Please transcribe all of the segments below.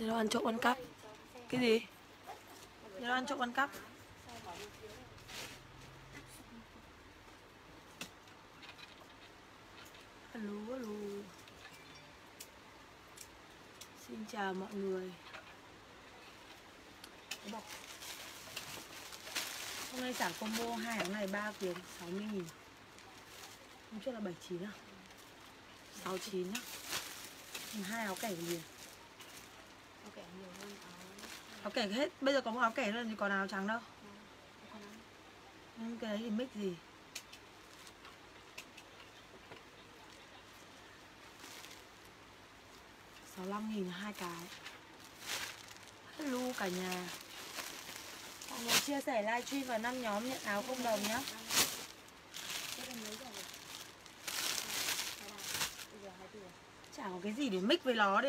Nó ăn trộm ăn cắp. Cái gì? Nó ăn trộm ăn cắp. Alo, alo. Xin chào mọi người. Hôm nay xả combo 2 áo này 3 quyển 60.000. Hôm trước là 79 à? 69 á. 2 áo kẻ liền. Áo kẻ nhiều hơn Áo kẻ hết, bây giờ có một áo kẻ nữa thì còn áo trắng đâu. Cái đấy thì mix gì? $65.000 2 cái. Hello cả nhà. Mọi người chia sẻ livestream vào 5 nhóm nhận áo không đồng nhá. Chả có cái gì để mix với nó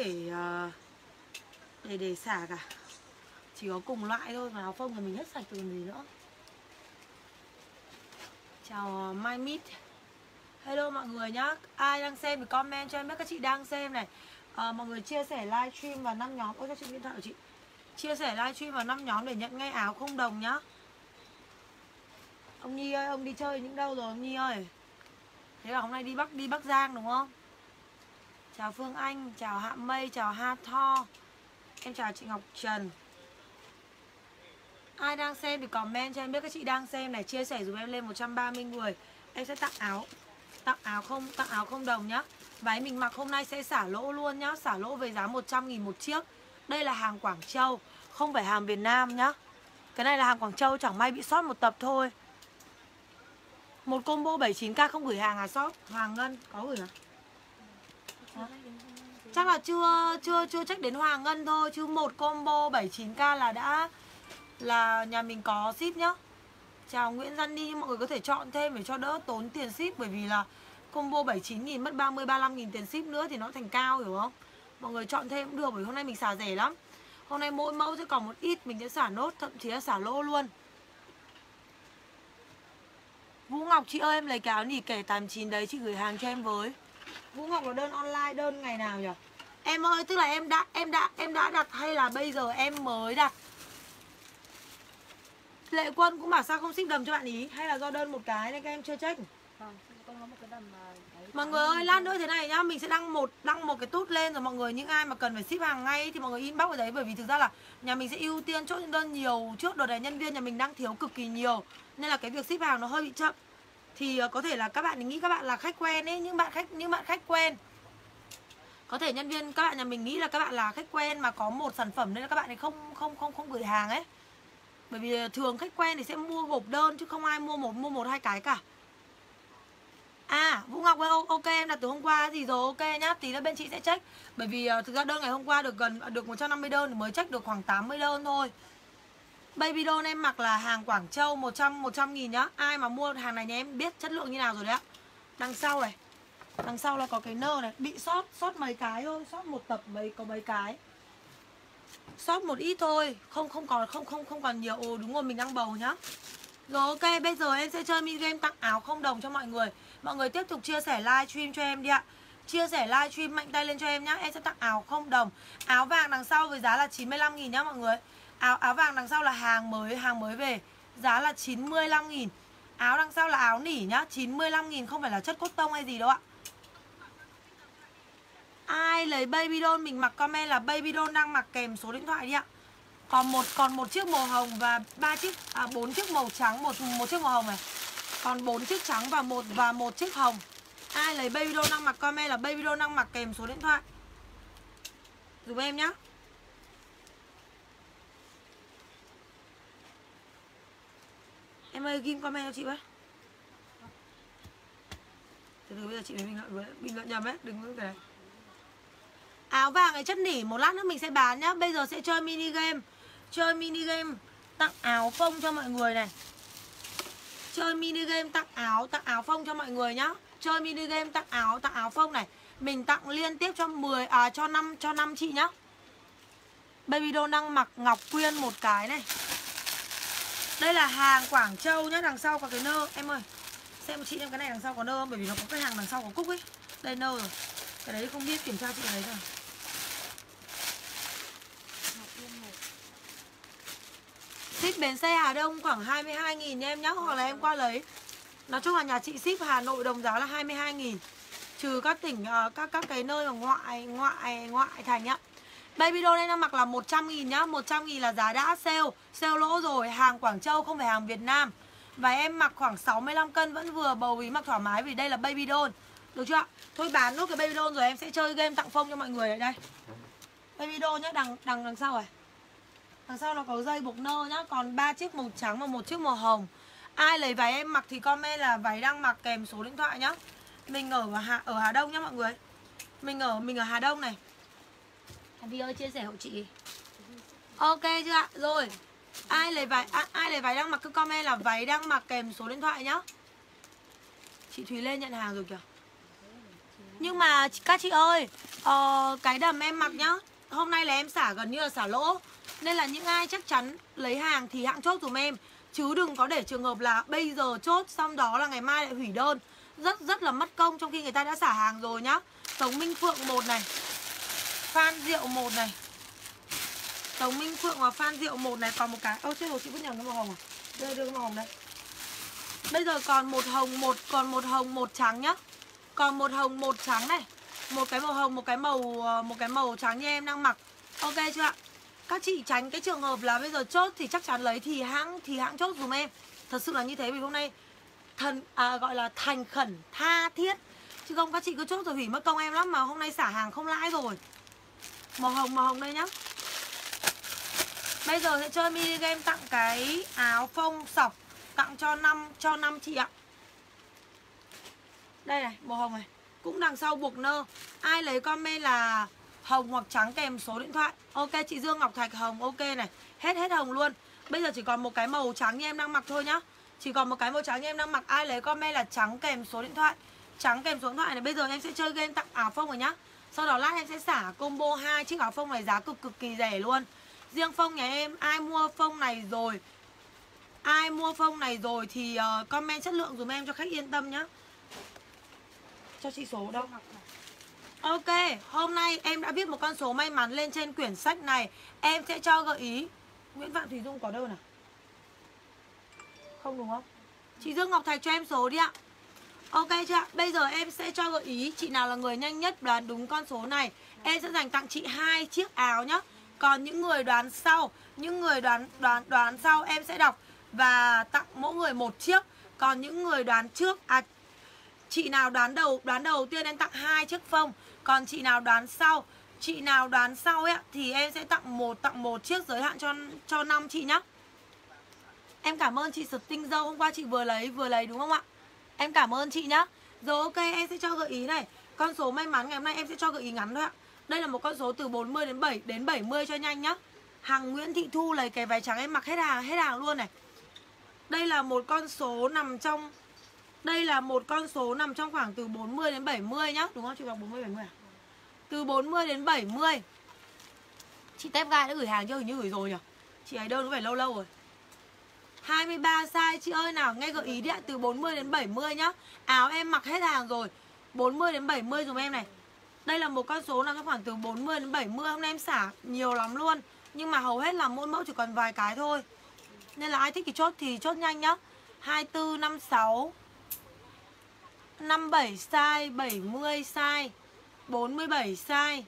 để xả cả. Chỉ có cùng loại thôi, mà áo phông thì mình hết sạch rồi còn gì nữa. Chào My Meet. Hello mọi người nhá. Ai đang xem thì comment cho em biết các chị đang xem này. Mọi người chia sẻ livestream vào 5 nhóm. Ôi cho chị điện thoại của chị. Chia sẻ livestream vào 5 nhóm để nhận ngay áo không đồng nhá. Ông Nhi ơi, ông đi chơi những đâu rồi ông Nhi ơi? Thế là hôm nay đi Bắc Giang đúng không? Chào Phương Anh, chào Hạ Mây, chào Ha Tho. Em chào chị Ngọc Trần. Ai đang xem thì comment cho em biết các chị đang xem này. Chia sẻ dùm em lên 130 người. Em sẽ tặng áo không đồng nhá. Váy mình mặc hôm nay sẽ xả lỗ luôn nhá. Xả lỗ với giá 100.000 một chiếc. Đây là hàng Quảng Châu, không phải hàng Việt Nam nhá. Cái này là hàng Quảng Châu, chẳng may bị sót một tập thôi. Một combo 79k không gửi hàng à shop? Hoàng Ngân có gửi hả? Chắc là chưa check đến Hoàng Ngân thôi. Chứ một combo 79k là đã là nhà mình có ship nhá. Chào Nguyễn Văn Đi, mọi người có thể chọn thêm để cho đỡ tốn tiền ship. Bởi vì là combo 79.000 mất 30-35.000 tiền ship nữa thì nó thành cao, hiểu không? Mọi người chọn thêm cũng được, bởi hôm nay mình xả rẻ lắm. Hôm nay mỗi mẫu sẽ còn một ít, mình sẽ xả nốt, thậm chí là xả lỗ luôn. Vũ Ngọc, chị ơi em lấy cái áo nỉ kẻ 89 đấy, chị gửi hàng cho em với. Vũ Ngọc là đơn online, đơn ngày nào nhỉ? Em ơi, tức là em đã đặt hay là bây giờ em mới đặt? Lệ Quân cũng bảo sao không ship đầm cho bạn ý, hay là do đơn một cái nên các em chưa check? Không, con có một cái đầm đấy. Mọi người ơi, lát nữa thế này nhá, mình sẽ đăng một cái tút lên rồi mọi người, những ai mà cần phải ship hàng ngay thì mọi người inbox vào đấy. Bởi vì thực ra là nhà mình sẽ ưu tiên chốt những đơn nhiều trước. Đợt này nhân viên nhà mình đang thiếu cực kỳ nhiều, nên là cái việc ship hàng nó hơi bị chậm. Thì có thể là các bạn nghĩ các bạn là khách quen ấy, những bạn khách quen. Có thể nhân viên các bạn nhà mình nghĩ là các bạn là khách quen mà có một sản phẩm nên là các bạn ấy không gửi hàng ấy. Bởi vì thường khách quen thì sẽ mua gộp đơn chứ không ai mua một hai cái cả. À, Vũ Ngọc ơi, ok em đặt từ hôm qua gì rồi, ok nhá, tí nữa bên chị sẽ check. Bởi vì thực ra đơn ngày hôm qua được 150 đơn thì mới check được khoảng 80 đơn thôi. Baby doll em mặc là hàng Quảng Châu 100.000 nhá. Ai mà mua hàng này nhà em biết chất lượng như nào rồi đấy ạ. Đằng sau này, đằng sau là có cái nơ này, bị sót mấy cái thôi, sót một tập có mấy cái. Sót một ít thôi, không còn nhiều. Ồ đúng rồi, mình đang bầu nhá. Rồi ok, bây giờ em sẽ chơi mini game tặng áo không đồng cho mọi người. Mọi người tiếp tục chia sẻ livestream cho em đi ạ. Chia sẻ livestream mạnh tay lên cho em nhá. Em sẽ tặng áo không đồng. Áo vàng đằng sau với giá là 95.000 nhá mọi người. Áo vàng đằng sau là hàng mới về, giá là 95.000. Áo đằng sau là áo nỉ nhá, 95.000, không phải là chất cốt tông hay gì đâu ạ. Ai lấy baby doll mình mặc comment là baby doll đang mặc kèm số điện thoại đi ạ. Còn một chiếc màu hồng và 4 chiếc màu trắng, một chiếc màu hồng này. Còn 4 chiếc trắng và một chiếc hồng. Ai lấy baby doll đang mặc comment là baby doll đang mặc kèm số điện thoại. Giúp em nhá. Em ơi ghim comment cho chị với. Từ bây giờ chị mới bình luận nhầm ấy, đừng có cái này. Áo vàng này chất nỉ, một lát nữa mình sẽ bán nhá. Bây giờ sẽ chơi mini game. Chơi mini game tặng áo phông cho mọi người này. Chơi mini game tặng áo phông cho mọi người nhá. Chơi mini game tặng áo phông này. Mình tặng liên tiếp cho 5 chị nhá. Baby doll đang mặc ngọc quyên một cái này. Đây là hàng Quảng Châu nhá, đằng sau có cái nơ. Em ơi, xem một chị em cái này đằng sau có nơ không? Bởi vì nó có cái hàng đằng sau có cúc ấy. Đây nơ rồi. Cái đấy không biết, kiểm tra chị lấy rồi. Ship bến xe Hà Đông khoảng 22.000 nha em nhé, hoặc là em qua lấy. Nói chung là nhà chị ship Hà Nội đồng giá là 22.000. Trừ các tỉnh, các cái nơi mà ngoại thành nhá. Baby doll em đang mặc là 100.000 nhá. 100.000 là giá đã sale lỗ rồi. Hàng Quảng Châu không phải hàng Việt Nam. Và em mặc khoảng 65 cân vẫn vừa bầu bí mặc thoải mái vì đây là baby doll. Được chưa ạ? Thôi bán nốt cái baby doll rồi em sẽ chơi game tặng phông cho mọi người ở đây. Baby doll nhá, đằng sau này. Đằng sau nó có dây buộc nơ nhá. Còn 3 chiếc màu trắng và 1 chiếc màu hồng. Ai lấy váy em mặc thì comment là váy đang mặc kèm số điện thoại nhá. Mình ở Hà Đông nhá mọi người. Mình ở Hà Đông này. Vi ơi chia sẻ hộ chị. Ok chưa ạ? Rồi. Ai lấy váy đang mặc cứ comment là váy đang mặc kèm số điện thoại nhá. Chị Thúy lên nhận hàng rồi kìa. Nhưng mà các chị ơi, cái đầm em mặc nhá, hôm nay là em xả gần như là xả lỗ. Nên là những ai chắc chắn lấy hàng thì hãng chốt dùm em. Chứ đừng có để trường hợp là bây giờ chốt xong đó là ngày mai lại hủy đơn. Rất là mất công trong khi người ta đã xả hàng rồi nhá. Tống Minh Phượng 1 này, Phan Diệu 1 này. Tống Minh Phượng và Phan Diệu 1 này. Còn một cái, chết rồi chị vứt nhầm cái màu hồng à. Đưa cái màu hồng đây. Bây giờ còn một hồng một trắng nhá. Còn một hồng một trắng này. Một cái màu hồng, một cái màu trắng như em đang mặc. Ok chưa ạ? Các chị tránh cái trường hợp là bây giờ chốt thì chắc chắn lấy thì hãng chốt dùm em. Thật sự là như thế vì hôm nay gọi là thành khẩn tha thiết. Chứ không các chị cứ chốt rồi hủy mất công em lắm. Mà hôm nay xả hàng không lãi rồi. Màu hồng đây nhá. Bây giờ sẽ chơi mini game tặng cái áo phông sọc. Tặng cho 5 chị ạ. Đây này, màu hồng này. Cũng đằng sau buộc nơ. Ai lấy comment là hồng hoặc trắng kèm số điện thoại. Ok, chị Dương Ngọc Thạch hồng, ok này. Hết hồng luôn. Bây giờ chỉ còn một cái màu trắng như em đang mặc thôi nhá. Chỉ còn một cái màu trắng như em đang mặc. Ai lấy comment là trắng kèm số điện thoại. Trắng kèm số điện thoại này. Bây giờ em sẽ chơi game tặng áo phông rồi nhá. Sau đó lát em sẽ xả combo 2 chiếc áo phông này giá cực kỳ rẻ luôn. Riêng phông nhà em, ai mua phông này rồi thì comment chất lượng dùm em cho khách yên tâm nhá. Cho chị số đâu. Ok, hôm nay em đã viết một con số may mắn lên trên quyển sách này. Em sẽ cho gợi ý. Nguyễn Phạm Thùy Dung có đâu nào? Không đúng không? Chị Dương Ngọc Thạch cho em số đi ạ. Ok chưa ạ? Bây giờ em sẽ cho gợi ý. Chị nào là người nhanh nhất đoán đúng con số này, em sẽ dành tặng chị 2 chiếc áo nhá. Còn những người đoán sau, những người đoán sau em sẽ đọc và tặng mỗi người 1 chiếc. Còn những người đoán trước, chị nào đoán đầu tiên em tặng 2 chiếc phông. Còn chị nào đoán sau ấy thì em sẽ tặng một chiếc, giới hạn cho 5 chị nhá. Em cảm ơn chị Sting Dâu, hôm qua chị vừa lấy đúng không ạ? Em cảm ơn chị nhá. Rồi ok, em sẽ cho gợi ý này. Con số may mắn ngày hôm nay em sẽ cho gợi ý ngắn thôi ạ. Đây là một con số từ 40 đến 70 cho nhanh nhá. Hàng Nguyễn Thị Thu lấy cái váy trắng em mặc hết hàng luôn này. Đây là một con số nằm trong khoảng từ 40 đến 70 nhá. Đúng không? Chị đọc 40 70 à? Từ 40 đến 70. Chị Tép Gai đã gửi hàng chưa? Hình như gửi rồi nhỉ? Chị ấy đơn có phải lâu rồi. 23 size chị ơi nào, nghe gợi ý đi ạ. Từ 40 đến 70 nhá. Áo em mặc hết hàng rồi. 40 đến 70 dùm em này. Đây là một con số nằm trong khoảng từ 40 đến 70. Hôm nay em xả nhiều lắm luôn. Nhưng mà hầu hết là mỗi mẫu chỉ còn vài cái thôi. Nên là ai thích thì chốt nhanh nhá. 24, 56 57 size, 70 size, 47 size,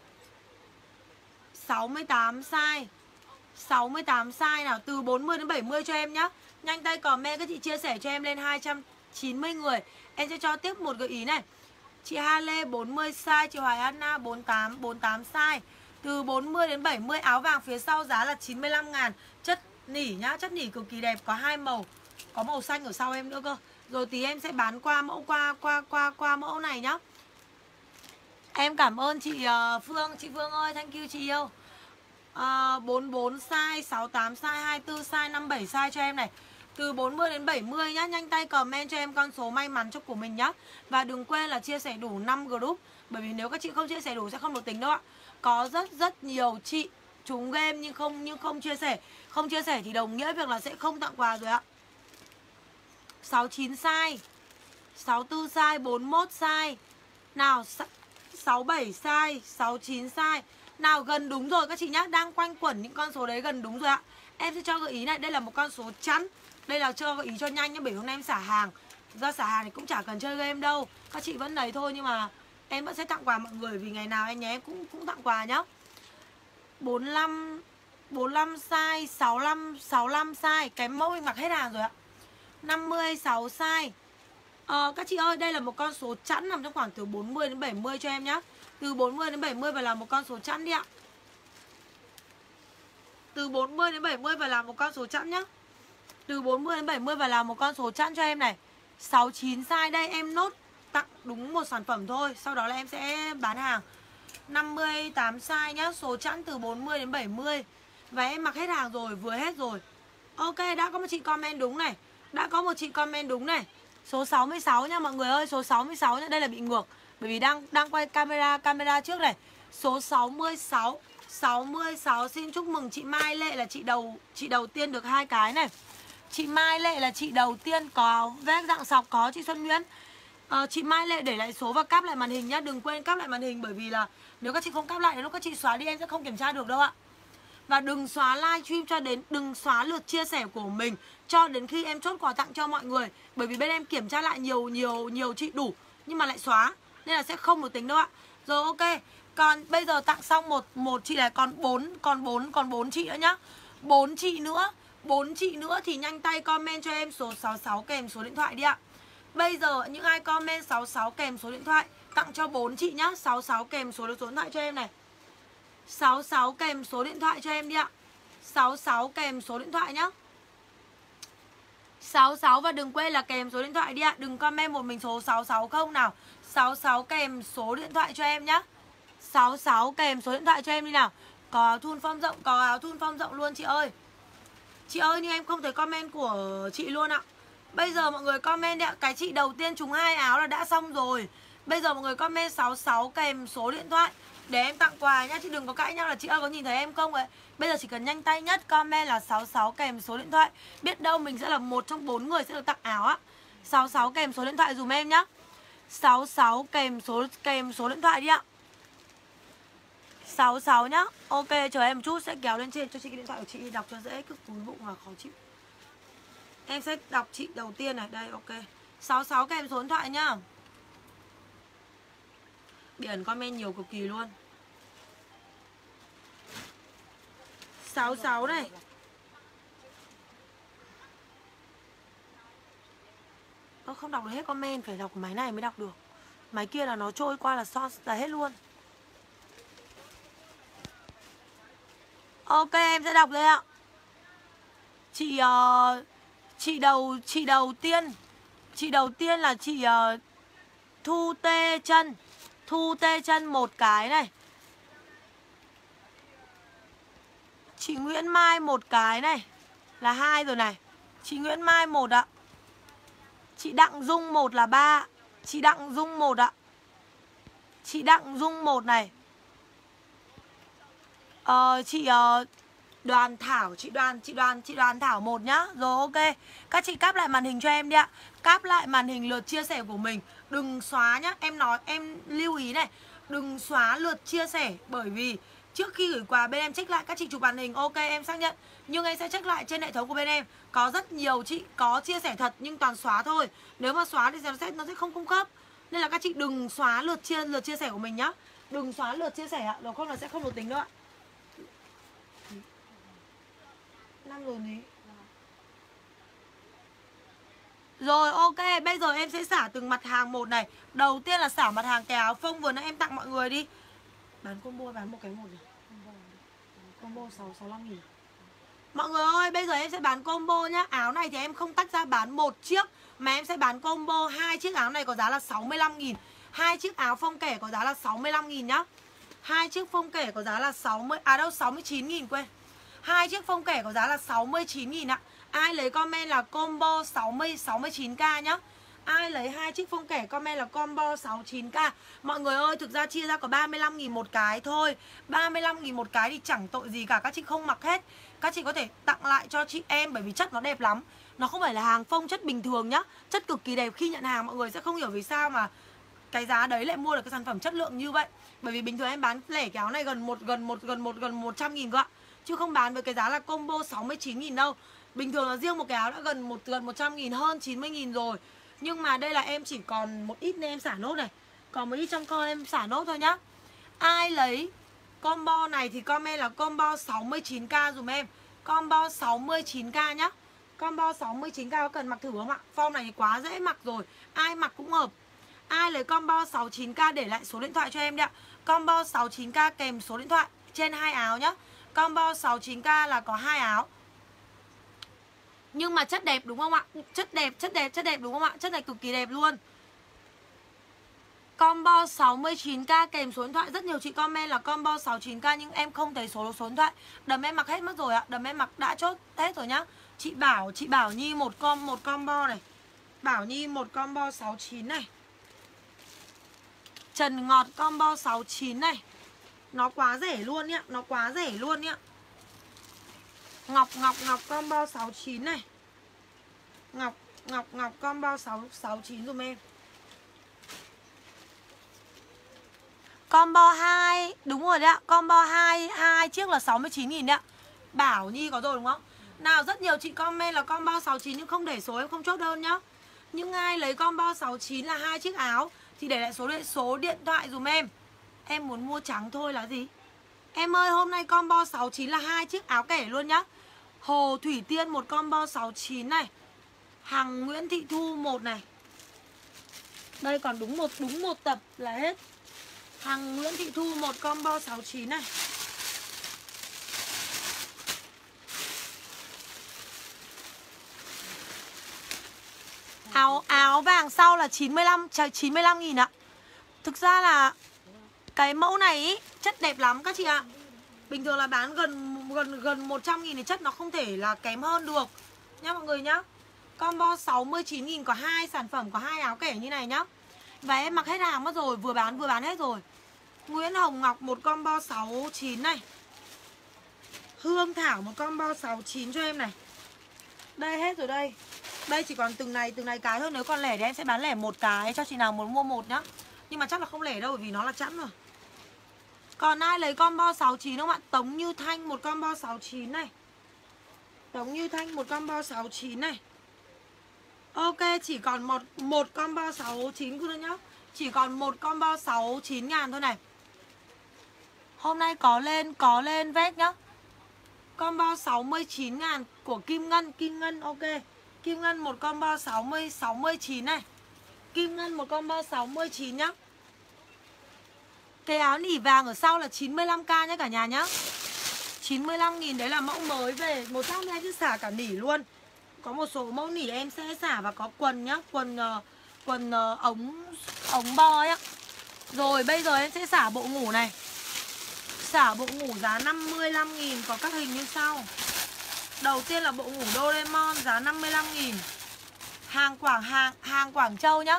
68 size, 68 size nào. Từ 40 đến 70 cho em nhá. Nhanh tay comment các chị chia sẻ cho em lên 290 người. Em sẽ cho tiếp một gợi ý này. Chị Hà Lê 40 size, chị Hoài Anna 48 size. Từ 40 đến 70, áo vàng phía sau giá là 95.000. Chất nỉ nhá, chất nỉ cực kỳ đẹp, có 2 màu. Có màu xanh ở sau em nữa cơ. Rồi tí em sẽ bán qua mẫu qua mẫu này nhá. Em cảm ơn chị Phương. Chị Phương ơi, thank you chị yêu. 44 size, 68 size, 24 size, 57 size cho em này. Từ 40 đến 70 nhá. Nhanh tay comment cho em con số may mắn cho của mình nhá. Và đừng quên là chia sẻ đủ 5 group. Bởi vì nếu các chị không chia sẻ đủ sẽ không được tính đâu ạ. Có rất nhiều chị trúng game nhưng không chia sẻ. Không chia sẻ thì đồng nghĩa việc là sẽ không tặng quà rồi ạ. 69 size, 64 size, 41 size. Nào 67 size, 69 size, Nào gần đúng rồi các chị nhá, đang quanh quẩn những con số đấy gần đúng rồi ạ. Em sẽ cho gợi ý này, đây là một con số chẵn. Đây là cho gợi ý cho nhanh nhá, bởi hôm nay em xả hàng. Thực ra xả hàng thì cũng chả cần chơi game đâu, các chị vẫn lấy thôi, nhưng mà em vẫn sẽ tặng quà mọi người vì ngày nào anh nhé em cũng tặng quà nhá. 45 size, 65 size, cái mẫu mình mặc hết hàng rồi ạ. 56 size. Các chị ơi, đây là một con số chẵn nằm trong khoảng từ 40 đến 70 cho em nhá. Từ 40 đến 70 và làm một con số chẵn đi ạ. Từ 40 đến 70 và làm một con số chẵn nhá. Từ 40 đến 70 và làm một con số chẵn cho em này. 69 size đây, em nốt tặng đúng một sản phẩm thôi, sau đó là em sẽ bán hàng. 58 size nhá, số chẵn từ 40 đến 70. Và em mặc hết hàng rồi, vừa hết rồi. Ok, đã có một chị comment đúng này. Đã có một chị comment đúng này. Số 66 nha mọi người ơi, số 66 nha, đây là bị ngược bởi vì đang quay camera trước này. Số 66. 66 xin chúc mừng chị Mai Lệ là chị đầu tiên được 2 cái này. Chị Mai Lệ là chị đầu tiên có vết dạng sọc, có chị Xuân Nguyễn. Chị Mai Lệ để lại số và cáp lại màn hình nhá, đừng quên cáp lại màn hình bởi vì là nếu các chị không cáp lại, nếu các chị xóa đi em sẽ không kiểm tra được đâu ạ. Và đừng xóa livestream cho đến, đừng xóa lượt chia sẻ của mình cho đến khi em chốt quà tặng cho mọi người. Bởi vì bên em kiểm tra lại nhiều chị đủ nhưng mà lại xóa nên là sẽ không được tính đâu ạ. Rồi ok. Còn bây giờ tặng xong một chị này, còn 4 chị nữa nhá. 4 chị nữa thì nhanh tay comment cho em số 66 kèm số điện thoại đi ạ. Bây giờ những ai comment 66 kèm số điện thoại tặng cho 4 chị nhá. 66 kèm số điện thoại cho em này. 66 kèm số điện thoại cho em đi ạ. 66 kèm số điện thoại nhá. 66 và đừng quên là kèm số điện thoại đi ạ. Đừng comment một mình số 66 không nào. 66 kèm số điện thoại cho em nhá. 66 kèm số điện thoại cho em đi nào. Có áo thun form rộng, có áo thun form rộng luôn chị ơi. Chị ơi nhưng em không thấy comment của chị luôn ạ. Bây giờ mọi người comment đi ạ. Cái chị đầu tiên trúng 2 áo là đã xong rồi. Bây giờ mọi người comment 66 kèm số điện thoại để em tặng quà nhá, chứ đừng có cãi nhau là chị ơi có nhìn thấy em không ấy. Bây giờ chỉ cần nhanh tay nhất comment là 66 kèm số điện thoại. Biết đâu mình sẽ là một trong 4 người sẽ được tặng áo á. 66 kèm số điện thoại dùm em nhá. 66 kèm số điện thoại đi ạ. 66 nhá. Ok, chờ em một chút sẽ kéo lên trên cho chị cái điện thoại của chị đọc cho dễ, cứ cúi bụng mà khó chịu. Em sẽ đọc chị đầu tiên này, đây ok. 66 kèm số điện thoại nhá. Biển comment nhiều cực kỳ luôn. 66 này. Không đọc được hết comment, phải đọc máy này mới đọc được. Máy kia là nó trôi qua là là hết luôn. Ok, em sẽ đọc đây ạ. Chị đầu tiên là chị Thu Tê Chân một cái này. Chị Nguyễn Mai một cái này. Là 2 rồi này. Chị Nguyễn Mai 1 ạ. Chị Đặng Dung 1 là 3. Chị Đặng Dung 1 ạ. Chị Đặng Dung 1 này. Chị Đoàn Thảo, chị Đoàn Thảo 1 nhá. Rồi ok. Các chị cáp lại màn hình cho em đi ạ. Cáp lại màn hình lượt chia sẻ của mình. Đừng xóa nhá. Em lưu ý này. Đừng xóa lượt chia sẻ. Bởi vì trước khi gửi quà bên em check lại các chị chụp màn hình. Ok em xác nhận. Nhưng em sẽ check lại trên hệ thống của bên em. Có rất nhiều chị có chia sẻ thật nhưng toàn xóa thôi. Nếu mà xóa thì nó sẽ không cung cấp. Nên là các chị đừng xóa lượt chia sẻ của mình nhá. Đừng xóa lượt chia sẻ ạ. Nếu không là sẽ không được tính đâu ạ. 5 rồi nhỉ. Rồi ok, bây giờ em sẽ xả từng mặt hàng một này. Đầu tiên là xả mặt hàng cái áo phông vừa nãy em tặng mọi người đi. Bán combo bán một cái một rồi. Combo 65 nghìn. Mọi người ơi, bây giờ em sẽ bán combo nhá. Áo này thì em không tách ra bán một chiếc mà em sẽ bán combo. 2 chiếc áo này có giá là 65 nghìn. 2 chiếc áo phông kẻ có giá là 65 nghìn nhá. 2 chiếc phông kẻ có giá là 69 nghìn quên. 2 chiếc phông kẻ có giá là 69 nghìn ạ. Ai lấy comment là combo 69k nhá. Ai lấy 2 chiếc phông kẻ comment là combo 69k. Mọi người ơi, thực ra chia ra có 35 nghìn một cái thôi. 35 nghìn một cái thì chẳng tội gì cả. Các chị không mặc hết. Các chị có thể tặng lại cho chị em bởi vì chất nó đẹp lắm. Nó không phải là hàng phông chất bình thường nhá. Chất cực kỳ đẹp. Khi nhận hàng mọi người sẽ không hiểu vì sao mà cái giá đấy lại mua được cái sản phẩm chất lượng như vậy. Bởi vì bình thường em bán lẻ cái áo này gần 100.000 cơ ạ, chứ không bán với cái giá là combo 69.000 đâu. Bình thường là riêng một cái áo đã gần 100.000, hơn 90.000 rồi. Nhưng mà đây là em chỉ còn một ít nên em xả nốt này, còn một ít trong con em xả nốt thôi nhá. Ai lấy combo này thì comment là combo 69k dùm em. Combo 69k nhá. Combo 69k có cần mặc thử không ạ? Form này thì quá dễ mặc rồi, ai mặc cũng hợp. Ai lấy combo 69k để lại số điện thoại cho em đi ạ. Combo 69k kèm số điện thoại trên 2 áo nhá. Combo 69k là có 2 áo. Nhưng mà chất đẹp đúng không ạ? Chất đẹp đúng không ạ? Chất này cực kỳ đẹp luôn. Combo 69k kèm số điện thoại. Rất nhiều chị comment là combo 69k nhưng em không thấy số điện thoại. Đầm em mặc hết mất rồi ạ. Đầm em mặc đã chốt hết rồi nhá. Chị Bảo Nhi một combo này. Bảo Nhi một combo 69 này. Trần Ngọt combo 69 này. Nó quá rẻ luôn nhá, nó quá rẻ luôn nhá. Ngọc combo 69 này. Ngọc combo 69 dùm em. Combo 2, đúng rồi đấy ạ. Combo 2 chiếc là 69.000 đấy ạ. Bảo Nhi có rồi đúng không? Nào rất nhiều chị comment là combo 69 nhưng không để số, em không chốt đơn nhá. Những ai lấy combo 69 là 2 chiếc áo thì để lại số điện thoại dùm em. Em muốn mua trắng thôi là gì? Em ơi, hôm nay combo 69 là 2 chiếc áo kẻ luôn nhá. Hồ Thủy Tiên một combo 69 này. Hằng Nguyễn Thị Thu một này. Đây còn đúng một tập là hết. Hằng Nguyễn Thị Thu một combo 69 này. Áo vàng sau là 95.000 ạ. Thực ra là cái mẫu này ý, chất đẹp lắm các chị ạ. Bình thường là bán gần 100.000 thì chất nó không thể là kém hơn được nhá mọi người nhá. Combo 69.000 có 2 sản phẩm, có 2 áo kẻ như này nhá. Và em mặc hết hàng mất rồi, vừa bán hết rồi. Nguyễn Hồng Ngọc một combo 69 này. Hương Thảo một combo 69 cho em này. Đây hết rồi đây. Đây chỉ còn từng này cái thôi. Nếu còn lẻ thì em sẽ bán lẻ một cái cho chị nào muốn mua một nhá. Nhưng mà chắc là không lẻ đâu bởi vì nó là chẵn rồi. Còn ai lấy combo 69 không ạ? Tống Như Thanh một combo 69 này. Tống Như Thanh một combo 69 này. Ok, chỉ còn một combo 69 thôi nhá. Chỉ còn một combo 69.000 thôi này. Hôm nay có lên vét nhá. Combo 69.000 của Kim Ngân ok. Kim Ngân một combo 69 này. Kim Ngân một combo 69 nhá. Cái áo nỉ vàng ở sau là 95k nhá cả nhà nhá. 95.000 đấy là mẫu mới về. Một lát nữa em sẽ xả cả nỉ luôn. Có một số mẫu nỉ em sẽ xả và có quần nhá. Quần ống bo ấy. Rồi bây giờ em sẽ xả bộ ngủ này. Xả bộ ngủ giá 55.000 có các hình như sau. Đầu tiên là bộ ngủ Doraemon giá 55.000. Hàng Quảng Châu nhá.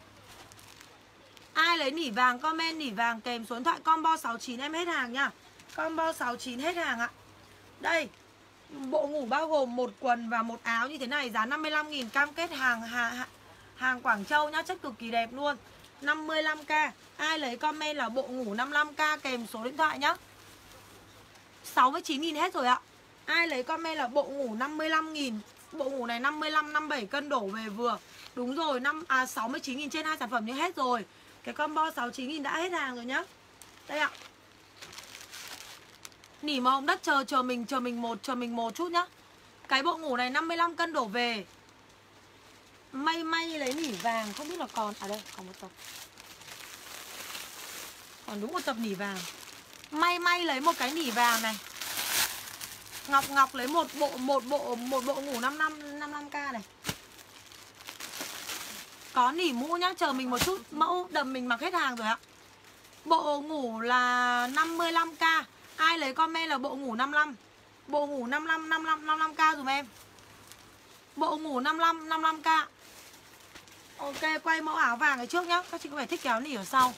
Ai lấy nỉ vàng comment nỉ vàng kèm số điện thoại. Combo 69 em hết hàng nhá. Combo 69 hết hàng ạ. Đây, bộ ngủ bao gồm một quần và một áo như thế này giá 55.000, cam kết hàng Quảng Châu nhá, chất cực kỳ đẹp luôn. 55k. Ai lấy comment là bộ ngủ 55k kèm số điện thoại nhá. 69.000 hết rồi ạ. Ai lấy comment là bộ ngủ 55.000. Bộ ngủ này 55 57 cân đổ về vừa. Đúng rồi, 69.000 trên 2 sản phẩm nhưng hết rồi. Cái combo 69.000 đã hết hàng rồi nhá. Đây ạ. Nỉ màu hồng đất chờ mình một chút nhá. Cái bộ ngủ này 55 cân đổ về. May lấy nỉ vàng, không biết là còn đây, còn một tập. Còn đúng một tập nỉ vàng. May lấy một cái nỉ vàng này. Ngọc lấy một bộ ngủ 55k này. Có nỉ mũ nhá, chờ mình một chút. Mẫu đầm mình mặc hết hàng rồi ạ. Bộ ngủ là 55k. Ai lấy comment là bộ ngủ 55. Bộ ngủ 55k dùm em. Bộ ngủ 55k. Ok, quay mẫu áo vàng ở trước nhá. Các chị có phải thích kéo nỉ ở sau.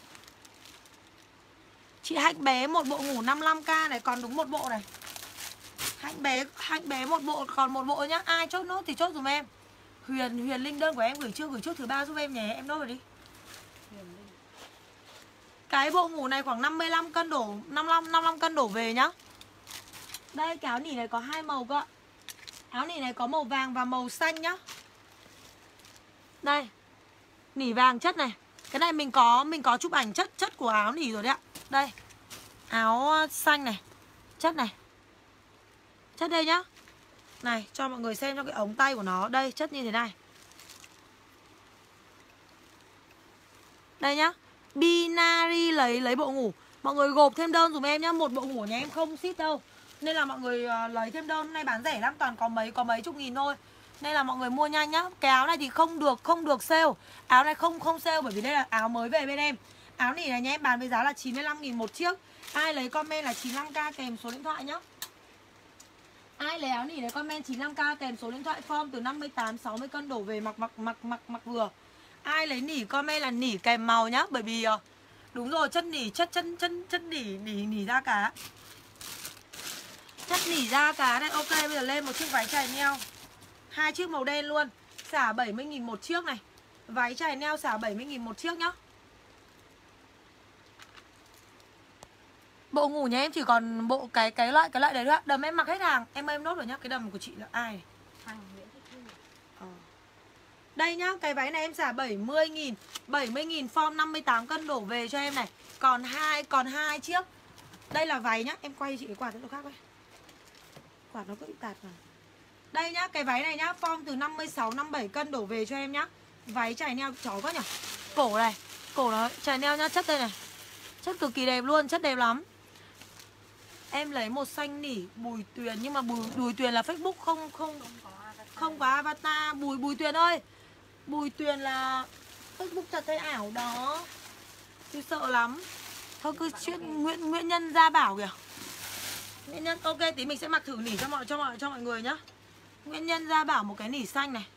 Chị Hạnh bé một bộ ngủ 55k này, còn đúng một bộ này. Hạnh bé một bộ, còn một bộ nhá. Ai chốt nốt thì chốt dùm em. Huyền Linh đơn của em gửi trước thứ 3 giúp em nhé. Em nốt rồi đi. Cái bộ ngủ này khoảng 55 cân đổ, 55 cân đổ về nhá. Đây cái áo nỉ này có 2 màu cơ. Áo nỉ này có màu vàng và màu xanh nhá. Đây. Nỉ vàng chất này. Cái này mình có chụp ảnh chất của áo nỉ rồi đấy ạ. Đây. Áo xanh này. Chất này. Chất đây nhá. Này, cho mọi người xem cho cái ống tay của nó. Đây, chất như thế này. Đây nhá. Binary lấy bộ ngủ. Mọi người gộp thêm đơn dùm em nhá. Một bộ ngủ nhà em không ship đâu. Nên là mọi người lấy thêm đơn. Hôm nay bán rẻ lắm, toàn có mấy chục nghìn thôi. Nên là mọi người mua nhanh nhá. Cái áo này thì không được sale. Áo này không sale bởi vì đây là áo mới về bên em. Áo nỉ này nhá, em bán với giá là 95.000 một chiếc. Ai lấy comment là 95k kèm số điện thoại nhá. Ai lấy áo nỉ này comment 95k kèm số điện thoại, form từ 58 60 cân đổ về mặc vừa. Ai lấy nỉ comment là nỉ kèm màu nhá, bởi vì đúng rồi, chất nỉ chất nỉ da cá. Chất nỉ da cá này. Ok, bây giờ lên một chiếc váy chài neo. 2 chiếc màu đen luôn, xả 70.000 một chiếc này. Váy chài neo xả 70.000 một chiếc nhá. Bộ ngủ nhà em chỉ còn bộ cái loại đấy thôi ạ. Đầm em mặc hết hàng. Em ơi em nốt rồi nhá. Cái đầm của chị là ai? Đây nhá, cái váy này em xả 70.000. 70.000 form 58 cân đổ về cho em này. Còn hai chiếc. Đây là váy nhá. Em quay chị cái quạt chỗ khác coi. Quạt nó cứ bị tạt vào. Đây nhá, cái váy này nhá, form từ 56 57 cân đổ về cho em nhá. Váy chài neo chó quá nhỉ. Cổ này, cổ nó chài neo nhá, chất đây này. Chất cực kỳ đẹp luôn, chất đẹp lắm. Em lấy một xanh nỉ Bùi Tuyền, nhưng mà Bùi Tuyền là Facebook không có avatar. Bùi Tuyền ơi, Bùi Tuyền là Facebook thật hay ảo đó. Tôi sợ lắm. Thôi cứ chuyện Nguyễn Nhân Gia Bảo kìa. Nguyễn Nhân, ok tí mình sẽ mặc thử nỉ cho mọi người nhá. Nguyễn Nhân Gia Bảo một cái nỉ xanh này.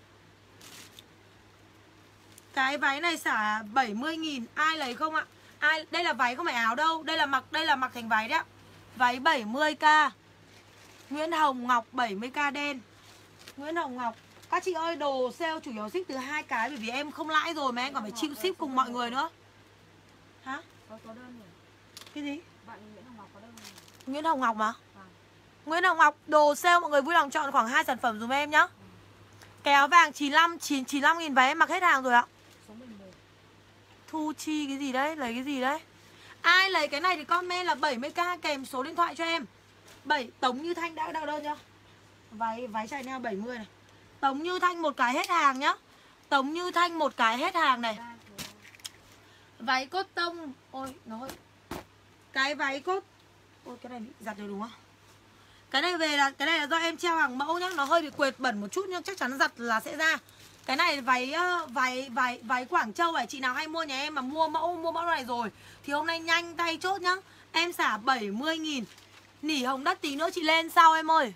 Cái váy này xả 70.000, ai lấy không ạ? Ai, đây là váy không phải áo đâu, đây là mặc thành váy đấy ạ. Váy 70k. Nguyễn Hồng Ngọc 70k đen. Nguyễn Hồng Ngọc. Các chị ơi, đồ sale chủ yếu ship từ 2 cái, bởi vì em không lãi rồi mà em còn phải chịu ship cùng mọi người nữa. Hả? Có đơn nhỉ? Cái gì? Bạn Nguyễn Hồng Ngọc có đơn nhỉ? Nguyễn Hồng Ngọc mà. Nguyễn Hồng Ngọc, đồ sale mọi người vui lòng chọn khoảng 2 sản phẩm dùm em nhá. Cái áo vàng 95.000 váy em mặc hết hàng rồi ạ. Số 11. Thu Chi cái gì đấy, lấy cái gì đấy? Ai lấy cái này thì comment là 70k kèm số điện thoại cho em. Tống Như Thanh đã đơn chưa? Váy chài neo 70 này. Tống Như Thanh một cái hết hàng nhá. Tống Như Thanh một cái hết hàng này. Váy cốt tông. Ôi nó hơi. Cái váy cốt. Ôi cái này bị giặt rồi đúng không? Cái này là do em treo hàng mẫu nhá, nó hơi bị quệt bẩn một chút nhưng chắc chắn giặt là sẽ ra. Cái này váy Quảng Châu này, chị nào hay mua nhà em mà mua mẫu này rồi thì hôm nay nhanh tay chốt nhá. Em xả 70.000. Nỉ hồng đất tí nữa chị lên sau em ơi.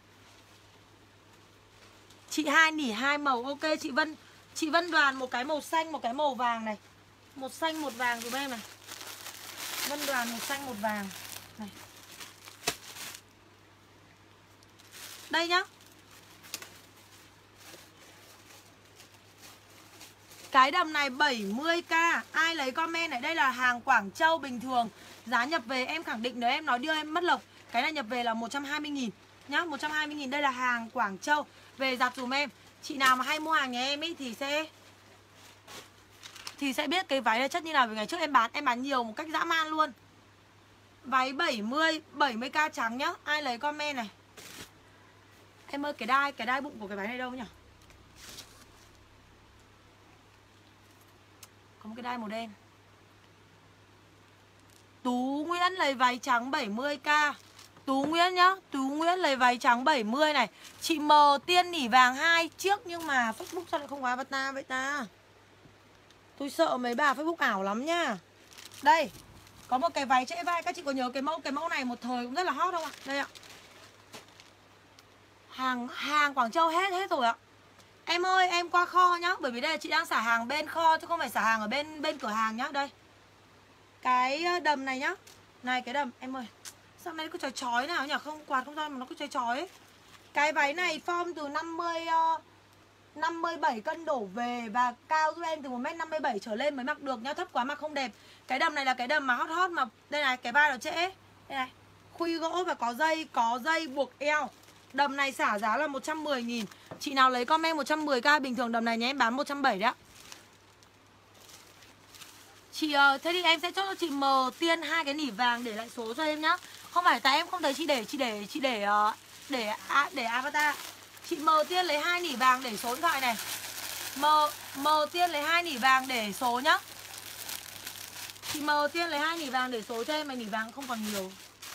Chị hai nỉ 2 màu. Ok chị Vân Đoàn một cái màu xanh, một cái màu vàng này. Một xanh một vàng dùm em này. Vân Đoàn một xanh một vàng này. Đây nhá. Cái đầm này 70k. Ai lấy comment này, đây là hàng Quảng Châu bình thường. Giá nhập về em khẳng định nếu em nói đưa em mất lộc. Cái này nhập về là 120.000 nhá, 120.000. Đây là hàng Quảng Châu. Về giặt dùm em. Chị nào mà hay mua hàng nhà em ý thì sẽ biết cái váy này chất như nào. Vì ngày trước em bán nhiều một cách dã man luôn. Váy 70k trắng nhá. Ai lấy comment này. Em ơi cái đai bụng của cái váy này đâu nhỉ? Có một cái đai màu đen. Tú Nguyễn lấy váy trắng 70k. Tú Nguyễn nhá. Tú Nguyễn lấy váy trắng 70 này. Chị M Tiên nỉ vàng 2 chiếc. Nhưng mà Facebook sao lại không có avatar vậy ta? Tôi sợ mấy bà Facebook ảo lắm nhá. Đây. Có một cái váy trễ vai. Các chị có nhớ cái mẫu này một thời cũng rất là hot không ạ? Đây ạ. Hàng Quảng Châu hết rồi ạ. Em ơi em qua kho nhá. Bởi vì đây là chị đang xả hàng bên kho chứ không phải xả hàng ở bên cửa hàng nhá. Đây. Cái đầm này nhá. Này cái đầm em ơi. Sao này nó cứ chói nào nhỉ? Không quạt không ra mà nó cứ chói ấy. Cái váy này form từ 57 cân đổ về và cao giúp em từ 1m57 trở lên mới mặc được nhá. Thấp quá mặc không đẹp. Cái đầm này là cái đầm mà hot hot mà. Đây này, cái vai nó trễ. Đây này, khuy gỗ và có dây buộc eo. Đầm này xả giá là 110.000. Chị nào lấy comment 110k, bình thường đầm này nhé em bán 170 đấy ạ. Chị thế thì em sẽ chốt cho chị M Tiên 2 cái nỉ vàng để lại số cho em nhá. Không phải tại em không thấy chị để avatar. Chị M Tiên lấy 2 nỉ vàng để số điện thoại này. M Tiên lấy 2 nỉ vàng để số nhá. Chị M Tiên lấy 2 nỉ vàng để số cho em, mà nỉ vàng không còn nhiều.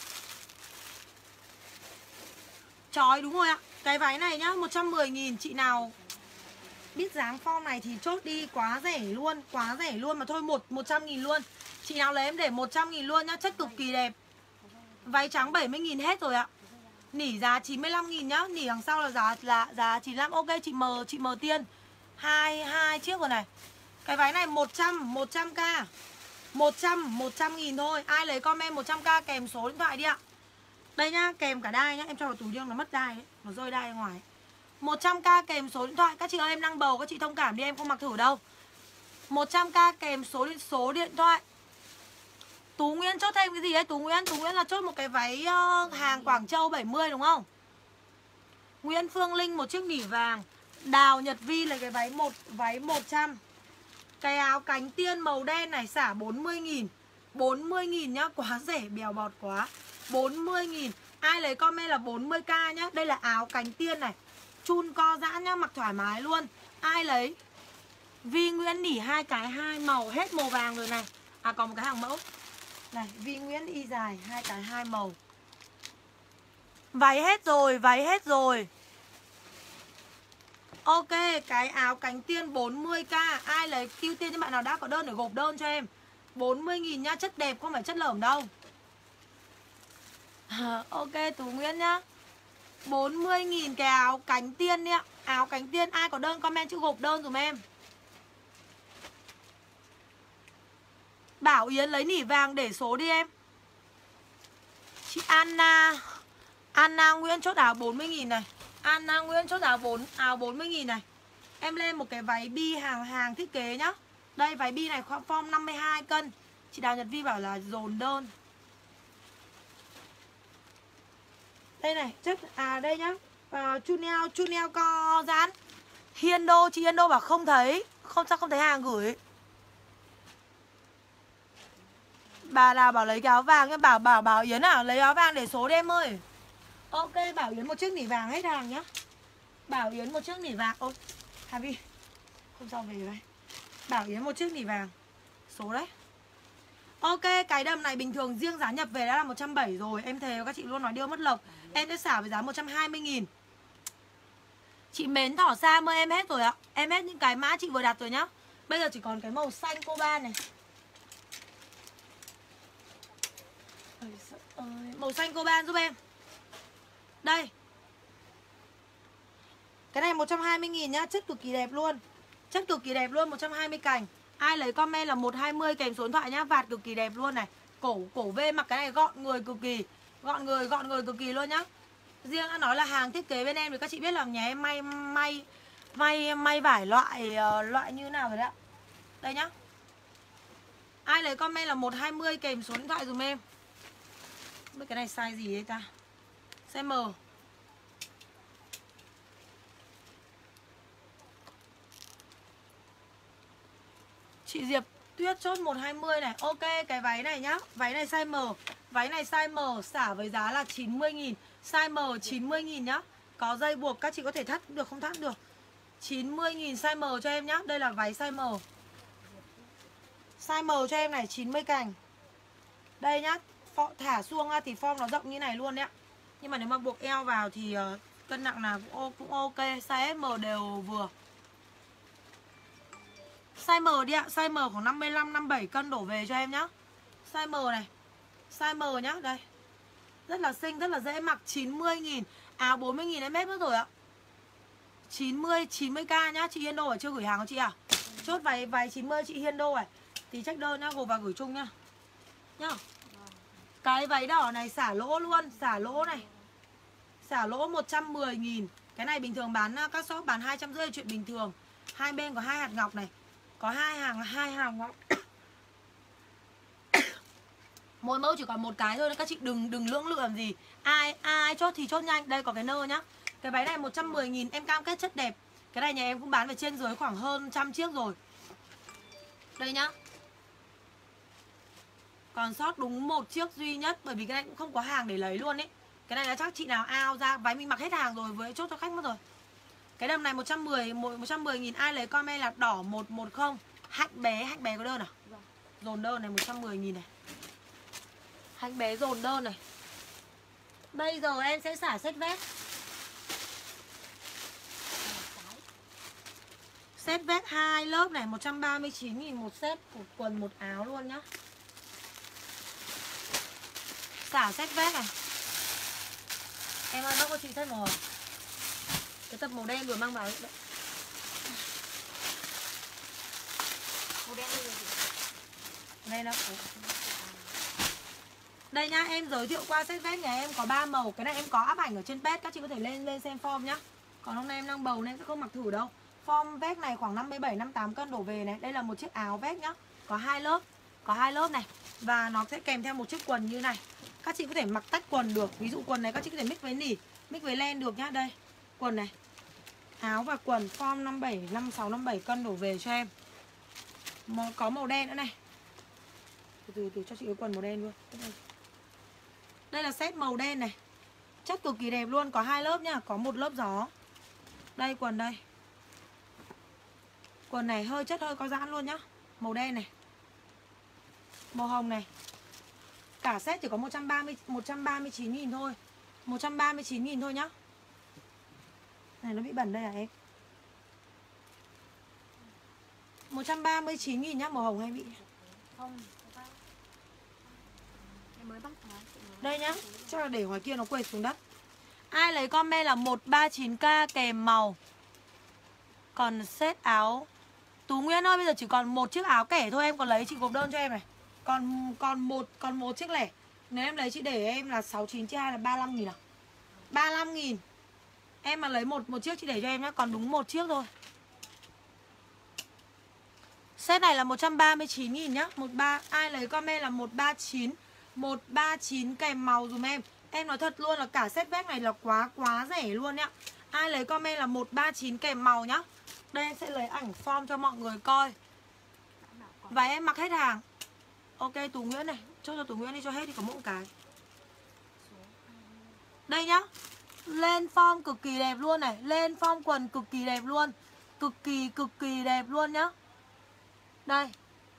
Chói đúng rồi ạ. Cái váy này nhá, 110.000. Chị nào biết dáng form này thì chốt đi, quá rẻ luôn, mà thôi 100.000 luôn. Chị nào lấy em để 100.000 luôn nhá, chất cực kỳ đẹp. Váy trắng 70.000 hết rồi ạ. Nỉ giá 95.000 nhá, nỉ đằng sau là giá 95. Ok chị M Tiên. Hai chiếc rồi này. Cái váy này 100k. 100.000 thôi. Ai lấy comment 100k kèm số điện thoại đi ạ. Đây nhá, kèm cả đai nhá, em cho vào túi riêng nó mất đai ấy, nó rơi đai ra ngoài. 100k kèm số điện thoại. Các chị ơi em đang bầu, các chị thông cảm đi, em không mặc thử đâu. 100k kèm số điện thoại. Tú Nguyễn chốt thêm cái gì đấy Tú Nguyễn là chốt một cái váy hàng Quảng Châu 70 đúng không? Nguyễn Phương Linh một chiếc nỉ vàng. Đào Nhật Vi là cái váy 100. Cái áo cánh tiên màu đen này xả 40.000. 40.000 nhá, quá rẻ, bèo bọt quá. 40.000. Ai lấy comment là 40k nhá. Đây là áo cánh tiên này, chun co giãn nhá, mặc thoải mái luôn. Ai lấy? Vi Nguyễn nỉ 2 cái 2 màu, hết màu vàng rồi này. À còn một cái hàng mẫu. Này, Vi Nguyễn y dài 2 cái 2 màu. Váy hết rồi. Ok, cái áo cánh tiên 40k. Ai lấy ưu tiên cho bạn nào đã có đơn để gộp đơn cho em. 40.000 nhá, chất đẹp không phải chất lởm đâu. Ok Tú Nguyễn nhá. 40.000 cái áo cánh tiên nhá. Áo cánh tiên ai có đơn comment chữ gộp đơn dùm em. Bảo Yến lấy nỉ vàng để số đi em. Chị Anna Nguyễn chốt áo 40.000 này. Anna Nguyễn chốt áo 40.000 này. Em lên một cái váy bi hàng thiết kế nhá. Đây váy bi này form 52 cân. Chị Đào Nhật Vi bảo là dồn đơn. Đây này, chất đây nhá. Chuneo co giãn. Hiendo, chị Hiendo bảo không thấy. Sao không thấy hàng gửi. Bà nào bảo lấy cái áo vàng nhưng bảo Yến à lấy áo vàng để số đi em ơi. Ok, bảo Yến một chiếc nỉ vàng hết hàng nhá. Bảo Yến một chiếc nỉ vàng. Ôi, Hà Vi không sao về đây. Bảo Yến một chiếc nỉ vàng. Số đấy. Ok, cái đầm này bình thường riêng giá nhập về đã là 170 rồi. Em thề các chị luôn nói điêu mất lộc. Em sẽ xả với giá 120.000. Chị Mến Thỏ Sam ơi, em hết rồi ạ. Em hết những cái mã chị vừa đặt rồi nhá. Bây giờ chỉ còn cái màu xanh coban này. Màu xanh coban giúp em. Đây. Cái này 120.000 nhá, chất cực kỳ đẹp luôn. Chất cực kỳ đẹp luôn, 120 cành. Ai lấy comment là 120 kèm số điện thoại nhá, vạt cực kỳ đẹp luôn này. Cổ V mặc cái này gọn người cực kỳ. Gọn người cực kỳ luôn nhá. Riêng đã nói là hàng thiết kế bên em thì các chị biết là nhà em may vải loại như nào rồi đấy ạ. Đây nhá. Ai lấy comment là 120 kèm số điện thoại dùm em. Không biết cái này size gì đấy ta. Size M. Chị Diệp Tuyết chốt 120 này. Ok, cái váy này nhá. Váy này size M. Váy này size M xả với giá là 90.000. Size M 90.000 nhá. Có dây buộc, các chị có thể thắt được không thắt được. 90.000 size M cho em nhá. Đây là váy size M. Size M cho em này, 90 cành. Đây nhá. Thả xuông ra thì form nó rộng như này luôn đấy ạ. Nhưng mà nếu mà buộc eo vào thì cân nặng nào cũng ok. Size M đều vừa. Size M đi ạ. Size M khoảng 55, 57 cân đổ về cho em nhá. Size M này. Size M nhá. Đây. Rất là xinh, rất là dễ mặc. 90.000. Áo 40.000 em hết mất rồi ạ. 90k nhá. Chị Hiendo ở chưa gửi hàng của chị à? Chốt váy 90 chị Hiendo này. Thì check đơn nhá, gộp vào gửi chung nhá. Nhá. Cái váy đỏ này xả lỗ luôn. Xả lỗ này. Xả lỗ 110.000. Cái này bình thường bán các shop bán 250 là chuyện bình thường. Hai bên có 2 hạt ngọc này. Có hai hàng ngọc. Mỗi mẫu chỉ còn một cái thôi, các chị đừng lưỡng lự làm gì. Ai chốt thì chốt nhanh. Đây có cái nơ nhá. Cái váy này 110.000, em cam kết chất đẹp. Cái này nhà em cũng bán về trên dưới khoảng hơn 100 chiếc rồi. Đây nhá. Còn sót đúng một chiếc duy nhất, bởi vì cái này cũng không có hàng để lấy luôn ấy. Cái này là chắc chị nào out ra, váy mình mặc hết hàng rồi, với chốt cho khách mất rồi. Cái đầm này 110.000, ai lấy comment là đỏ 110. Hạnh bé có đơn à? Vâng. Dồn đơn này 110.000 này. Hạnh bé dồn đơn này. Bây giờ em sẽ xả set vest. Set vest 2 lớp này 139.000 một set, một quần một áo luôn nhá. Xả set vest này. Em ơi bác có chị set màu hồng. Cái tập màu đen vừa mang vào đấy. Màu đen đây là gì? Đây nó. Đây nhá, em giới thiệu qua set vest nhà em có 3 màu. Cái này em có áp ảnh ở trên page, các chị có thể lên xem form nhá. Còn hôm nay em đang bầu nên sẽ không mặc thử đâu. Form vest này khoảng 57-58 cân đổ về này. Đây là một chiếc áo vest nhá. Có 2 lớp. Có 2 lớp này. Và nó sẽ kèm theo một chiếc quần như này. Các chị có thể mặc tách quần được. Ví dụ quần này các chị có thể mix với nỉ, mix với len được nhá. Đây, quần này. Áo và quần form 56-57 cân đổ về cho em. Có màu đen nữa này. Từ cho chị cái quần màu đen luôn. Đây là set màu đen này. Chất cực kỳ đẹp luôn, có 2 lớp nhá, có một lớp gió. Đây quần đây. Quần này hơi chất hơi có giãn luôn nhá. Màu đen này. Màu hồng này. Cả set chỉ có 139.000 thôi. 139.000 thôi nhá. Này nó bị bẩn đây à em? 139.000 nhá, màu hồng hay bị? Không, em mới bắt tháng. Đây nhá, chắc là để ngoài kia nó quệt xuống đất. Ai lấy comment là 139k kèm màu. Còn set áo Tú Nguyễn ơi, bây giờ chỉ còn một chiếc áo kẻ thôi, em còn lấy chị gộp đơn cho em này. Còn một chiếc lẻ. Nếu em lấy chị để em là 69 chia 2 là 35.000 à? 35.000. Em mà lấy một chiếc chị để cho em nhá, còn đúng một chiếc thôi. Set này là 139.000 nhá. Ai lấy comment là 139 kèm màu dùm em. Em nói thật luôn là cả set vest này là quá rẻ luôn nhá. Ai lấy comment là 139 kèm màu nhá. Đây em sẽ lấy ảnh form cho mọi người coi. Và em mặc hết hàng. Ok Tú Nguyễn này, cho Tú Nguyễn đi cho hết thì có mỗi một cái. Đây nhá. Lên form cực kỳ đẹp luôn này. Lên form quần cực kỳ đẹp luôn. Cực kỳ đẹp luôn nhá. Đây.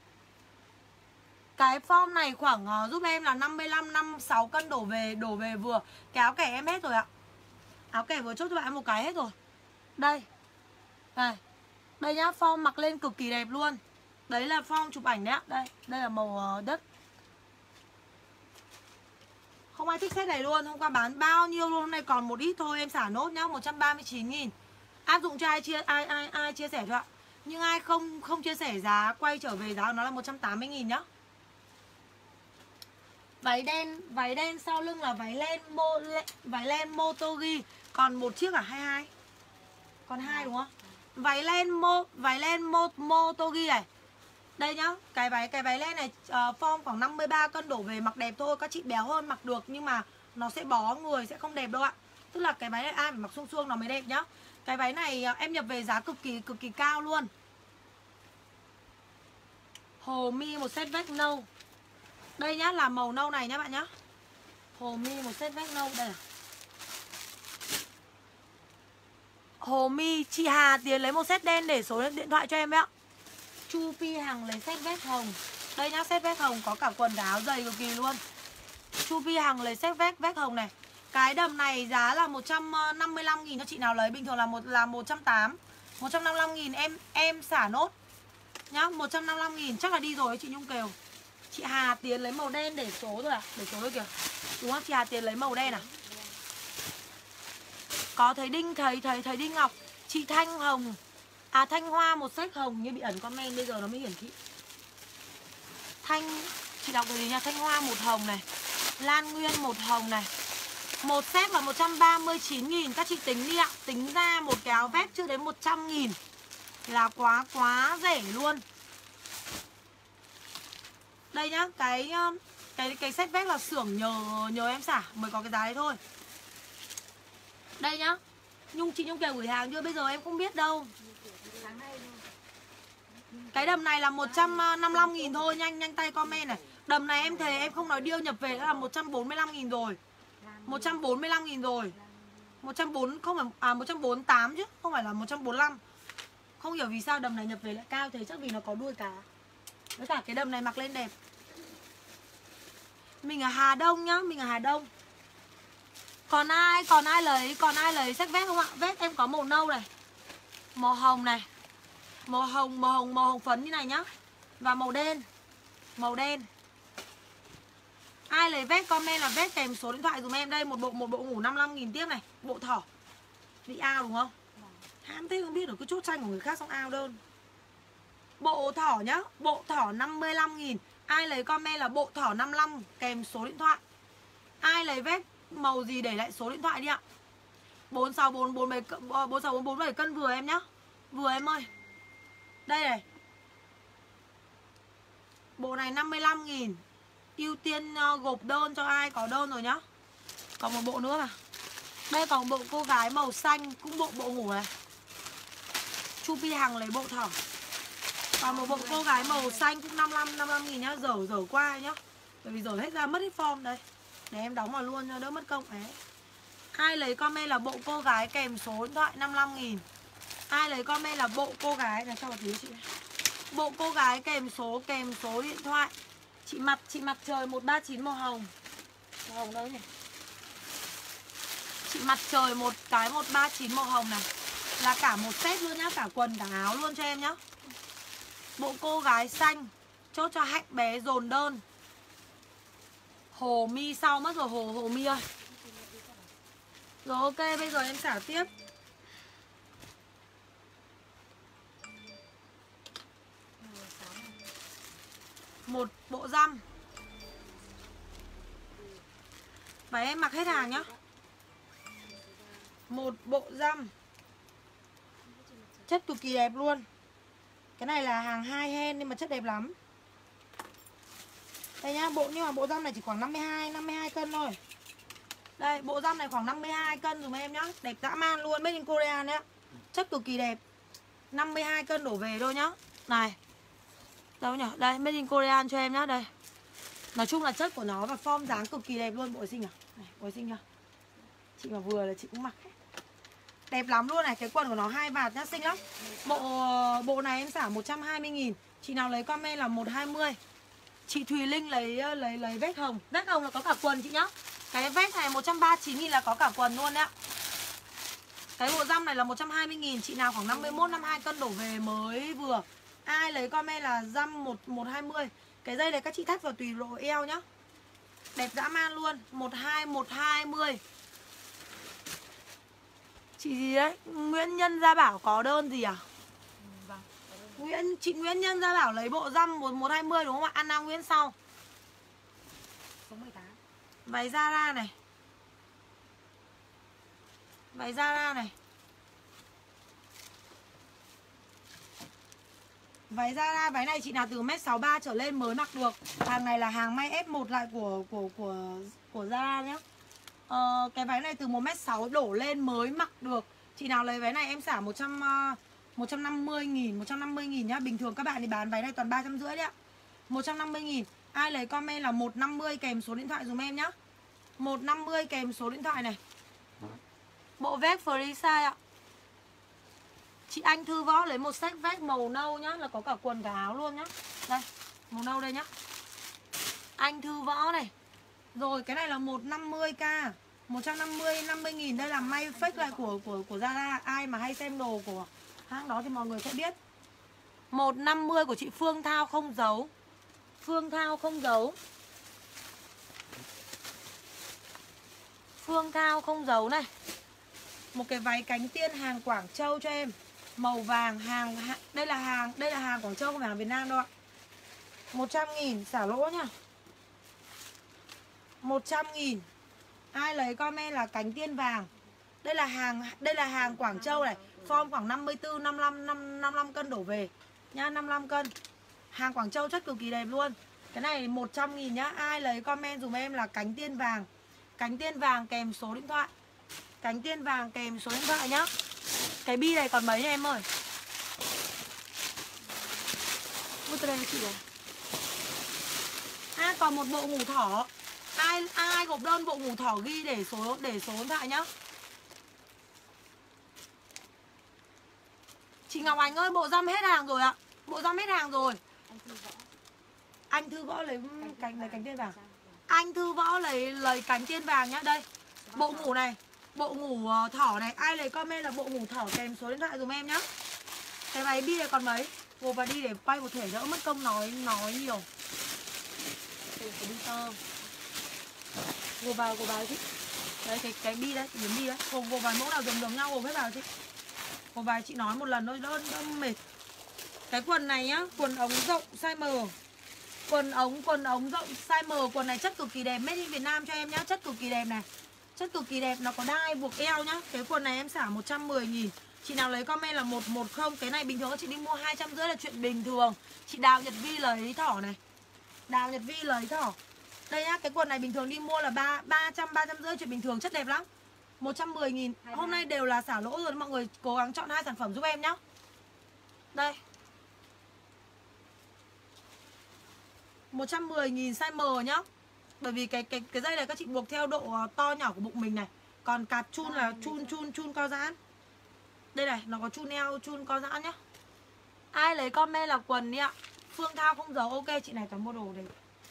Cái form này khoảng giúp em là 55-56 cân đổ về vừa. Cái áo kẻ em hết rồi ạ. Áo kẻ vừa chốt cho bạn em một cái hết rồi. Đây. Đây nhá, form mặc lên cực kỳ đẹp luôn. Đấy là form chụp ảnh đấy ạ. Đây là màu đất. Không ai thích set này luôn. Hôm qua bán bao nhiêu luôn. Hôm nay còn một ít thôi. Em xả nốt nhá, 139.000. Áp dụng cho ai chia sẻ cho ạ. Nhưng ai không chia sẻ giá, quay trở về giá của nó là 180.000 nhá. Váy đen sau lưng là váy len Motogi. Còn một chiếc à? 22. Còn 2 đúng không? Váy len Motogi này. Đây nhá, cái váy len này form khoảng 53 cân đổ về mặc đẹp thôi. Các chị béo hơn mặc được nhưng mà nó sẽ bó người, sẽ không đẹp đâu ạ. Tức là cái váy này ai phải mặc suông nó mới đẹp nhá. Cái váy này em nhập về giá cực kỳ cao luôn. Hồ mi một set vest nâu. Đây nhá, là màu nâu này nhá bạn nhá. Hồ mi một set vest nâu đây à. Hồ mi, chị Hà Tiến lấy một set đen để số điện thoại cho em ấy ạ. Chu Phi Hằng lấy set vest hồng. Đây nhá, set vest hồng có cả quần cả áo dày cực kỳ luôn. Chu Phi Hằng lấy set vest hồng này. Cái đầm này giá là 155.000 cho chị nào lấy, bình thường là 180. 155.000 em xả nốt nhá, 155.000 chắc là đi rồi chị Nhung Kiều. Chị Hà Tiến lấy màu đen để số rồi à? Để số rồi kìa. Đúng không? Chị Hà Tiến lấy màu đen à? Có thấy Đinh Ngọc. Chị Thanh Hồng. À Thanh Hoa một set hồng như bị ẩn comment bây giờ nó mới hiển thị. Chị đọc cái gì nha. Thanh Hoa một hồng này. Lan Nguyên một hồng này. Một set là 139.000. Các chị tính đi ạ. Tính ra một cái áo vest chưa đến 100.000 là quá rẻ luôn. Đây nhá, cái set vest là xưởng nhờ em xả mới có cái giá đấy thôi. Đây nhá. Chị Nhung kèo gửi hàng chưa? Bây giờ em không biết đâu. Cái đầm này là 155.000 thôi. Nhanh tay comment này. Đầm này em thề em không nói điêu, nhập về là 145.000 rồi. 145.000 rồi. 148 chứ, không phải là 145. Không hiểu vì sao đầm này nhập về lại cao thế, chắc vì nó có đuôi cá. Với cả cái đầm này mặc lên đẹp. Mình ở Hà Đông nhá, mình ở Hà Đông. Còn ai lấy sách vest không ạ? Vest em có màu nâu này, màu hồng này, màu hồng phấn như này nhá, và màu đen. Màu đen. Ai lấy vest comment là vest kèm số điện thoại dùm em đây. Một bộ ngủ 55.000 tiếp này. Bộ thỏ. Bị ao đúng không? Hãm thế không biết được, cứ chốt tranh của người khác xong ao đơn. Bộ thỏ nhá. Bộ thỏ 55.000. Ai lấy comment là bộ thỏ 55 kèm số điện thoại. Ai lấy vest màu gì để lại số điện thoại đi ạ. 464447 cân vừa em nhá. Vừa em ơi. Đây này. Bộ này 55.000. Ưu tiên gộp đơn cho ai có đơn rồi nhá. Còn một bộ nữa mà. Đây còn bộ cô gái màu xanh, cũng bộ ngủ này. Chu Pi Hằng lấy bộ thỏ. Còn một bộ cô gái màu xanh cũng 55.000 nhá. Dở qua nhá. Bởi vì dở hết ra mất hết form đây. Để em đóng vào luôn cho đỡ mất công. Đấy. Ai lấy comment là bộ cô gái kèm số điện thoại 55.000. Ai lấy comment là bộ cô gái này, cho một tí chị này. Bộ cô gái kèm số điện thoại. Chị mặt trời 139 màu hồng. Màu hồng đâu nhỉ? Chị mặt trời một cái 139 màu hồng này. Là cả một set luôn nhá, cả quần cả áo luôn cho em nhá. Bộ cô gái xanh. Chốt cho Hạnh bé dồn đơn. Hồ Mi sau mất rồi, Hồ Mi ơi. Rồi ok, bây giờ em xả tiếp. Một bộ răm. Và em mặc hết hàng nhá. Một bộ răm. Chất cực kỳ đẹp luôn. Cái này là hàng 2 hen nhưng mà chất đẹp lắm. Đây nhá, nhưng mà bộ răm này chỉ khoảng 52 cân thôi. Đây, bộ răm này khoảng 52 cân dùm em nhá. Đẹp dã man luôn, made in Korea nhá. Chất cực kỳ đẹp. 52 cân đổ về thôi nhá. Này. Đâu nhỉ? Đây, made in Korea cho em nhá, đây. Nói chung là chất của nó và form dáng cực kỳ đẹp luôn. Bộ xinh à? Này, bộ xinh nhá. Chị mà vừa là chị cũng mặc hết. Đẹp lắm luôn này, cái quần của nó 2 vạt nhá, xinh lắm. Bộ này em xả 120.000. Chị nào lấy comment là 120. Chị Thùy Linh lấy vest hồng. Vest hồng là có cả quần chị nhá. Cái vest này 139.000 là có cả quần luôn đấy ạ. Cái bộ răm này là 120.000. Chị nào khoảng 51-52 cân đổ về mới vừa. Ai lấy comment là răm 120. Cái dây này các chị thắt vào tùy độ eo nhá. Đẹp dã man luôn. 120. Chị gì đấy? Nguyễn Nhân Gia Bảo có đơn gì à? Chị Nguyễn Nhân Gia Bảo lấy bộ răm 120 đúng không ạ? Anna Nguyễn sau. Số 18. Váy Zara này. Váy Zara này. Váy Zara, váy này chị nào từ 1m63 trở lên mới mặc được. Hàng này là hàng may F1 lại của Zara nhá. Cái váy này từ 1m6 đổ lên mới mặc được. Chị nào lấy váy này em xả 150.000 nhá. Bình thường các bạn thì bán váy này toàn 350 đấy ạ. 150.000. Ai lấy comment là 150 kèm số điện thoại dùm em nhá. 150 kèm số điện thoại này. Bộ vest free size ạ. Chị Anh Thư Võ lấy một set vest màu nâu nhá, là có cả quần cả áo luôn nhá. Đây, màu nâu đây nhá. Anh Thư Võ này. Rồi cái này là 150k. 150.000. Đây là may fake lại của Zara. Ai mà hay xem đồ của hãng đó thì mọi người sẽ biết. 150 của chị Phương Thao không giấu. Phương Thao không giấu. Phương Thao không giấu này. Một cái váy cánh tiên hàng Quảng Châu cho em. Màu vàng, đây là hàng Quảng Châu không phải hàng Việt Nam đâu ạ. 100.000 xả lỗ nhá. 100.000. Ai lấy comment là cánh tiên vàng. Đây là hàng Quảng Châu này, form khoảng 54 55 cân đổ về nhá, 55 cân. Hàng Quảng Châu chất cực kỳ đẹp luôn. Cái này 100.000 nhá. Ai lấy comment dùm em là cánh tiên vàng. Cánh tiên vàng kèm số điện thoại. Cánh tiên vàng kèm số điện thoại nhá. Cái bi này còn mấy nha em ơi. Ui đây chị này. Còn một bộ ngủ thỏ. Ai gộp đơn bộ ngủ thỏ ghi để số điện thoại nhá. Chị Ngọc Ánh ơi, bộ dăm hết hàng rồi ạ. Bộ dăm hết hàng rồi. Anh Thư Võ lấy cánh tiên vàng. Anh Thư Võ lấy cánh tiên vàng nhá. Đây. Bộ ngủ này, bộ ngủ thỏ này. Ai lấy comment là bộ ngủ thỏ kèm số điện thoại dùm em nhá. Cái váy bi này còn mấy? Gộp vào đi để quay một thể đỡ mất công nói nhiều. Gộp vào chứ. Đấy cái bi đấy, điểm bi đấy. Gộp vào mẫu nào giống nhau gộp hết vào chứ. Gộp vào chị nói một lần thôi đỡ mệt. Cái quần này nhá, quần ống rộng size M. Quần ống rộng size M, quần này chất cực kỳ đẹp, made in Việt Nam cho em nhá, chất cực kỳ đẹp này. Chất cực kỳ đẹp, nó có đai buộc eo nhá. Cái quần này em xả 110.000. Chị nào lấy comment là 110. Cái này bình thường chị đi mua 250 là chuyện bình thường. Chị Đào Nhật Vi lấy thỏ này. Đào Nhật Vi lấy thỏ. Đây nhá, cái quần này bình thường đi mua là 350 chuyện bình thường, chất đẹp lắm. 110.000. Hôm nay đều là xả lỗ rồi, mọi người cố gắng chọn 2 sản phẩm giúp em nhá. Đây. 110.000 size M nhá. Bởi vì cái dây này các chị buộc theo độ to nhỏ của bụng mình này. Còn cạt chun là chun co giãn. Đây này, nó có chun eo, chun co giãn nhá. Ai lấy comment là quần đi ạ. Phương Thao không giấu, ok chị này toàn mua đồ đây.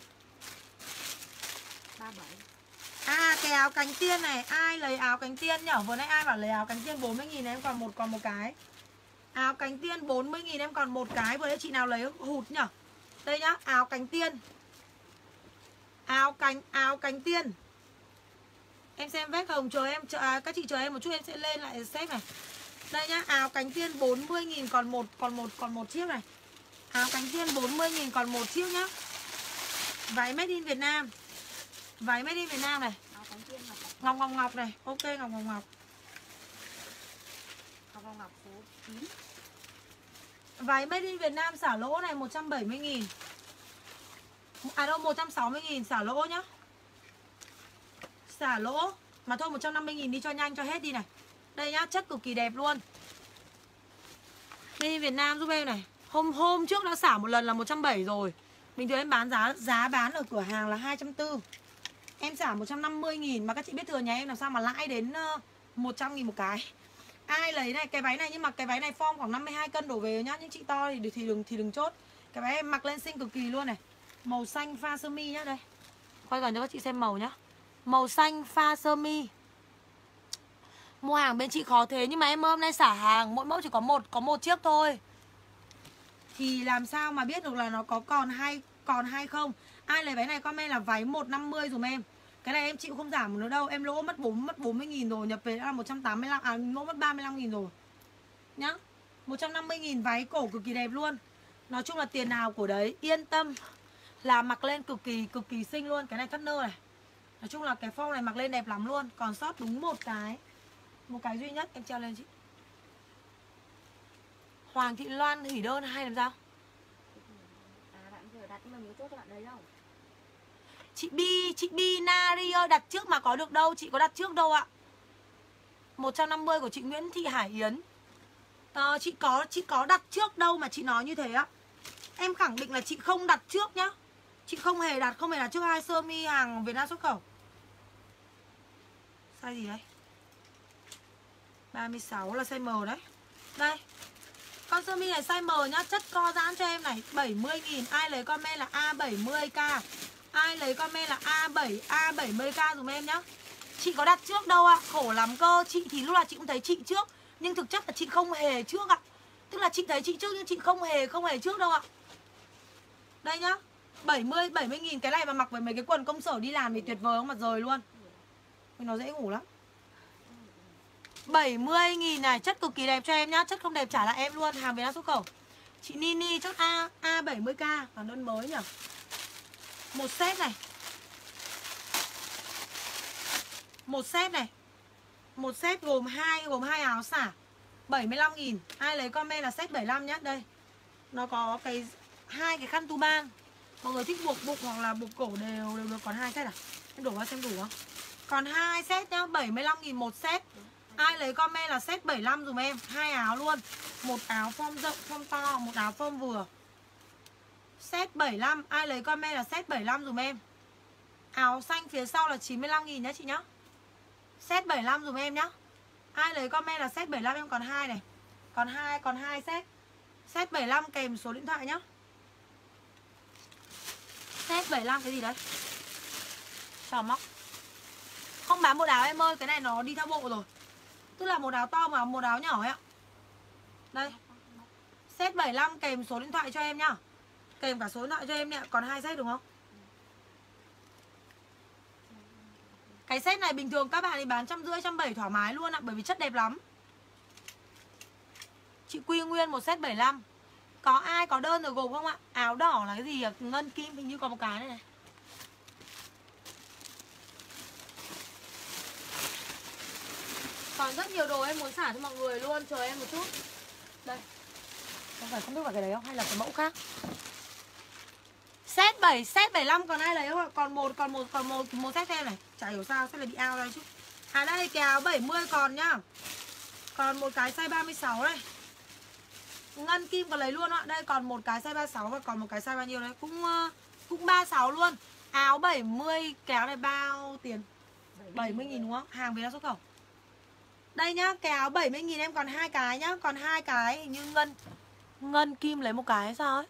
37. Cái áo cánh tiên này, ai lấy áo cánh tiên nhở? Vừa nãy ai bảo lấy áo cánh tiên 40.000 em còn một cái. Áo cánh tiên 40.000 em còn một cái. Vừa nãy chị nào lấy hụt nhở? Đây nhá, áo cánh tiên. Áo cánh tiên. Em xem vết không? Chờ em, các chị chờ em một chút em sẽ lên lại xếp này. Đây nhá, áo cánh tiên 40.000 còn một chiếc này. Áo cánh tiên 40.000 còn một chiếc nhá. Váy made in Việt Nam. Váy made in Việt Nam này. Ngọc này, ok Ngọc. Ngọc số 9. Váy made in Việt Nam xả lỗ này 170.000. 160.000 xả lỗ nhá. Xả lỗ. Mà thôi 150.000 đi cho nhanh cho hết đi này. Đây nhá, chất cực kỳ đẹp luôn. Made in Việt Nam giúp em này. Hôm trước đã xả một lần là 170 rồi. Bình thường em bán giá bán ở cửa hàng là 240. Em xả 150.000 mà các chị biết thừa nhà em làm sao mà lãi đến 100.000 một cái. Ai lấy này, cái váy này nhưng mà cái váy này form khoảng 52 cân đổ về nhá, những chị to thì đừng chốt. Cái váy em mặc lên xinh cực kỳ luôn này. Màu xanh pha sơ mi nhá, đây. Quay gần cho các chị xem màu nhá. Màu xanh pha sơ mi. Mua hàng bên chị khó thế nhưng mà em hôm nay xả hàng mỗi mẫu chỉ có một chiếc thôi. Thì làm sao mà biết được là nó có còn hay không. Ai lấy váy này comment là váy 150 dùm em. Cái này em chịu không giảm nữa đâu. Em lỗ mất 40.000 rồi. Nhập về đã là 185. Lỗ mất 35.000 rồi nhá. 150.000 váy cổ cực kỳ đẹp luôn. Nói chung là tiền nào của đấy. Yên tâm là mặc lên cực kỳ xinh luôn. Cái này thắt nơ này. Nói chung là cái form này mặc lên đẹp lắm luôn. Còn sót đúng một cái duy nhất. Em treo lên chị. Hoàng Thị Loan hủy đơn hay làm sao? Bạn vừa đặt nhưng mà nhớ chốt cho bạn đấy đâu. Chị Bi Nari ơi, đặt trước mà có được đâu. Chị có đặt trước đâu ạ. 150 của chị Nguyễn Thị Hải Yến. Chị có đặt trước đâu mà chị nói như thế á. Em khẳng định là chị không đặt trước nhá. Chị không hề đặt trước ai. Sơ mi hàng Việt Nam xuất khẩu. Size gì đấy? 36 là size M đấy. Đây. Con sơ mi này size M nhá, chất co giãn cho em này, 70.000. Ai lấy comment là A70k. Ai lấy comment là A70k dùm em nhá. Chị có đặt trước đâu ạ. Khổ lắm cơ. Chị thì lúc nào chị cũng thấy chị trước, nhưng thực chất là chị không hề trước ạ. Tức là chị thấy chị trước nhưng chị không hề trước đâu ạ. Đây nhá. 70.000 cái này mà mặc với mấy cái quần công sở đi làm thì tuyệt vời không mà rời luôn. Nó dễ ngủ lắm. 70.000 này, chất cực kỳ đẹp cho em nhá. Chất không đẹp trả lại em luôn, hàng Việt Nam xuất khẩu. Chị Nini chốt A70k. Còn đơn mới nhỉ. Một set này. Một set này. Một set gồm hai áo xả 75.000. Ai lấy comment là set 75 nhá. Đây. Nó có cái hai cái khăn tu ban. Mọi người thích buộc bụng hoặc là buộc cổ đều được. Còn 2 set à? Em đổ vào xem đủ không? Còn 2 set nhá, 75.000 một set. Ai lấy comment là set 75 dùm em. 2 áo luôn. Một áo form rộng, form to, một áo form vừa. Set 75. Ai lấy comment là set 75 dùm em. Áo xanh phía sau là 95.000 nhá chị nhá. Set 75 dùm em nhá. Ai lấy comment là set 75, em còn 2 này. Còn 2 set. Set 75 kèm số điện thoại nhá. Set 75 cái gì đấy? Chờ móc. Không bán một áo em ơi, cái này nó đi theo bộ rồi. Tức là một áo to mà một áo nhỏ ấy ạ. Đây. Set 75 kèm số điện thoại cho em nhá. Kèm cả số điện thoại cho em nè. Còn 2 set đúng không? Cái set này bình thường các bạn thì bán 150, 170 thoải mái luôn ạ. Bởi vì chất đẹp lắm. Chị Quy Nguyên một set 75. Có ai có đơn rồi gồm không ạ? Áo đỏ là cái gì ạ? Ngân kim hình như có một cái này này. Còn rất nhiều đồ em muốn xả cho mọi người luôn. Chờ em một chút. Đây. Không biết phải cái đấy không? Hay là cái mẫu khác? Set 7, set 75 còn ai lấy không ạ? Còn một set thêm này. Chả hiểu sao, set này bị out đây chứ. À đây, cái áo 70 còn nhá. Còn một cái size 36 đây. Ngân kim còn lấy luôn ạ. Đây còn một cái size 36 và còn một cái size bao nhiêu đấy? Cũng 36 luôn. Áo 70, cái áo này bao tiền? 70.000 đúng không? Hàng về là xuất khẩu. Đây nhá, cái áo 70.000 em còn 2 cái nhá. Còn 2 cái hình như Ngân kim lấy một cái hay sao ấy.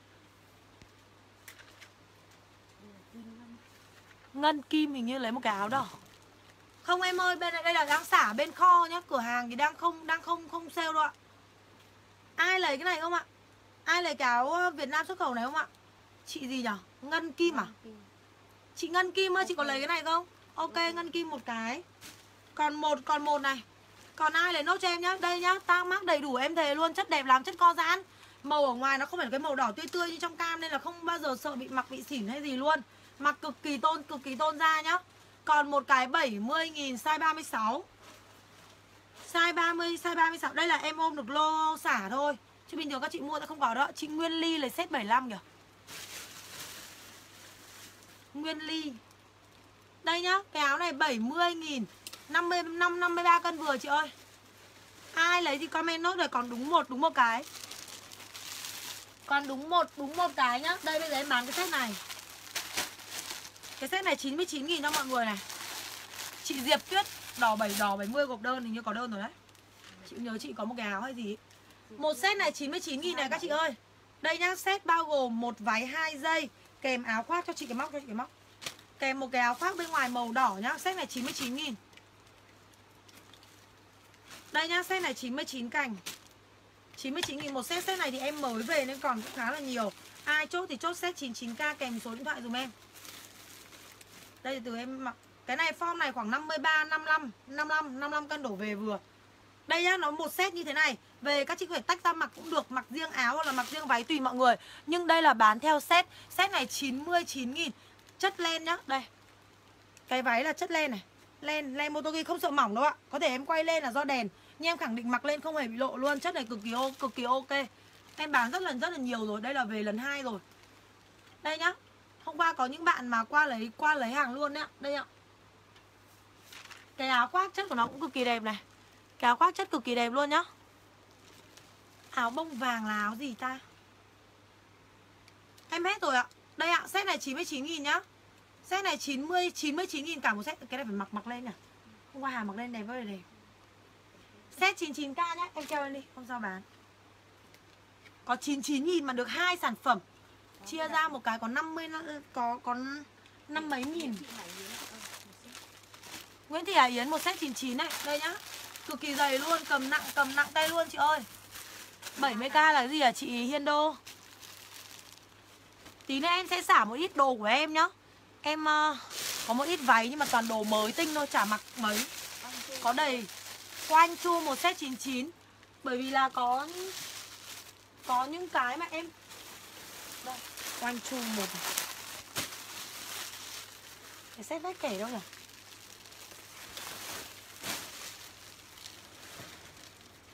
Ngân kim hình như lấy một cái áo đỏ. Không em ơi, bên này đây là đang xả bên kho nhá. Cửa hàng thì đang không sale đâu ạ. Ai lấy cái này không ạ? Ai lấy cái áo Việt Nam xuất khẩu này không ạ? Chị gì nhở? Ngân kim à? Chị Ngân Kim ơi, chị có lấy cái này không? Ok, Ngân Kim một cái. Còn một này. Còn ai lấy nốt cho em nhá. Đây nhá, tag mác đầy đủ em thề luôn. Chất đẹp lắm, chất co giãn. Màu ở ngoài nó không phải là cái màu đỏ tươi tươi như trong cam. Nên là không bao giờ sợ bị mặc bị xỉn hay gì luôn. Mặc cực kỳ tôn da nhá. Còn một cái 70.000 size 36. Size 30, size 36. Đây là em ôm được lô xả thôi. Chứ bình thường các chị mua sẽ không có đó. Chị Nguyên Ly lấy set 75 kìa. Nguyên Ly. Đây nhá, cái áo này 70.000 53 cân vừa chị ơi. Ai lấy thì comment nốt rồi. Còn đúng một cái. Còn đúng một cái nhá. Đây bây giờ em bán cái set này. Cái set này 99.000 cho mọi người này. Chị Diệp Tuyết đỏ 70 gộp đơn, hình như có đơn rồi đấy. Chị nhớ chị có một cái áo hay gì. Một set này 99.000 này các chị ơi. Đây nhá, set bao gồm một váy 2 dây kèm áo khoác cho chị cái móc, kèm một cái áo khoác bên ngoài màu đỏ nhá. Set này 99.000. Đây nhá, set này 99 cành 99.000 một set. Set này thì em mới về nên còn cũng khá là nhiều. Ai chốt thì chốt set 99k kèm số điện thoại dùm em. Đây từ em mặc. Cái này form này khoảng 53, 55 cân đổ về vừa. Đây nhá, nó một set như thế này. Về các chị có thể tách ra mặc cũng được. Mặc riêng áo hoặc là mặc riêng váy tùy mọi người. Nhưng đây là bán theo set. Set này 99.000. Chất len nhá, đây. Cái váy là chất len này. Len Motogi không sợ mỏng đâu ạ. Có thể em quay lên là do đèn. Nhưng em khẳng định mặc lên không hề bị lộ luôn. Chất này cực kỳ ok. Em bán rất là nhiều rồi. Đây là về lần 2 rồi. Đây nhá. Hôm qua có những bạn mà qua lấy hàng luôn nhá. Đây ạ. Cái áo khoác chất của nó cũng cực kỳ đẹp này. Cái áo khoác chất cực kỳ đẹp luôn nhá. Áo bông vàng là áo gì ta? Em hết rồi ạ. Đây ạ, set này 99.000 nhá. Set này 99.000 cả một set. Cái này phải mặc lên nhỉ. Hôm qua hàng mặc lên đẹp ơi đẹp. Set 99k nhá, em kêu lên đi, không sao bán. Có 99.000 mà được 2 sản phẩm. Chia ra một cái có 50, có 5 mấy nghìn. Nguyễn Thị Hải Yến một set 99 này. Đây nhá. Cực kỳ dày luôn, cầm nặng tay luôn chị ơi. 70k là cái gì hả chị Hiên Đô? Tí nữa em sẽ xả một ít đồ của em nhá. Em có một ít váy nhưng mà toàn đồ mới tinh thôi, chả mặc mấy. Có đầy. Quanh Chu một set 99. Bởi vì là có những cái mà em. Đây, Quanh Chu một. Cái set vách kể đâu nhỉ?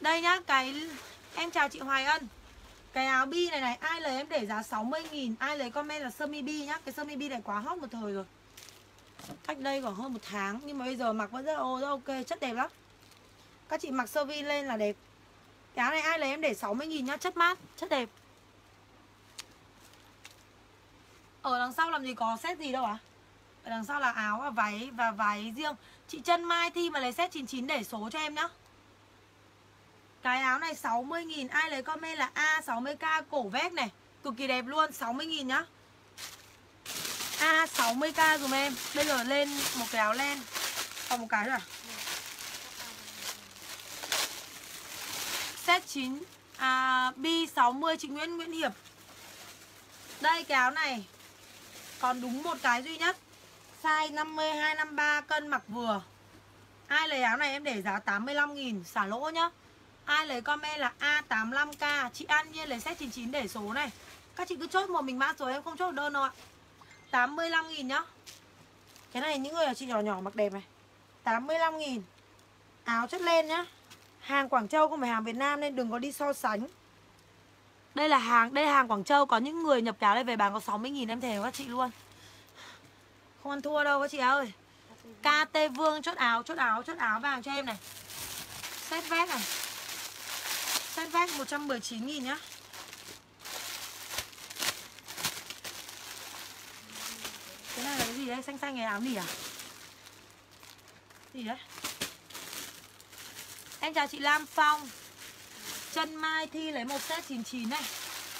Đây nhá, em chào chị Hoài Ân. Cái áo bi này này, ai lấy em để giá 60.000. Ai lấy comment là sơ mi bi nhá. Cái sơ mi bi này quá hot một thời rồi, cách đây khoảng hơn 1 tháng. Nhưng mà bây giờ mặc vẫn rất ok, chất đẹp lắm. Các chị mặc sơ vi lên là đẹp. Cái áo này ai lấy em để 60.000 nhá, chất mát, chất đẹp. Ở đằng sau làm gì có set gì đâu à? Ở đằng sau là áo và váy riêng. Chị Trân Mai Thi mà lấy set 99 để số cho em nhá. Cái áo này 60.000. Ai lấy comment là A60k cổ vest này, cực kỳ đẹp luôn, 60.000 nhá. A60k dùm em. Bây giờ lên một cái áo len. Còn một cái rồi à? Set 9 B60 chị Nguyễn Hiệp. Đây cái áo này còn đúng một cái duy nhất, size 52, 53 cân mặc vừa. Ai lấy áo này em để giá 85.000, xả lỗ nhá. Ai lấy comment là A85k. Chị An Nhiên lấy set 99 để số này. Các chị cứ chốt một mình mã số, em không chốt đơn đâu ạ. 85.000 nhá. Cái này những người là chị nhỏ nhỏ mặc đẹp này. 85.000. Áo chất len nhá. Hàng Quảng Châu không phải hàng Việt Nam nên đừng có đi so sánh. Đây là hàng Quảng Châu. Có những người nhập cái này về bán có 60.000, em thề với các chị luôn. Không ăn thua đâu các chị ơi. KT Vương chốt áo vàng cho em này. Set vest này. Set vest 119.000 nhá. Cái này là cái gì đấy? Xanh xanh cái áo gì à? Gì đấy? Em chào chị Lam Phong. Trân Mai Thi lấy một set 99 này.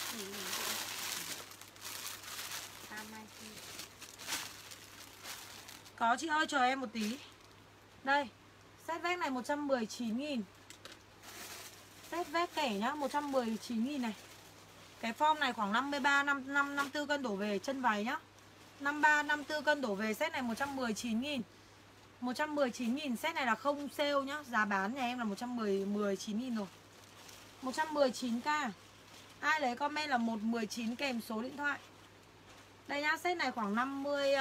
Có chị ơi, chờ em một tí. Đây, set vest này 119.000. Set vest kẻ nhá, 119.000 này. Cái form này khoảng 53, 54 cân đổ về chân váy nhá. 53, 54 cân đổ về, set này 119.000. 119.000, set này là không sale nhá. Giá bán nhà em là 119.000 rồi. 119k. Ai lấy comment là 119 kèm số điện thoại. Đây nhá, set này khoảng 50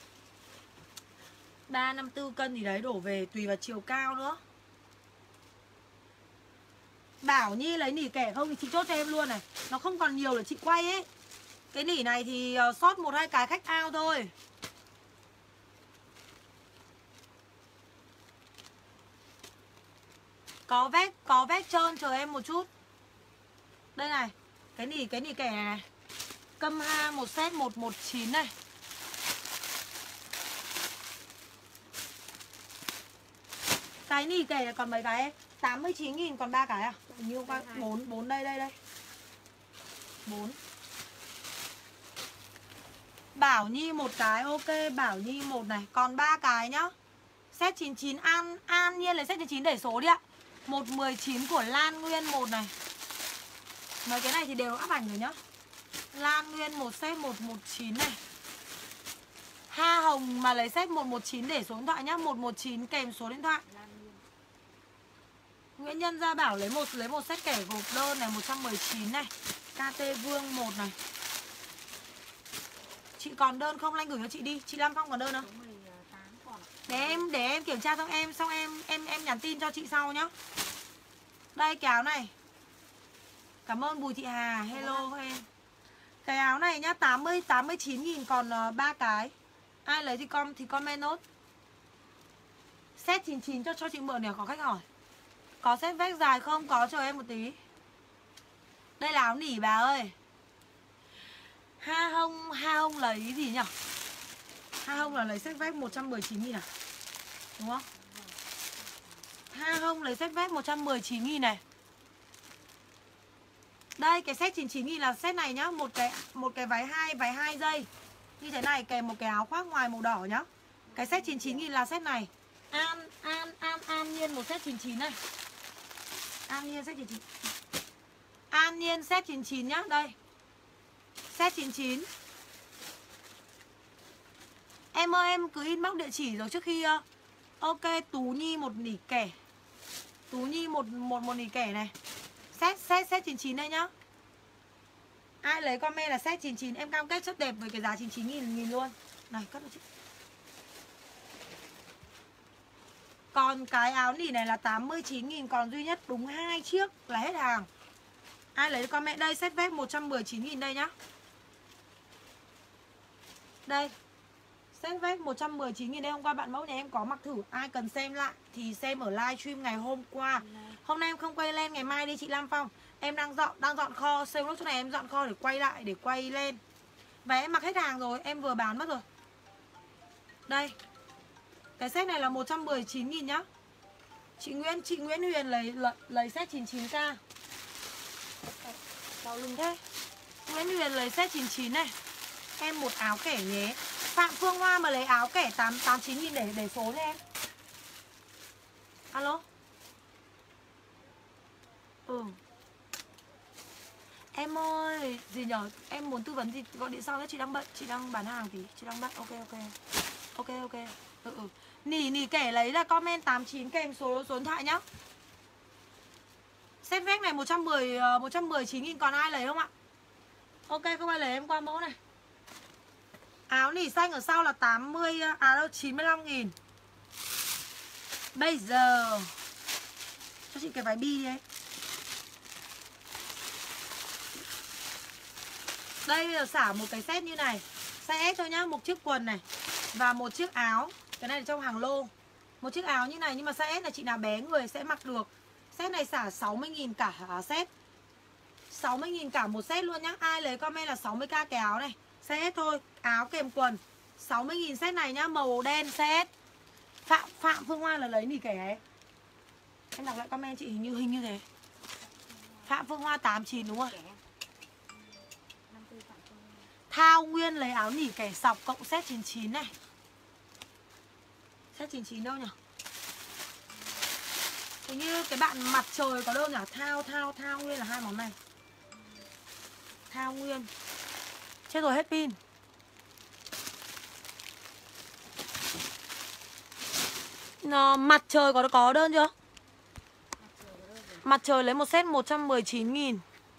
3, 54 cân gì đấy đổ về, tùy vào chiều cao nữa. Bảo Nhi lấy nỉ kẻ không thì chị chốt cho em luôn này. Nó không còn nhiều để chị quay ấy. Cái nỉ này thì sót 1-2 cái khách out thôi. Có vết trơn, chờ em một chút. Đây này, cái nỉ kẻ này này. Câm ha, một set 119 này. Cái nỉ kẻ này còn mấy cái em? 89.000 còn 3 cái à? Nhiêu qua 4 đây. 4. Bảo Nhi một cái, ok, Bảo Nhi một này, còn 3 cái nhá. Set 99 An Nhiên lấy set 99 để số đi ạ. 119 của Lan Nguyên một này. Mấy cái này thì đều áp ảnh rồi nhá. Lan Nguyên một set 119 này. Ha Hồng mà lấy set 119 để số điện thoại nhá, 119 kèm số điện thoại. Nguyễn Nhân Gia Bảo lấy một set kẻ gộp đơn này 119 này. KT Vương 1 này. Chị còn đơn không, Lanh gửi cho chị đi. Chị Lam Phong còn đơn không? Để em kiểm tra xong em nhắn tin cho chị sau nhá. Đây cái áo này. Cảm ơn Bùi Thị Hà, hello em. Cái áo này nhá, 89.000 còn 3 cái. Ai lấy thì comment nốt. Set 99 cho chị mượn này, có khách hỏi. Có set vest dài không? Có, chờ em một tí. Đây là áo nỉ bà ơi. Ha Hông lấy cái gì nhỉ? Ha Hông là lấy set vest 119.000 à? Đúng không? Ha Hông lấy set vest 119.000 này. Đây cái set 99.000 là set này nhá, một cái váy 2 dây như thế này kèm một cái áo khoác ngoài màu đỏ nhá. Cái set 99.000 là set này. An Nhiên một set 99 này. An Nhiên set 99. An Nhiên set 99 nhá, đây. Set 99. Em ơi, em cứ inbox địa chỉ rồi trước khi ok, Tú Nhi một nỉ kẻ. Tú Nhi một nỉ kẻ này. Set 99 đây nhá. Ai lấy comment là set 99, em cam kết chất đẹp với cái giá 99.000 luôn. Này, cất cho chị. Còn cái áo nỉ này là 89.000, còn duy nhất đúng 2 chiếc là hết hàng. Ai lấy comment đây, set vest 119.000 đây nhá. Đây. Set vest 119.000 đây, hôm qua bạn mẫu nhà em có mặc thử. Ai cần xem lại thì xem ở live stream ngày hôm qua. Hôm nay em không quay lên, ngày mai đi chị Lam Phong. Em đang dọn kho, xem lúc chỗ này em dọn kho để quay lại, để quay lên. Và em mặc hết hàng rồi, em vừa bán mất rồi. Đây. Cái set này là 119.000 nhá. Chị Nguyễn Huyền lấy set 99k. Đau lưng thế. Nguyễn Huyền lấy set 99 này. Em một áo kẻ nhé. Phạm Phương Hoa mà lấy áo kẻ 89.000 để số nha em. Alo. Em ơi, gì nhở? Em muốn tư vấn gì gọi điện sau nhé, chị đang bận, chị đang bán hàng tí, chị đang bận. Ok. Nỉ kẻ lấy là comment 89 kèm số điện thoại nhá. Set vest này 119.000, còn ai lấy không ạ? Ok, không ai lấy em qua mẫu này. Áo nỉ xanh ở sau là 95.000. Bây giờ cho chị cái váy bi đi ấy. Đây bây giờ xả một cái set như này, size S thôi nhá, một chiếc quần này và một chiếc áo. Cái này là trong hàng lô. Một chiếc áo như này nhưng mà size S là chị nào bé người sẽ mặc được. Set này xả 60.000 cả set. 60.000 cả một set luôn nhá. Ai lấy comment là 60k cái áo này. Size S thôi, áo kèm quần. 60.000 set này nhá, màu đen set. Phạm Phương Hoa là lấy nỉ kẻ ấy. Em đọc lại comment chị hình như thế. Phạm Phương Hoa 89 đúng không? Thao Nguyên lấy áo nỉ kẻ sọc cộng set 99 này. Set 99 đâu nhỉ? Hình như cái bạn mặt trời có đâu nhỉ? Thao Nguyên là hai món này. Thao Nguyên. Chết rồi, hết pin. Mặt trời có đơn chưa? Mặt trời lấy một set 119.000.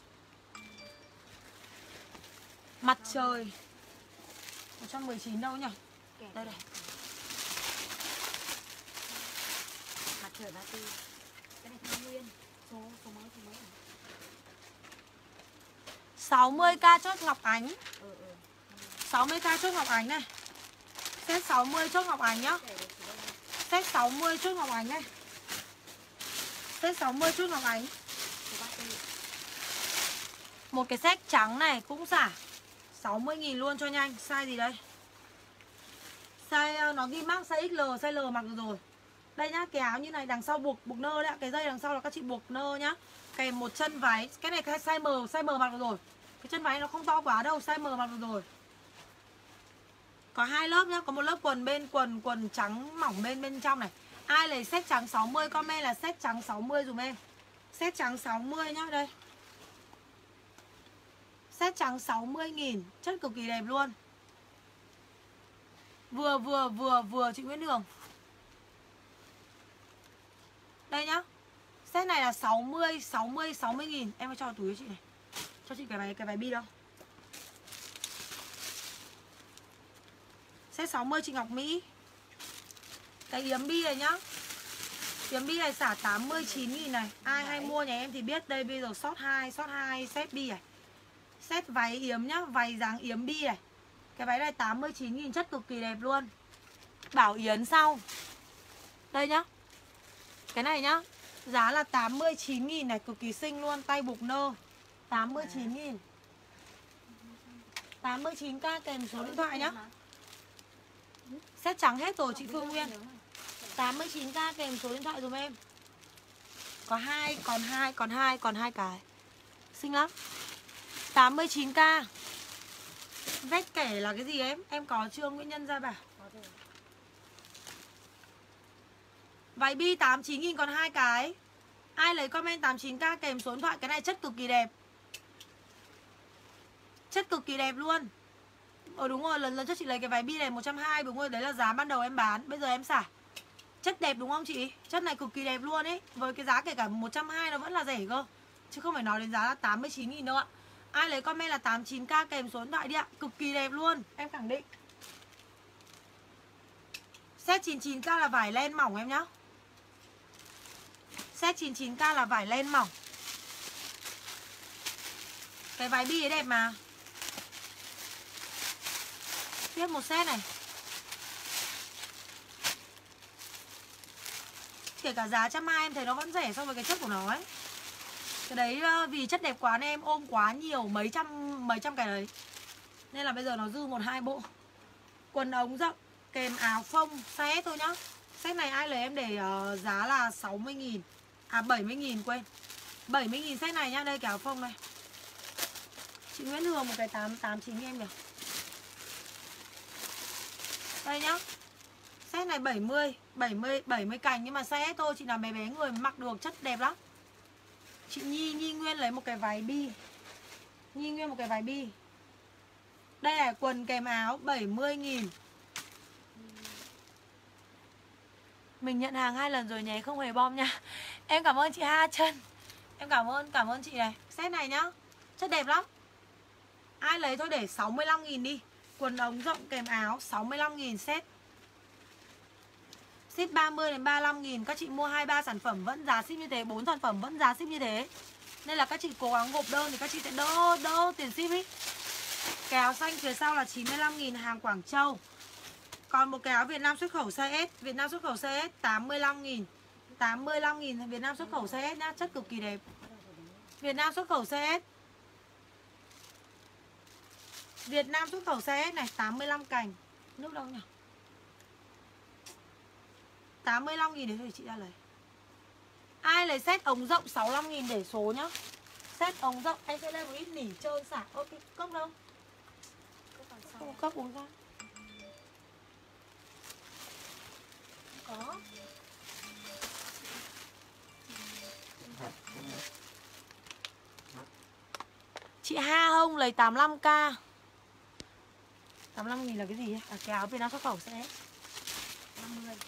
Mặt trời 119 đâu nhỉ? Đây này. Mặt trời 34. Cái này Thao Nguyên. Số mấy? 60k chốt Ngọc Ánh. 60k chốt Ngọc Ánh này. Set 60 chốt Ngọc Ánh nhá. Set 60 chốt Ngọc Ánh này. Set 60 chốt Ngọc Ánh. Một cái set trắng này cũng xả 60.000 luôn cho nhanh. Size gì đây? Size nó ghi mác size XL, size L mặc được rồi. Đây nhá, cái áo như này đằng sau buộc nơ đấy ạ. Cái dây đằng sau là các chị buộc nơ nhá. Kèm một chân váy. Cái này size M mặc được rồi. Cái chân váy nó không to quá đâu, size M mặc được rồi. Có hai lớp nhá, có một lớp quần bên quần trắng mỏng bên trong này. Ai lấy set trắng 60 comment là set trắng 60 dùm em. Set trắng 60 nhá, đây. Set trắng 60.000, chất cực kỳ đẹp luôn. Vừa chị Nguyễn Đường. Đây nhá. Set này là 60.000. Em cho túi cho chị này. Cho chị cái váy bi đâu. Set 60 chị Ngọc Mỹ. Cái yếm bi này nhá. Yếm bi này xả 89.000 này. Ai hay mua nhà em thì biết. Đây bây giờ sót 2 set bi này. Set váy yếm nhá, váy dáng yếm bi này. Cái váy này 89.000, chất cực kỳ đẹp luôn. Bảo Yến sau. Đây nhá. Cái này nhá, giá là 89.000 này, cực kỳ xinh luôn, tay buộc nơ. 89.000. 89k kèm số điện thoại nhá. Set trắng hết rồi chị Phương Nguyên. 89k kèm số điện thoại dùm em. Còn hai cái. Xinh lắm. 89k. Vết kẻ là cái gì em? Em có chưa Nguyễn Nhân Gia Bảo? Váy bi 89.000 còn 2 cái. Ai lấy comment 89k kèm số điện thoại. Cái này chất cực kỳ đẹp. Chất cực kỳ đẹp luôn. Đúng rồi, lần trước chị lấy cái váy bi này 120. Đúng rồi, đấy là giá ban đầu em bán. Bây giờ em xả. Chất đẹp đúng không chị? Chất này cực kỳ đẹp luôn ấy. Với cái giá kể cả 120 nó vẫn là rẻ cơ. Chứ không phải nói đến giá là 89.000 đâu ạ. Ai lấy comment là 89k kèm số điện thoại đi ạ. Cực kỳ đẹp luôn, em khẳng định. Set 99k là vải len mỏng em nhá. Set 99k là vải len mỏng. Cái váy bi ấy đẹp mà. Tiếp một set này. Kể cả giá 120 em thấy nó vẫn rẻ so với cái chất của nó ấy. Cái đấy vì chất đẹp quá nên em ôm quá nhiều, mấy trăm cái đấy. Nên là bây giờ nó dư 1-2 bộ. Quần ống rộng kèm áo phông size S thôi nhá. Set này ai lấy em để giá là 60.000. À 70.000 quên. 70.000 set này nhá, đây cái áo phông này. Chị Nguyễn Hường một cái 89 em nhỉ. Đây nhá. Set này 70 cành nhưng mà size S thôi, chị nào bé bé người mặc được, chất đẹp lắm. Chị Nhi Nguyên lấy một cái váy bi. Nhi Nguyên một cái váy bi. Đây là quần kèm áo 70.000. Mình nhận hàng 2 lần rồi nhé, không hề bom nha. Em cảm ơn chị Ha Trân. Em cảm ơn chị này. Set này nhá, chất đẹp lắm. Ai lấy thôi để 65.000 đi. Quần ống rộng kèm áo 65.000 set. Ship 30 đến 35.000. Các chị mua 2-3 sản phẩm vẫn giá ship như thế, 4 sản phẩm vẫn giá ship như thế. Nên là các chị cố gắng gộp đơn thì các chị sẽ đỡ tiền ship ý. Cái áo xanh phía sau là 95.000 hàng Quảng Châu. Còn một cái áo Việt Nam xuất khẩu size S, Việt Nam xuất khẩu size S 85.000. 85.000 Việt Nam xuất khẩu size S nhá, chất cực kỳ đẹp. Việt Nam xuất khẩu size S. Việt Nam xuất khẩu size S này, 85 cành. Nước đâu nhỉ? 85.000 đấy thôi chị ra lấy. Ai lấy set ống rộng 65.000 để số nhá. Set ống rộng em sẽ lên một ít nỉ trơn xả. Ơ cái cốc đâu? Không có cốc uống ra. Có. Chị Ha Hông lấy 85k. 85.000 là cái gì? À cái áo Việt Nam xuất khẩu sẽ 50.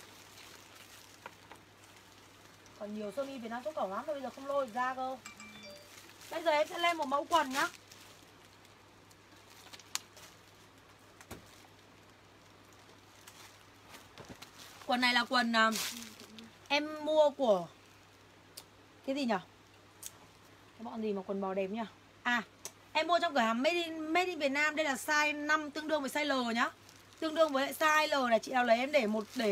Còn nhiều sơ mi Việt Nam xuất khẩu lắm, bây giờ không lôi ra cơ. Bây giờ em sẽ lên một mẫu quần nhá. Quần này là quần em mua của cái gì nhỉ? Cái bọn gì mà quần bò đẹp nhỉ? À, em mua trong cửa hàng Made in Việt Nam. Đây là size 5 tương đương với size L nhá. Tương đương với size L này. Chị nào lấy em để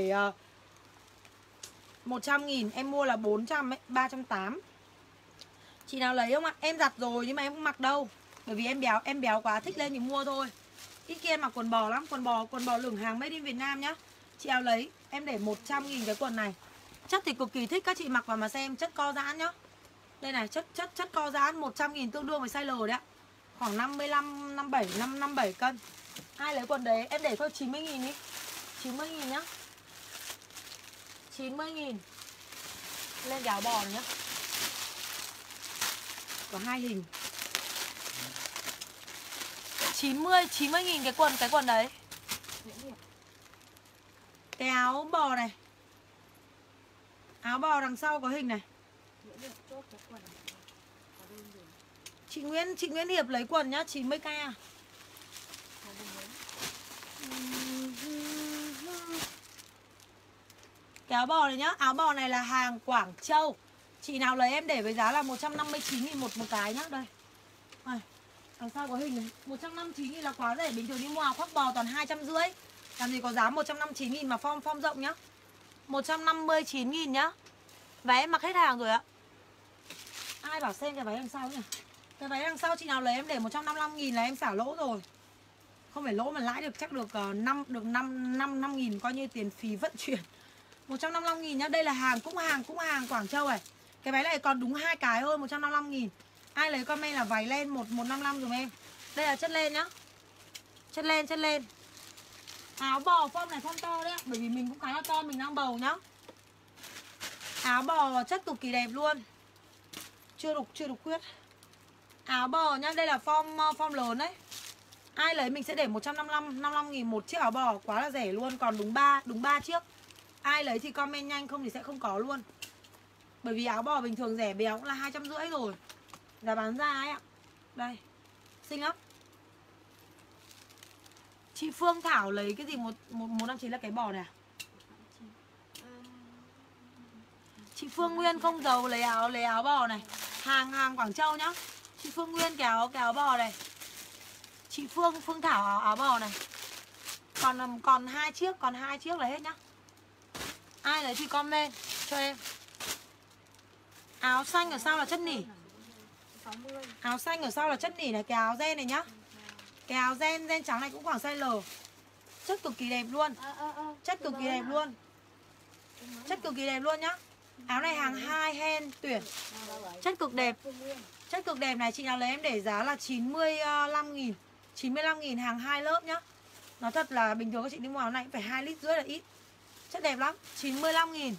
100.000. Em mua là 400 ấy, 380. Chị nào lấy không ạ? Em giặt rồi nhưng mà em không mặc đâu. Bởi vì em béo quá, thích lên thì mua thôi. Ít kia em mặc quần bò lắm. Quần bò lửng hàng Made in Việt Nam nhá. Chị nào lấy em để 100.000 cái quần này. Chất thì cực kỳ thích, các chị mặc vào mà xem. Chất co giãn nhá. Đây này, chất co giãn 100.000 tương đương với size L đấy ạ. Khoảng 55, 57 cân. Ai lấy quần đấy em để thôi 90.000 đi. 90.000 nhá. 90.000. Lên cái áo bò này nhá. Có 2 hình. 90.000 cái quần đấy. Cái áo bò này. Áo bò đằng sau có hình này. Chị Nguyễn Hiệp lấy quần nhá, 90k. Cái áo bò này nhá, áo bò này là hàng Quảng Châu. Chị nào lấy em để với giá là 159.000 một cái nhá, đây. Này, đằng sau có hình này, 159.000 là quá rẻ, bình thường đi mua áo khoác bò toàn 250. Làm gì có giá 159.000 mà form rộng nhá. 159.000 nhá. Váy em mặc hết hàng rồi ạ. Ai bảo xem cái váy đằng sau nhỉ? Cái váy đằng sau chị nào lấy em để 155.000 là em xả lỗ rồi. Không phải lỗ mà lãi được chắc được 5.000 coi như tiền phí vận chuyển. 155.000 nhá, đây là hàng Quảng Châu này. Cái váy này còn đúng 2 cái thôi, 155.000. Ai lấy comment là váy len 155 dùm em. Đây là chất len nhá. Chất len. Áo bò form này form to đấy ạ, bởi vì mình cũng khá là to, mình đang bầu nhá. Áo bò chất cực kỳ đẹp luôn. Chưa đục khuyết. Áo bò nhá, đây là form lớn đấy. Ai lấy mình sẽ để 155.000 một chiếc áo bò, quá là rẻ luôn, còn đúng 3 chiếc. Ai lấy thì comment nhanh, không thì sẽ không có luôn. Bởi vì áo bò bình thường rẻ béo cũng là 250 rồi. Giá bán ra ấy ạ. Đây. Xinh lắm. Chị Phương Thảo lấy cái gì 159 là cái bò này à? Chị Phương Nguyên không giấu lấy áo bò này. Hàng Quảng Châu nhá. Chị Phương Nguyên cái áo bò này. Chị Phương Thảo áo bò này. Còn 2 chiếc, còn 2 chiếc là hết nhá. Ai lấy thì comment cho em. Áo xanh ở sau là chất nỉ. 60. Áo xanh ở sau là chất nỉ này, cái áo ren này nhá. Cái áo ren trắng này cũng khoảng size L. Chất cực kỳ đẹp luôn. Chất cực kỳ đẹp luôn. Chất cực kỳ đẹp luôn nhá. Áo này hàng 2 hen tuyển. Chất cực đẹp. Chất cực đẹp này chị nào lấy em để giá là 95.000. 95.000 hàng 2 lớp nhá. Nói thật là bình thường các chị đi mua áo này phải 2,5 lít là ít. Chất đẹp lắm, 95.000.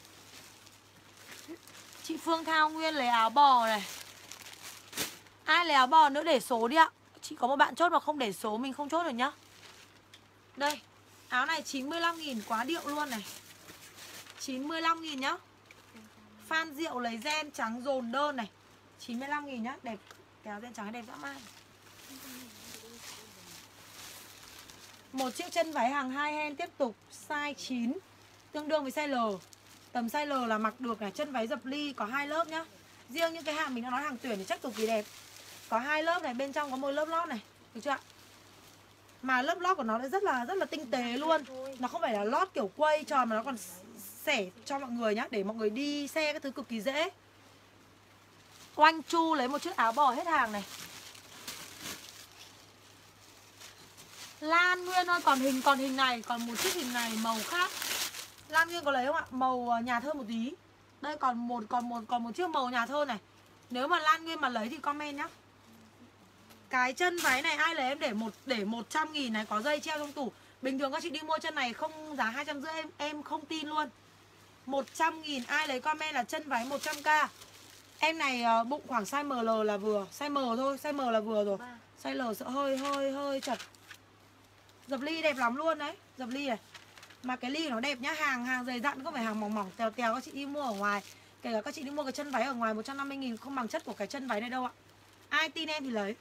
Chị Phương Thao Nguyên lấy áo bò này. Ai lấy áo bò nữa để số đi ạ. Chị có một bạn chốt mà không để số mình không chốt được nhá. Đây, áo này 95.000 quá điệu luôn này. 95.000 nhá. Phan Diệu lấy ren trắng dồn đơn này. 95.000 nhá, đẹp. Cái áo ren trắng đẹp dã man. Một chiếc chân váy hàng 2 hen tiếp tục size 9, tương đương với size L. Tầm size L là mặc được này, chân váy dập ly có 2 lớp nhá. Riêng những cái hàng mình đã nói hàng tuyển thì chắc cực kỳ đẹp. Có 2 lớp này, bên trong có một lớp lót này, được chưa ạ? Mà lớp lót của nó rất là tinh tế luôn. Nó không phải là lót kiểu quây tròn mà nó còn xẻ cho mọi người nhá, để mọi người đi xe các thứ cực kỳ dễ. Oanh Chu lấy một chiếc áo bò hết hàng này. Lan Nguyên ơi, còn hình này, còn một chiếc hình này màu khác. Lan Nguyên có lấy không ạ? Màu nhạt hơn một tí. Đây còn một chiếc màu nhạt hơn này. Nếu mà Lan Nguyên mà lấy thì comment nhá. Cái chân váy này ai lấy em để 100.000 này, có dây treo trong tủ. Bình thường các chị đi mua chân này không giá 250 em không tin luôn. 100.000 ai lấy comment là chân váy 100k. Em này bụng khoảng size ML là vừa, size M thôi, size M là vừa rồi. Size L sợ hơi chật. Dập ly đẹp lắm luôn đấy, dập ly này. Mà cái ly nó đẹp nhá, hàng dày dặn, không phải hàng mỏng tèo các chị đi mua ở ngoài. Kể cả các chị đi mua cái chân váy ở ngoài 150.000 không bằng chất của cái chân váy này đâu ạ. Ai tin em thì lấy.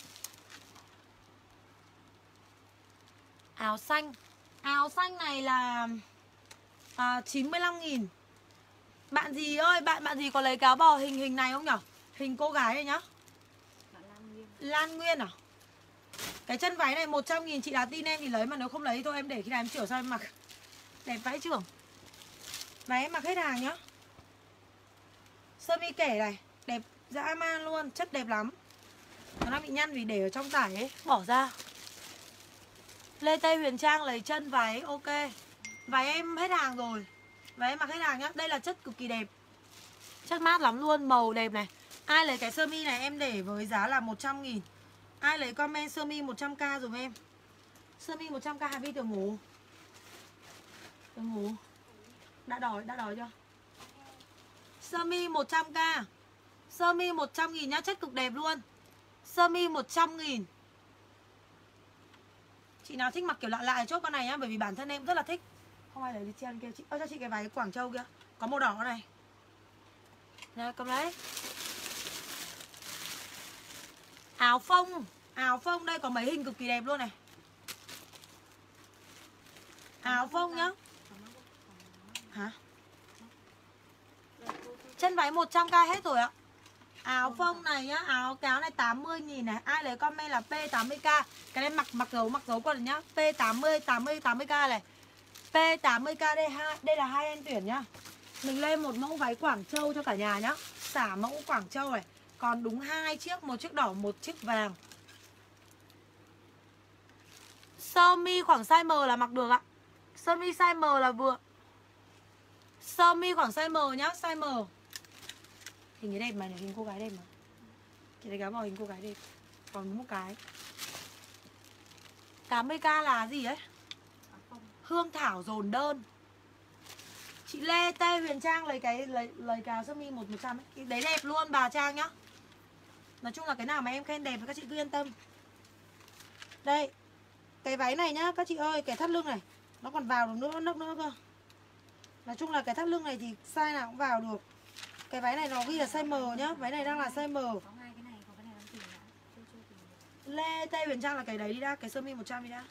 Áo xanh này là 95.000. Bạn gì ơi, bạn gì có lấy cái áo bò hình này không nhở? Hình cô gái này nhá. Lan Nguyên à? Cái chân váy này 100.000, chị đã tin em thì lấy, mà nếu không lấy thì thôi em để khi nào em chữa sao em mặc. Đẹp vãi chưởng. Váy em mặc hết hàng nhá. Sơ mi kẻ này, đẹp dã man luôn, chất đẹp lắm. Nó đang bị nhăn vì để ở trong tải ấy, bỏ ra. Lê Tây Huyền Trang lấy chân váy, ok. Váy em hết hàng rồi. Váy em mặc hết hàng nhá. Đây là chất cực kỳ đẹp. Chất mát lắm luôn, màu đẹp này. Ai lấy cái sơ mi này em để với giá là 100.000. Ai lấy comment sơ mi 100k dùm em. Sơ mi 100k Hà Vi tưởng ngủ. Tưởng ngủ. Đã đòi chưa? Sơ mi 100k. Sơ mi 100.000 nhá, chất cực đẹp luôn. Sơ mi 100.000. Chị nào thích mặc kiểu lạ lạ chốt con này nhá, bởi vì bản thân em rất là thích. Không ai lấy đi chen kia chị. Ơ cho chị cái váy Quảng Châu kia. Có màu đỏ này. Này cầm lấy. Áo phông đây có mấy hình cực kỳ đẹp luôn này. Áo phông nhá. Hả? Chân váy 100k hết rồi ạ. Áo phông này nhá, cái áo này 80.000 này. Ai lấy comment là P80k. Cái này mặc dấu quần nhá. P80 80k này. P80k đây là 2 em tuyển nhá. Mình lên một mẫu váy Quảng Châu cho cả nhà nhá. Xả mẫu Quảng Châu này. Còn đúng 2 chiếc, một chiếc đỏ, một chiếc vàng. Sơ mi khoảng size M là mặc được ạ. Sơ mi size M là vừa. Sơ mi khoảng size M nhá, size M. Hình cái đẹp mà, hình cô gái đẹp mà. Chị thấy cái bò hình cô gái đẹp. Còn một cái 80k là gì ấy? Hương Thảo dồn đơn. Chị Lê Tê Huyền Trang lấy cái áo sơ mi 100 ấy. Cái đấy đẹp luôn bà Trang nhá. Nói chung là cái nào mà em khen đẹp thì các chị cứ yên tâm. Đây. Cái váy này nhá, các chị ơi, cái thắt lưng này nó còn vào được nữa cơ. Nói chung là cái thắt lưng này thì size nào cũng vào được. Cái váy này nó ghi là size M nhá, váy này đang là size M. Lê Tây Huyền Trang là cái đấy đi đã, cái sơ mi 100 đi đã.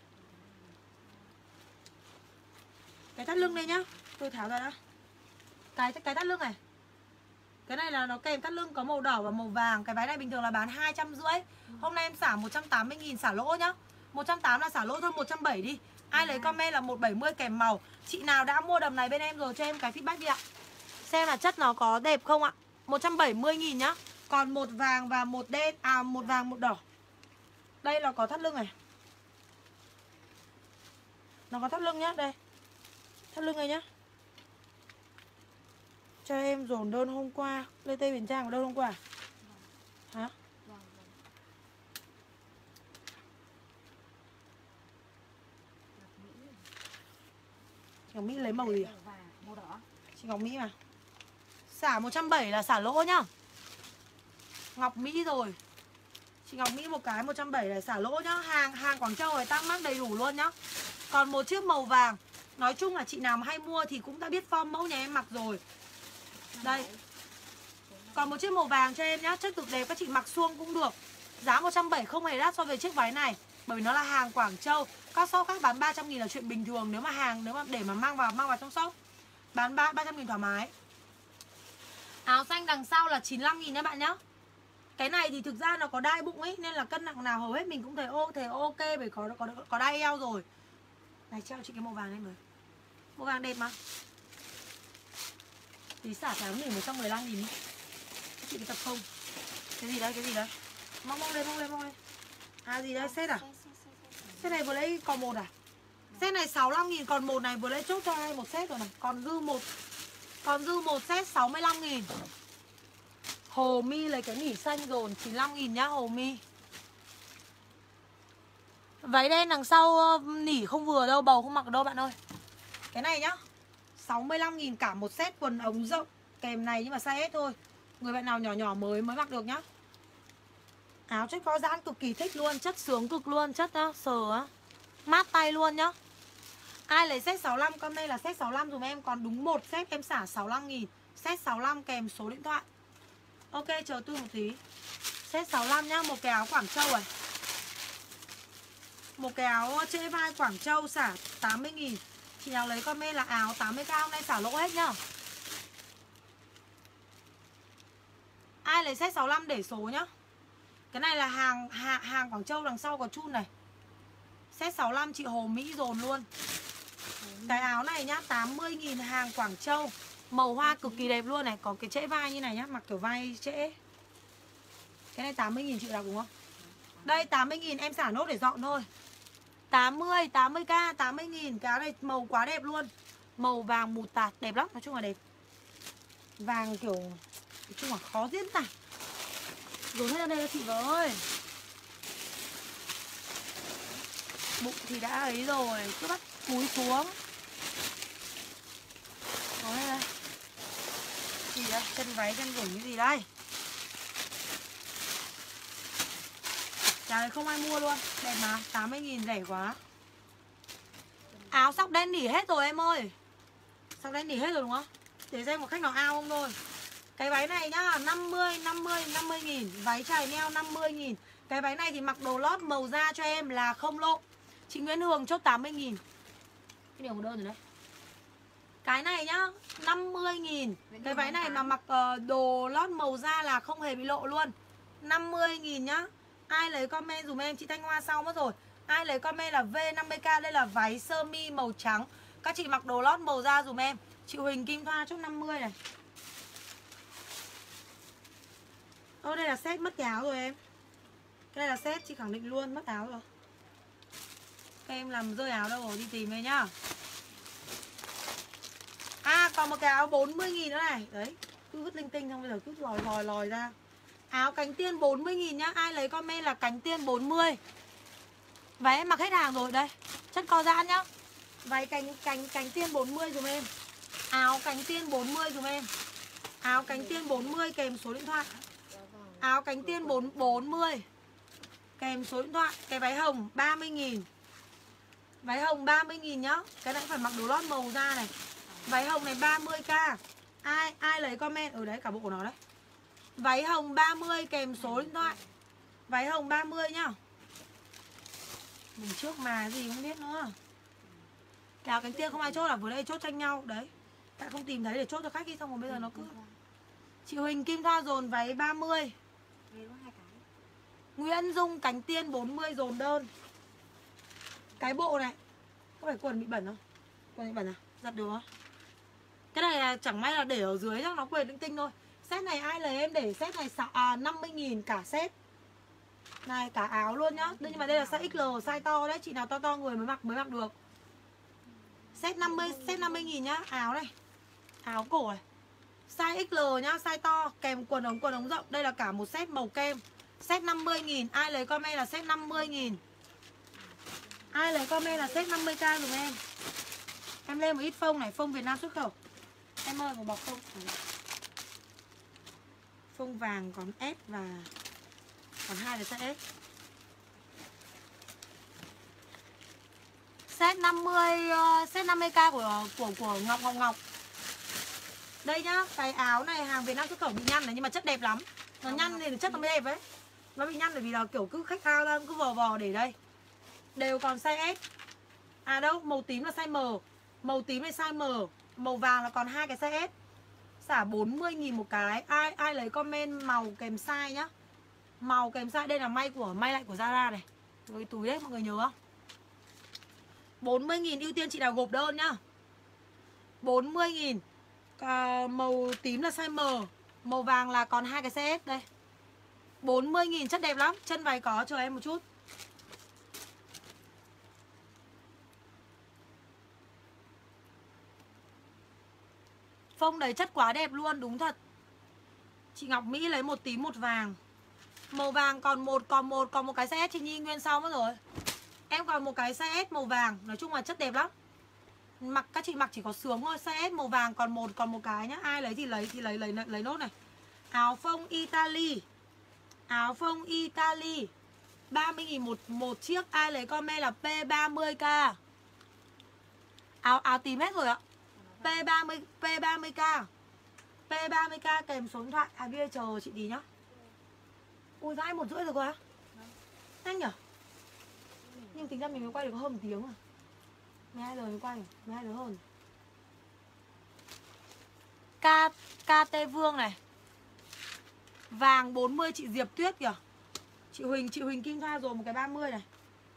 Cái thắt lưng đây nhá, tôi tháo ra đã. Cái thắt lưng này. Cái này là nó kèm thắt lưng có màu đỏ và màu vàng. Cái váy này bình thường là bán 250. Hôm nay em xả 180.000 xả lỗ nhá. 180 là xả lỗ thôi, 170 đi. Ai lấy comment là 170 kèm màu. Chị nào đã mua đầm này bên em rồi cho em cái feedback đi ạ. Xem là chất nó có đẹp không ạ. 170.000 nhá. Còn một vàng và một đen, một vàng một đỏ. Đây là có thắt lưng này. Nó có thắt lưng nhá, đây. Thắt lưng này nhá. Cho em dồn đơn hôm qua. Lê Tây Huyền Trang có đơn hôm qua. Hả? Chị Ngọc Mỹ lấy màu gì à? Màu đỏ. Chị Ngọc Mỹ mà. Xả 170 là xả lỗ nhá. Ngọc Mỹ rồi. Chị Ngọc Mỹ một cái 170 là xả lỗ nhá. Hàng Quảng Châu này tăng mác đầy đủ luôn nhá. Còn một chiếc màu vàng. Nói chung là chị nào mà hay mua thì cũng đã biết form mẫu nhà em mặc rồi. Đây. Còn một chiếc màu vàng cho em nhá. Chất cực đẹp, các chị mặc suông cũng được. Giá 170 không hề đắt so với chiếc váy này. Bởi vì nó là hàng Quảng Châu. Các shop khác bán 300.000 là chuyện bình thường. Nếu mà để mà mang vào trong shop bán 300.000 thoải mái. Áo xanh đằng sau là 95.000 nha bạn nhá. Cái này thì thực ra nó có đai bụng ấy, nên là cân nặng nào hầu hết mình cũng thấy ok. Bởi có đai eo rồi. Này treo chị cái màu vàng này mới. Màu vàng đẹp mà. Tí xả cái áo nghỉ 115.000 đi. Chị cái tập không. Cái gì đây? Mong lên. À gì đây, set à? Set này vừa lấy còn một à? Set này 65.000, còn một này vừa lấy chốt cho ai một set rồi này. Còn dư một set 65.000. Hồ mi lấy cái nỉ xanh dồn 95.000 nhá Hồ mi. Váy đen đằng sau nỉ không vừa đâu, bầu không mặc được đâu bạn ơi. Cái này nhá 65.000 cả một set quần ống rộng kèm này nhưng mà size S thôi. Người bạn nào nhỏ mới mặc được nhá. Áo chất có giãn cực kỳ thích luôn, chất sướng cực luôn, chất á, sờ á, mát tay luôn nhá. Ai lấy set 65 comment là set 65 dùm em. Còn đúng một set em xả 65.000. Set 65 kèm số điện thoại. Ok, chờ tôi một tí. Set 65 nhá, một cái áo Quảng Châu này. Một cái áo trễ vai Quảng Châu xả 80.000. Chị nào lấy comment là áo 80k hôm nay xả lỗ hết nhá. Ai lấy set 65 để số nhá. Cái này là hàng Quảng Châu, đằng sau có chun này. Set 65 chị Hồ Mỹ dồn luôn. Cái áo này nhá 80.000 hàng Quảng Châu. Màu hoa cực kỳ đẹp luôn này. Có cái trễ vai như này nhá, mặc kiểu vai trễ. Cái này 80.000 chị đặt đúng không? Đây 80.000 em xả nốt để dọn thôi. 80k 80.000. Cái áo này màu quá đẹp luôn. Màu vàng mù tạt đẹp lắm, nói chung là đẹp. Vàng kiểu nói chung là khó diễn tả. Dồn hết ra đây cho chị với ơi. Bụng thì đã ấy rồi, cứ bắt cúi xuống. Dồn hết đây. Gì đây? Chân váy chân rủng cái gì đây? Cái này không ai mua luôn. Đẹp mà, 80.000 rẻ quá. Áo sọc đen nỉ hết rồi em ơi. Sọc đen nỉ hết rồi đúng không? Để xem có khách nào ao không thôi. Cái váy này nhá, 50.000. Váy chài neo 50.000. Cái váy này thì mặc đồ lót màu da cho em là không lộ. Chị Nguyễn Hường chốt 80.000. Cái điều một đơn rồi đấy. Cái này nhá, 50.000. Cái váy này mà mặc đồ lót màu da là không hề bị lộ luôn. 50.000 nhá. Ai lấy comment dùm em, chị Thanh Hoa sau mất rồi. Ai lấy comment là V50k, đây là váy sơ mi màu trắng. Các chị mặc đồ lót màu da dùm em. Chị Huỳnh Kim Thoa chốt 50 này. Ô đây là set mất cái áo rồi em. Cái này là set, chị khẳng định luôn, mất áo rồi. Các em làm rơi áo đâu rồi, đi tìm về nhá. À còn một cái áo 40.000 nữa này. Đấy, cứ vứt linh tinh xong bây giờ cứ lòi ra. Áo cánh tiên 40.000 nhá. Ai lấy comment là cánh tiên 40. Váy em mặc hết hàng rồi đây. Chất co giãn nhá. Váy cánh tiên 40 dùm em. Áo cánh tiên 40 dùm em. Áo cánh tiên 40 kèm số điện thoại. Áo cánh tiên 40 kèm số điện thoại. Cái váy hồng 30.000. Váy hồng 30.000 nhá. Cái này phải mặc đồ lót màu da này. Váy hồng này 30k. Ai lấy comment ở đấy cả bộ của nó đấy. Váy hồng 30 kèm số điện thoại. Váy hồng 30 nhá. Mình trước mà gì không biết nữa. Cái áo cánh tiên không ai chốt là vừa đây chốt tranh nhau đấy. Tại không tìm thấy để chốt cho khách đi, xong rồi bây giờ nó cứ. Chị Huỳnh Kim Thoa dồn váy 30. Nguyễn Dung Cánh Tiên 40 dồn đơn. Cái bộ này có phải quần bị bẩn không? Quần bị bẩn à? Giặt được không? Cái này là chẳng may là để ở dưới chắc nó quệt linh tinh thôi. Set này ai lấy em để set này 50.000 cả set. Này cả áo luôn nhá. Nhưng mà đây là size XL, size to đấy. Chị nào to to người mới mặc được. Set 50.000 nhá. Áo này. Áo cổ này. Size XL nhá, size to. Kèm quần ống rộng. Đây là cả một set màu kem. Set 50.000. Ai lấy comment là set 50.000. Ai lấy comment là set 50k dùm em. Em lên một ít phông này. Phông Việt Nam xuất khẩu. Em ơi một bọc phông. Phông vàng còn S và còn 2 là size S. Set 50k của Ngọc Ngọc. Đây nhá, cái áo này hàng Việt Nam xuất khẩu bị nhăn này nhưng mà chất đẹp lắm. Nó nhăn thì chất nó mới đẹp ấy. Nó bị nhăn bởi vì là kiểu cứ khách ao ra cứ vò để đây. Đều còn size S. À đâu, màu tím là size M. Màu tím này size M. Màu vàng là còn 2 cái size S. Xả 40.000 một cái. Ai lấy comment màu kèm size nhá. Màu kèm size đây là may lại của Zara này. Cái túi đấy mọi người nhớ không? 40.000 ưu tiên chị nào gộp đơn nhá. 40.000. Màu tím là size M. Màu vàng là còn 2 cái size S đây. 40.000 chất đẹp lắm. Chân váy có, chờ em một chút. Phông đấy chất quá đẹp luôn, đúng thật. Chị Ngọc Mỹ lấy một tím một vàng. Màu vàng còn một cái size S. Chị Nhi nguyên sau mất rồi. Em còn một cái size S màu vàng. Nói chung là chất đẹp lắm. Các chị mặc chỉ có sướng thôi. Size S màu vàng còn một cái nhá. Ai lấy thì lấy nốt này. Áo phông Italy. Áo phông Italy 30.000 một chiếc. Ai lấy comment là P30k. Áo tím hết rồi ạ. P30k. P30k kèm số điện thoại. Bia chờ chị tí nhá. Ui dãi 1:30 rồi quá. Nhanh nhở. Nhưng tính ra mình mới quay được hơn 1 tiếng à. 12 giờ mới quay. 12 giờ hơn. KT Vương này. Vàng 40 chị Diệp Tuyết kìa. Chị Huỳnh Kim Thoa rồi một cái 30 này.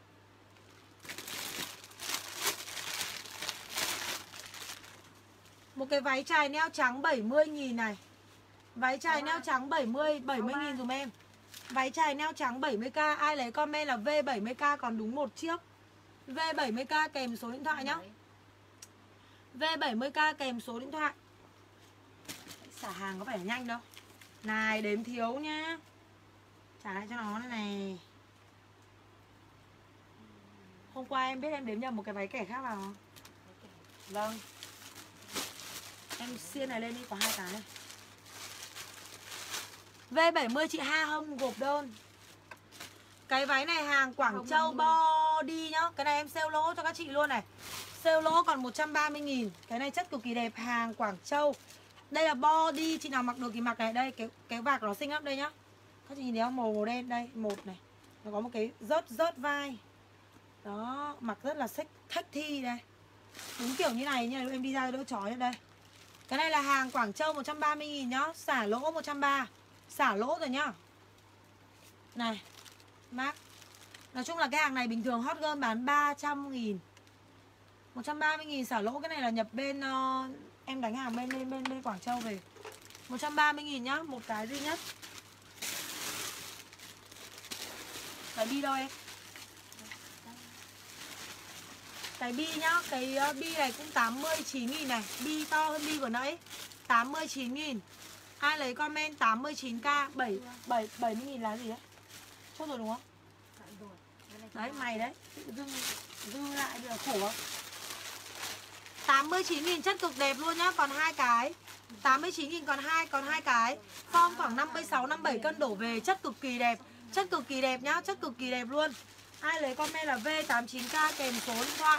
Một cái váy chài neo trắng 70.000 này. Váy chài neo trắng 70.000 dùm em. Váy chài neo trắng 70k. Ai lấy comment là V70k còn đúng một chiếc. V70k kèm số điện thoại nhá. V70k kèm số điện thoại. Xả hàng có phải là nhanh đâu. Này đếm thiếu nhá. Trả lại cho nó này. Hôm qua em biết em đếm nhầm một cái váy kẻ khác vào. Vâng. Em xiên này lên đi, có 2 cái này. V70 chị Ha Hông gộp đơn. Cái váy này hàng Quảng Châu body nhá. Cái này em sale lỗ cho các chị luôn này. Sale lỗ còn 130.000. Cái này chất cực kỳ đẹp, hàng Quảng Châu. Đây là body, chị nào mặc được thì mặc này. Đây, cái vạc nó xinh lắm đây nhá. Các chị nhìn thấy không? Màu đen đây, một này. Nó có một cái rớt vai. Đó, mặc rất là thách thi đây. Đúng kiểu như này, như em đi ra đỡ chói đây. Cái này là hàng Quảng Châu 130.000 nhá. Xả lỗ 130. Xả lỗ rồi nhá. Này mác. Nói chung là cái hàng này bình thường hot girl bán 300.000. 130.000 xả lỗ. Cái này là nhập bên em đánh hàng bên Quảng Châu về. 130.000 nhá. Một cái duy nhất. Cái bi đâu em? Cái bi nhá. Cái bi này cũng 89.000 này. Bi to hơn bi vừa nãy. 89.000. Ai lấy comment 89k 70.000 là gì đấy? Chốt rồi đúng không? Đấy mày đấy. Dư lại bây giờ khổ không? 89.000 chất cực đẹp luôn nhá. Còn 2 cái. 89.000 còn hai cái. Form khoảng 56 57 cân đổ về. Chất cực kỳ đẹp. Chất cực kỳ đẹp nhá. Chất cực kỳ đẹp luôn. Ai lấy comment là V89k kèm số điện thoại.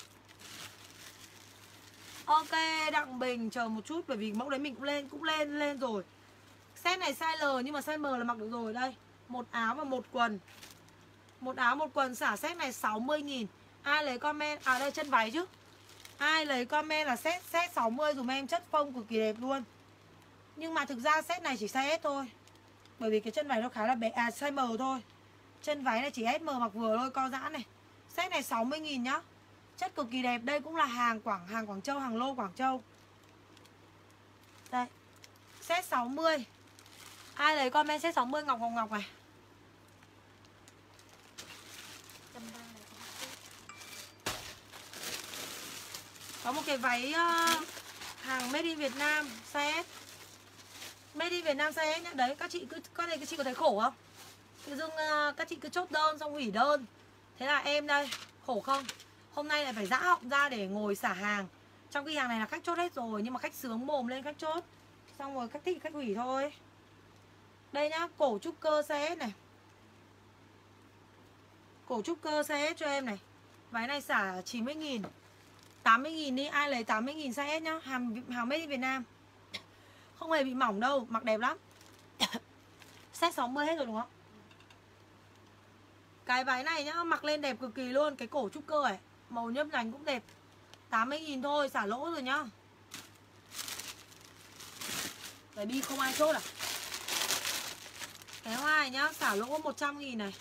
Ok, Đặng Bình chờ một chút bởi vì mẫu đấy mình cũng lên rồi. Set này size L nhưng mà size M là mặc được rồi đây. Một áo và một quần. Một áo một quần xả set này 60.000. Ai lấy comment đây chân váy chứ. Ai lấy comment là set 60 dùm em, chất phông cực kỳ đẹp luôn. Nhưng mà thực ra set này chỉ size S thôi. Bởi vì cái chân váy nó khá là bé, size M thôi. Chân váy này chỉ SM mặc vừa thôi, co giãn này. Set này 60.000 nhá. Chất cực kỳ đẹp, đây cũng là hàng Quảng Châu, hàng lô Quảng Châu. Đây. Set 60. Ai lấy comment set 60 ngọc này. Có một cái váy hàng Made in Việt Nam size S. Made in Việt Nam size S nhá. Đấy, các chị có thấy khổ không? Tự dưng các chị cứ chốt đơn xong hủy đơn. Thế là em đây, khổ không? Hôm nay lại phải giã họng ra để ngồi xả hàng. Trong khi hàng này là khách chốt hết rồi, nhưng mà khách sướng mồm lên khách chốt. Xong rồi khách thích khách hủy thôi. Đây nhá, cổ trúc cơ size S này. Cổ trúc cơ size S cho em này. Váy này xả 90.000, 80.000 đi, ai lấy 80.000 size S nhá. Hàng Made in Việt Nam. Không hề bị mỏng đâu, mặc đẹp lắm. Set 60 hết rồi đúng không? Cái váy này nhá, mặc lên đẹp cực kỳ luôn. Cái cổ trúc cơ này, màu nhấp nhánh cũng đẹp. 80.000 thôi, xả lỗ rồi nhá. Đấy, đi không ai chốt à? Cái hoa này nhá, xả lỗ 100.000 này.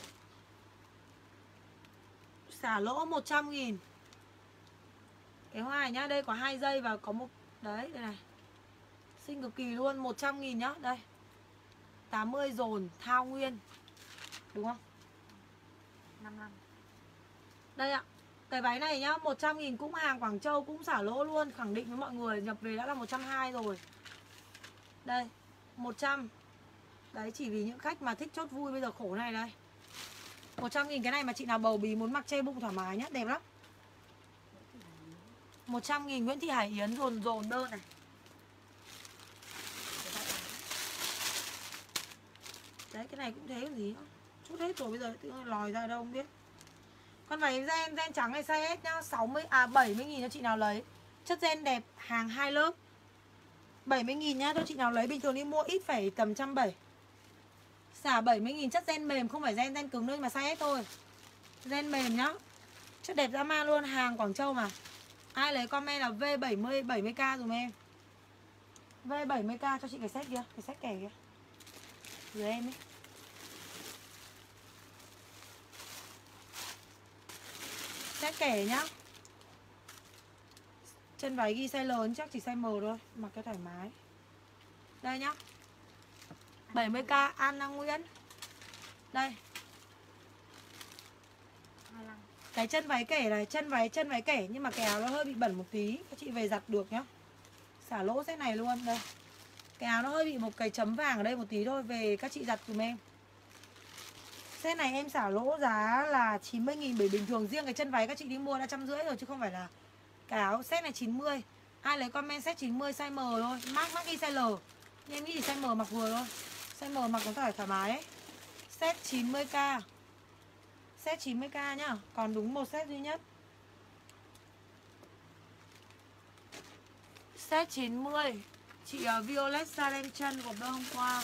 Xả lỗ 100.000. Cái hoa này nhá, đây có 2 dây và có một... Đấy, đây này. Xinh cực kỳ luôn, 100.000 nhá, đây. 80 dồn, thao nguyên. Đúng không? 55. Đây ạ. Cái váy này nhá, 100.000 cũng hàng Quảng Châu, cũng xả lỗ luôn. Khẳng định với mọi người, nhập về đã là 120 rồi. Đây, 100. Đấy, chỉ vì những khách mà thích chốt vui bây giờ khổ này đây. 100.000 cái này mà chị nào bầu bí muốn mặc che bụng thoải mái nhá, đẹp lắm. 100.000 Nguyễn Thị Hải Yến dồn đơn này. Đấy, cái này cũng thế còn gì nữa. Chút hết rồi, bây giờ tự nhiên lòi ra đâu không biết. Con váy ren trắng này size S nhá, 70.000 cho chị nào lấy. Chất ren đẹp, hàng 2 lớp. 70.000 nhá, cho chị nào lấy. Bình thường đi mua ít phải tầm 170. Xả 70.000, chất ren mềm, không phải ren cứng đâu mà size S thôi. Ren mềm nhá. Chất đẹp dã man luôn, hàng Quảng Châu mà. Ai lấy comment là V70 70k dùm em. V70k cho chị cái set kia, cái set kẻ kia. Gửi em ấy. Set kẻ nhá. Chân váy ghi size lớn, chắc chỉ size M thôi, mặc cái thoải mái. Đây nhá. 70k Anna Nguyễn. Đây. 25. Cái chân váy kẻ này, chân váy kẻ nhưng mà cái áo nó hơi bị bẩn một tí, các chị về giặt được nhá. Xả lỗ set này luôn đây. Cái áo nó hơi bị một cái chấm vàng ở đây một tí thôi, về các chị giặt dùm em. Set này em xả lỗ giá là 90.000, bởi bình thường riêng cái chân váy các chị đi mua đã 150 rồi chứ không phải là cái áo. Set này 90. Ai lấy comment set 90 size M thôi. Mắc ghi size L. Nhưng em nghĩ thì size M mặc vừa thôi. Size M mặc nó thoải mái ấy. Set 90k. Set 90k nhá. Còn đúng một set duy nhất. Set 90. Chị Violet Saren chân của hôm qua.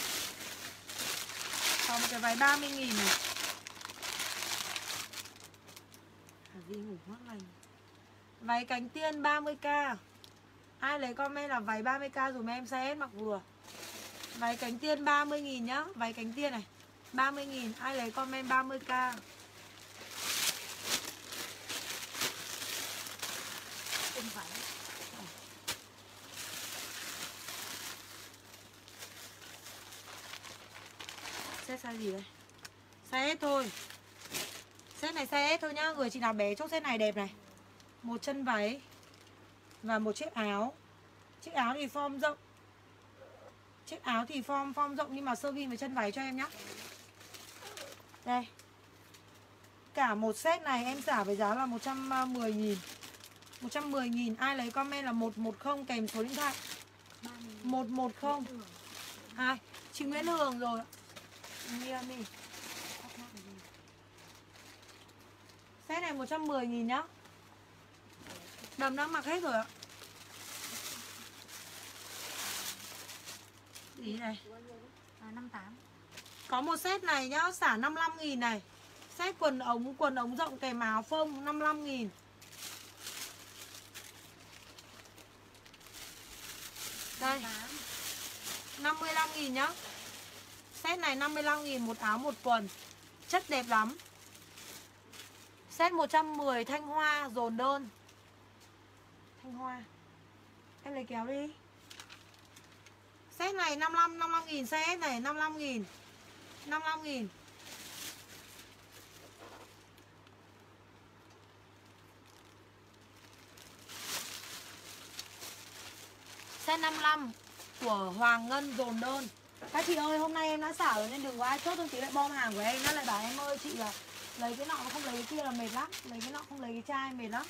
Còn một cái váy 30.000 này. Vì ngủ ngon lành. Váy cánh tiên 30k. Ai lấy comment là váy 30k dùm em, size S mặc vừa. Váy cánh tiên 30.000 nhá. Váy cánh tiên này 30.000. Ai lấy comment 30k. Không phải. Set size gì đây? Size S thôi. Set này size S thôi nhá. Người chị nào bé chốt set này đẹp này. Một chân váy và một chiếc áo. Chiếc áo thì form rộng. Chiếc áo thì form rộng nhưng mà sơ mi với chân váy cho em nhá. Đây. Cả một set này em xả với giá là 110.000. 110.000. Ai lấy comment là 110 kèm số điện thoại. 110. Ai? Chị Nguyễn Hường rồi. Miami. Set này 110.000 nhá. Đầm đang mặc hết rồi ạ. Gì này? 58. Có một set này nhá, xả 55.000 này. Set quần ống rộng kèm áo phông 55.000. Đây 55.000 nhá. Set này 55.000 một áo một quần. Chất đẹp lắm. Set 110 Thanh Hoa dồn đơn. Thanh Hoa. Em lấy kéo đi. Set này 55.000 set này 55.000. 55.000. Set 55 của Hoàng Ngân dồn đơn. Các chị ơi, hôm nay em đã xả rồi nên đừng có ai chốt cho chị lại bom hàng của em. Nó lại bảo em ơi chị là lấy cái nọ mà không lấy cái kia là mệt lắm. Lấy cái nọ không lấy cái chai mệt lắm.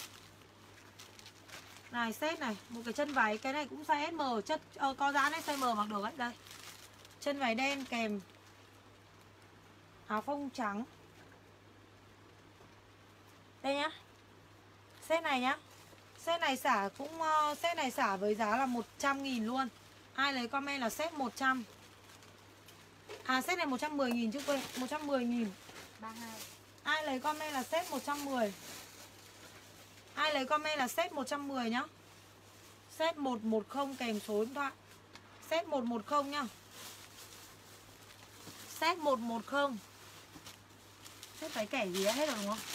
Này set này, một cái chân váy, cái này cũng size SM, chất có dáng đấy, size M mặc được đấy. Đây. Chân váy đen kèm áo phông trắng. Đây nhá. Set này nhá. Set này xả cũng set này xả với giá là 100.000 luôn. Ai lấy comment là set 100. À set này 110.000 chứ quên, 110.000. 32. Ai lấy comment là set 110. Ai lấy comment là set 110 nhá. Set 110 kèm số điện thoại. Set 110 nhá. Set 110. Set váy kẻ gì hết rồi đúng không?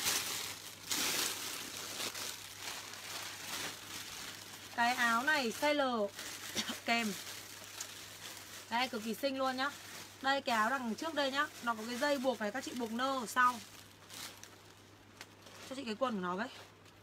Cái áo này size L kèm. Đây cực kỳ xinh luôn nhá. Đây cái áo đằng trước đây nhá. Nó có cái dây buộc này, các chị buộc nơ ở sau. Cho chị cái quần của nó với.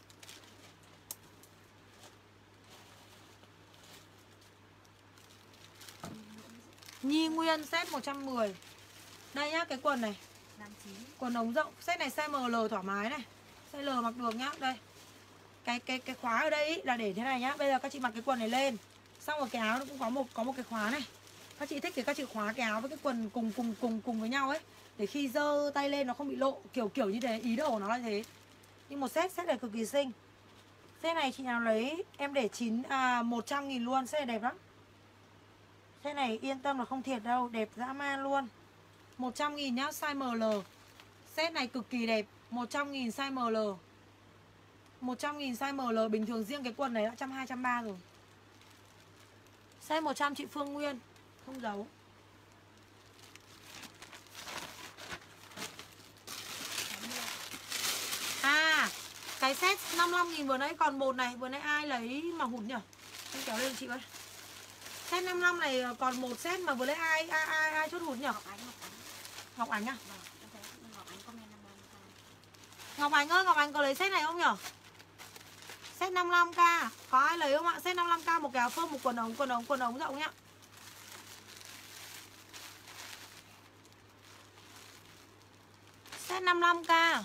Nhi Nguyên set 110. Đây nhá, cái quần này 59. quần ống rộng, set này size ML thoải mái này. Size L mặc được nhá. Đây. Cái khóa ở đây ý, là để thế này nhá. Bây giờ các chị mặc cái quần này lên. Xong rồi cái áo nó cũng có một cái khóa này. Các chị thích thì các chị khóa cái áo với cái quần cùng với nhau ấy. Để khi giơ tay lên nó không bị lộ. Kiểu như thế, ý đồ của nó là thế. Nhưng một set này cực kỳ xinh. Set này chị nào lấy em để 100.000 luôn. Set này đẹp lắm. Set này yên tâm là không thiệt đâu. Đẹp dã man luôn. 100.000 nhá, size ML. Set này cực kỳ đẹp. 100.000 size ML. 100.000 size ML. Bình thường riêng cái quần này đã 120, 130 rồi. Size 100 chị Phương Nguyên. Không giấu. À, cái set 55.000 vừa nãy còn một này. Vừa nãy ai lấy mà hụt nhỉ? Em kéo lên chị ơi. Set 55 này còn một set mà vừa nãy ai chốt hụt nhỉ? Ngọc Ánh à? Vâng, em thấy Ngọc Ánh comment 55k. Ngọc Ánh ơi, Ngọc Ánh có lấy set này không nhỉ? Set 55k. Có ai lấy không ạ? Set 55k một cái áo phông, một quần ống rộng nhá. Set 55k.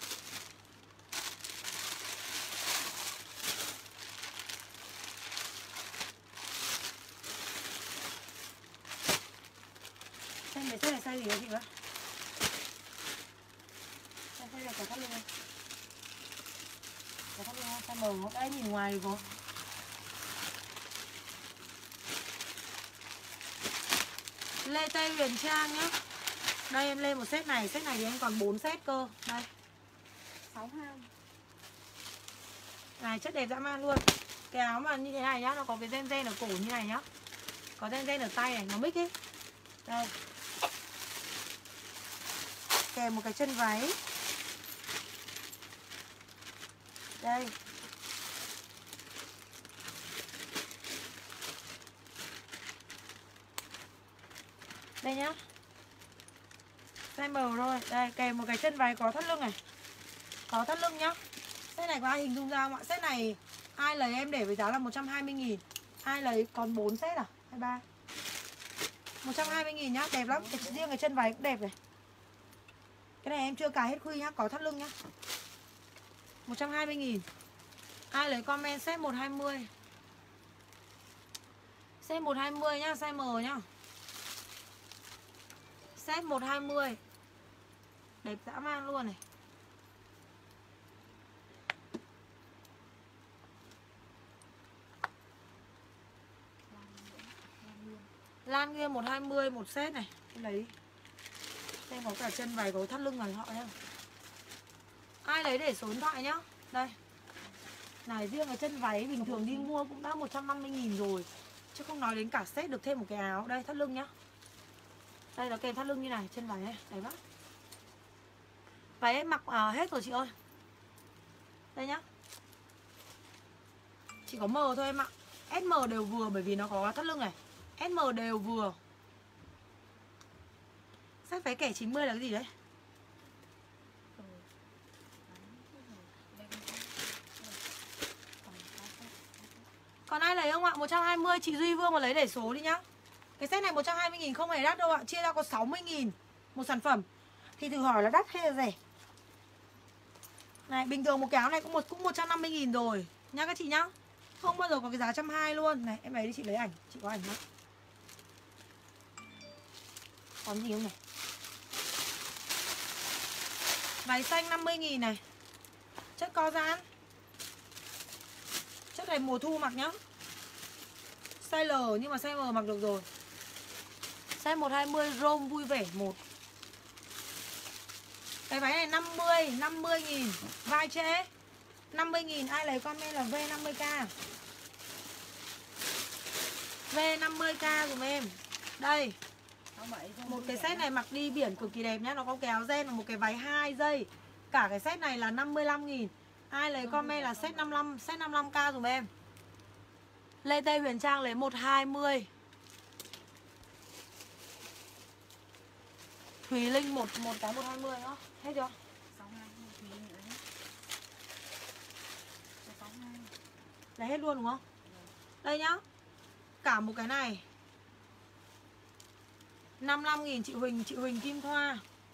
Xem để set này size gì đấy chị ơi? Size này có thắt lưng không? Có thắt lưng không? Size M không? Đây nhìn ngoài thì có. Lê Tây Huyền Trang nhá. Đây em lên một set này thì em còn 4 set cơ. Đây 62. này chất đẹp dã man luôn. Cái áo mà như thế này nhá, nó có cái ren ở cổ như này nhá. Có ren ở tay này, nó mix ấy. Đây. Kèm một cái chân váy. Đây. Đây nhá. Size M rồi. Đây kèm một cái chân váy có thắt lưng này. Có thắt lưng nhá. Set này có ai hình dung ra không ạ? Set này ai lấy em để với giá là 120.000. Ai lấy còn 4 set à? 23. 120.000 nhá, đẹp lắm. Riêng cái chân váy cũng đẹp này. Cái này em chưa cài hết khuy nhá, có thắt lưng nhá. 120.000. Ai lấy comment set 120. Set 120 nhá, size M nhá. Set 120. Đẹp dã man luôn này. Lan Nguyên 120 một set này. Em lấy đi. Xem có cả chân váy có thắt lưng này họ nhá. Ai lấy để số điện thoại nhá. Đây. Này riêng cái chân váy bình thường đi mua cũng đã 150.000 rồi. chứ không nói đến cả set được thêm một cái áo. Đây thắt lưng nhá. Đây nó kèm thắt lưng như này, chân váy này, đẹp lắm. Váy em mặc hết rồi chị ơi. Đây nhá. Chỉ có M thôi em ạ. SM đều vừa bởi vì nó có thắt lưng này. SM đều vừa. Sách váy kẻ 90 là cái gì đấy? Còn ai lấy không ạ? 120 chị Duy Vương mà lấy để số đi nhá. Cái set này 120.000 không hề đắt đâu ạ. Chia ra có 60.000 một sản phẩm. Thì thử hỏi là đắt hay là rẻ. Này bình thường một cái áo này cũng 150.000 rồi nhá các chị nhá. Không bao giờ có cái giá 120 luôn. Này em lấy đi chị lấy ảnh. Chị có ảnh không? Còn gì không này? Váy xanh 50.000 này. Chất co giãn. Chất này mùa thu mặc nhá. Size L nhưng mà size M mặc được rồi. Size 120 Rome vui vẻ 1. Cái váy này 50.000 vai trễ 50.000 ai lấy comment là V50k. V50k dùm em. Đây. Một cái set này mặc đi biển cực kỳ đẹp nhá. Nó có cái áo ren và một cái váy 2 dây. Cả cái set này là 55.000. Ai lấy comment là set 55k dùm em. Lê Tây Huyền Trang lấy 120. Thùy Linh một cái 120 nữa. Hết chưa? 62 Thùy Linh nữa nhé. 62. Lấy hết luôn đúng không? Đây nhá. Cả một cái này 55.000 chị Huỳnh Kim Thoa.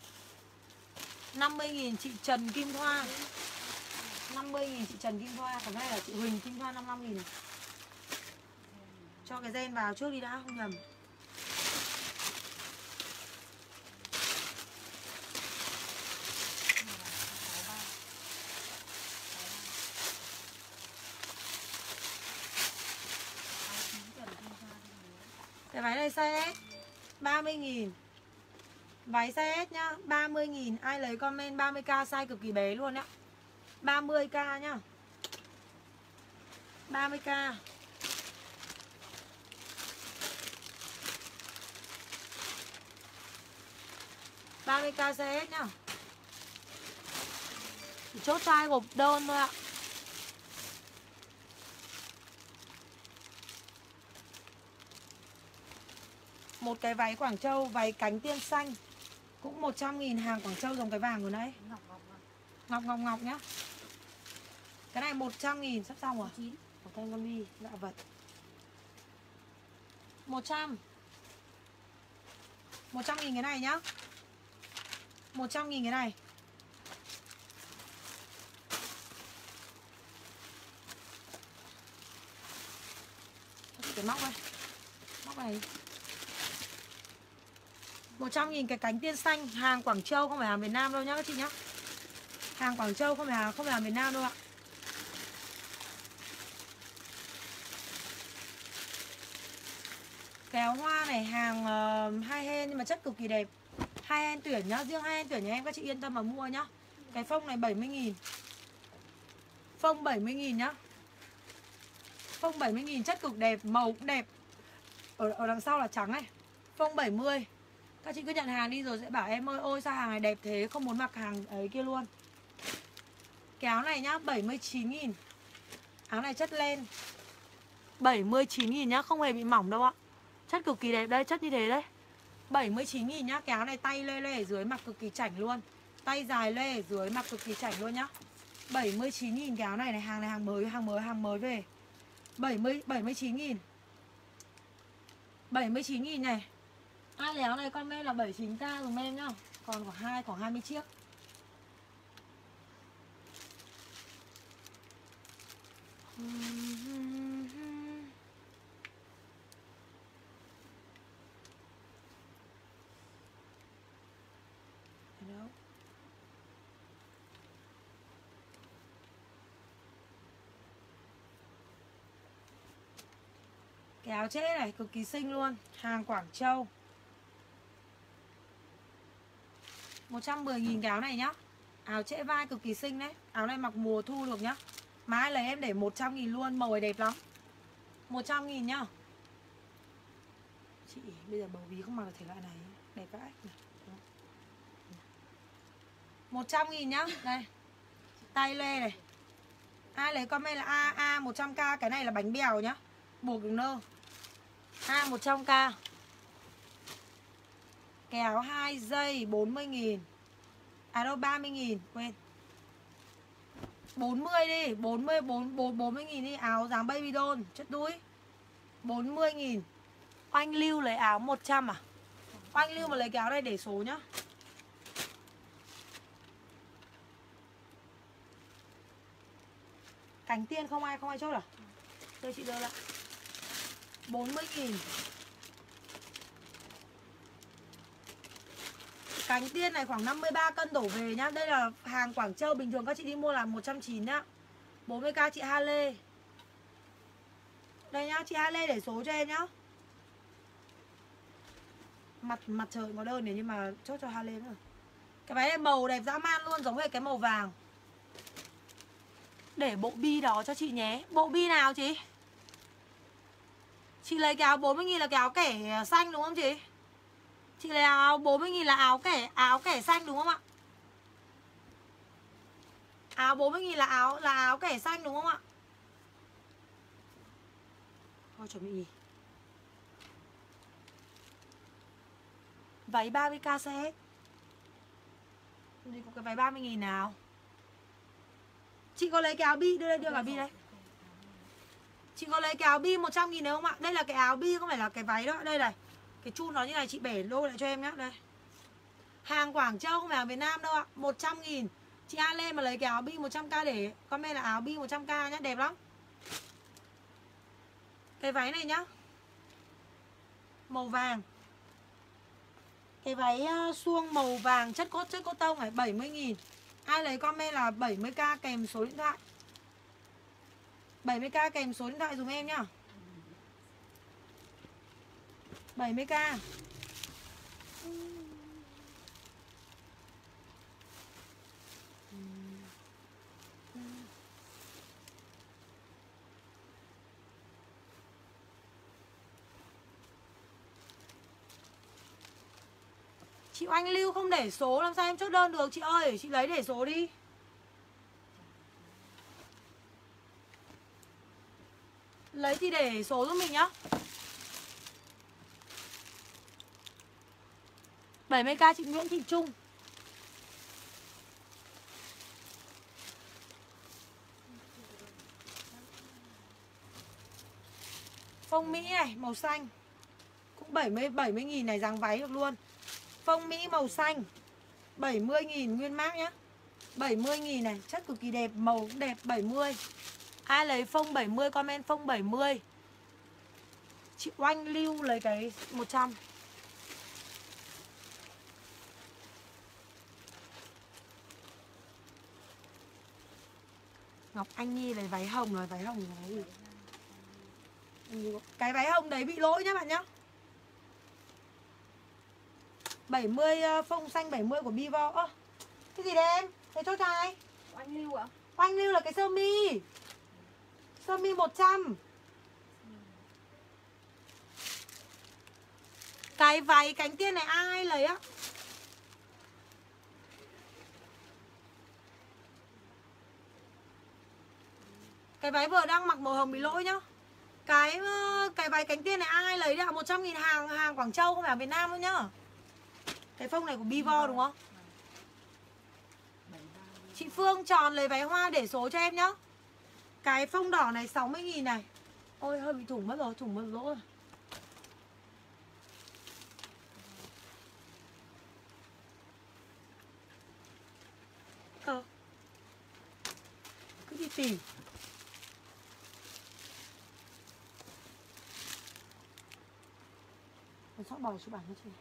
50.000 chị Trần Kim Thoa. 50.000 chị Trần Kim Thoa. Còn đây là chị Huỳnh Kim Thoa 55.000. Cho cái gen vào trước đi đã, không nhầm. Cái váy này size S 30.000. Váy size S nhá 30.000. Ai lấy comment 30k size cực kỳ bé luôn nhá. 30k nhá. 30k. k size S nhá. Chỉ chốt size gộp đơn thôi ạ. Một cái váy Quảng Châu, váy cánh tiên xanh cũng 100.000, hàng Quảng Châu dòng cái vàng vừa nãy. Ngọc nhá. Cái này 100.000 sắp xong rồi. Của Thanh Con Bi, dạ vật. 100.000 cái này nhá. 100.000 cái này. Cái móc đây. Móc này. 100.000 cái cánh tiên xanh, hàng Quảng Châu không phải hàng Việt Nam đâu nhá các chị nhá. Hàng Quảng Châu không phải hàng Việt Nam đâu ạ. Kéo hoa này hàng hai hen nhưng mà chất cực kỳ đẹp. Hai hen tuyển nhá, riêng hai hen tuyển nhà em các chị yên tâm mà mua nhá. Cái phông này 70.000. Phông 70.000 nhá. Phông 70.000 chất cực đẹp, màu cũng đẹp. Ở đằng sau là trắng này. Phông 70. Các chị cứ nhận hàng đi rồi sẽ bảo em ơi ôi sao hàng này đẹp thế, không muốn mặc hàng ấy kia luôn. Cái áo này nhá 79.000. Áo này chất len 79.000 nhá, không hề bị mỏng đâu ạ. Chất cực kỳ đẹp đây, chất như thế đấy. 79.000 nhá, cái áo này tay lê lê ở dưới mặc cực kỳ chảnh luôn. Tay dài lê ở dưới mặc cực kỳ chảnh luôn nhá. 79.000 cái áo này này, hàng này hàng mới về. 79.000. 79.000 này. Ai lấy áo này comment là 79k dùm em nhá. Còn khoảng 20 chiếc. Đâu? Cái áo trễ này cực kỳ xinh luôn. Hàng Quảng Châu. 110.000 cái áo này nhá. Áo trễ vai cực kỳ xinh đấy. Áo này mặc mùa thu được nhá. Mà ai lấy em để 100.000 luôn. Màu này đẹp lắm. 100.000 nhá. chị bây giờ bầu bí không mặc được thể loại này. Đẹp vãi này. 100.000 nhá. Đây. Tay lê này. Ai lấy comment là A 100k. Cái này là bánh bèo nhá. Buộc đường nơ. A 100k. Kéo 2 giây 40.000. À đâu 30.000. Quên. 40 đi. 40.000 đi. Áo dáng baby doll. Chất đuôi. 40.000. Oanh Lưu lấy áo 100 à? Oanh Lưu mà lấy cái áo này để số nhá. Cánh tiên không ai chốt à? Tôi chị đưa lại 40.000. Cánh tiên này khoảng 53 cân đổ về nhá. Đây là hàng Quảng Châu. Bình thường các chị đi mua là 190 nhá. 40k chị Ha Lê. Đây nhá, chị Ha Lê để số cho em nhá. Mặt trời có đơn này nhưng mà chốt cho Ha Lê nữa. Cái váy này màu đẹp dã man luôn, giống hệt cái màu vàng. Để bộ bi đó cho chị nhé. Bộ bi nào chị? Chị lấy cái áo 40.000 là cái áo kẻ xanh đúng không chị? Chị lấy áo 40.000 là áo kẻ xanh đúng không ạ? Áo 40.000 là áo kẻ xanh đúng không ạ? Thôi chuẩn bị. Váy 30k sẽ hết. Thì có cái váy 30.000 nào? Chị có lấy cái áo bi, đưa đây, đưa cả bi đây. Chị có lấy cái áo bi 100.000 đấy không ạ? Đây là cái áo bi không phải là cái váy đó. Đây này. Cái chun nó như này chị bể lô lại cho em nhá. Đây. Hàng Quảng Châu không phải hàng Việt Nam đâu ạ. 100.000. Chị A lên mà lấy cái áo bi 100k để comment là áo bi 100k nhá, đẹp lắm. Cái váy này nhá. Màu vàng. Cái váy suông màu vàng chất cốt tông này 70.000. Ai lấy comment là 70k kèm số điện thoại. 70k kèm số điện thoại dùm em nhá. 70k. Chị Oanh Lưu không để số làm sao em chốt đơn được chị ơi. Chị lấy để số đi. Lấy thì để số giúp mình nhá. 70k chị Nguyễn Thị Trung. Phông Mỹ này, màu xanh. Cũng 70.000 này, dáng váy được luôn. Phông Mỹ màu xanh 70.000 nguyên mác nhá. 70.000 này, chất cực kỳ đẹp, màu cũng đẹp, 70. Ai lấy phông 70 comment phông 70. Chị Oanh Lưu lấy cái 100. Ngọc Anh Nhi lấy váy hồng rồi, váy hồng là cái gì? Cái váy hồng đấy bị lỗi nhá bạn nhá. 70 phông xanh 70 của Bivo. Ơ, cái gì đấy em? Thế cho trai. Oanh Lưu ạ? Oanh Lưu là cái sơ mi. Sơ mi 100. Cái váy cánh tiên này ai lấy á? Cái váy vừa đang mặc màu hồng bị lỗi nhá. Cái váy cánh tiên này ai lấy đấy ạ? 100.000 hàng Quảng Châu không phải ở Việt Nam đâu nhá. Cái phông này của Bivo đúng không? Chị Phương tròn lấy váy hoa để số cho em nhá. Cái phông đỏ này 60.000 này. Ôi hơi bị thủng mất rồi, thủng mất lỗ rồi. Cứ đi tìm. Mình sót bò chụp ảnh cho chị.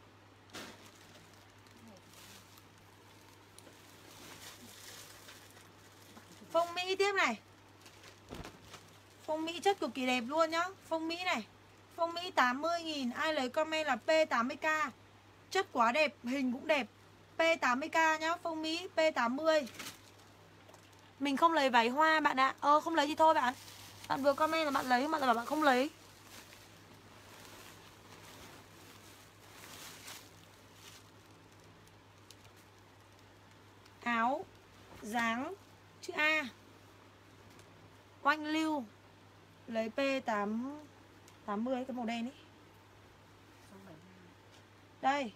Phông Mỹ tiếp này. Phông Mỹ chất cực kỳ đẹp luôn nhá. Phông Mỹ này. Phông Mỹ 80.000. Ai lấy comment là P80k. Chất quá đẹp, hình cũng đẹp. P80k nhá. Phông Mỹ P80. Mình không lấy váy hoa bạn ạ. Không lấy thì thôi bạn. Bạn vừa comment là bạn lấy, bạn là bảo bạn không lấy. áo dáng chữ A, oanh lưu, lấy P880 cái màu đen ấy. Đây.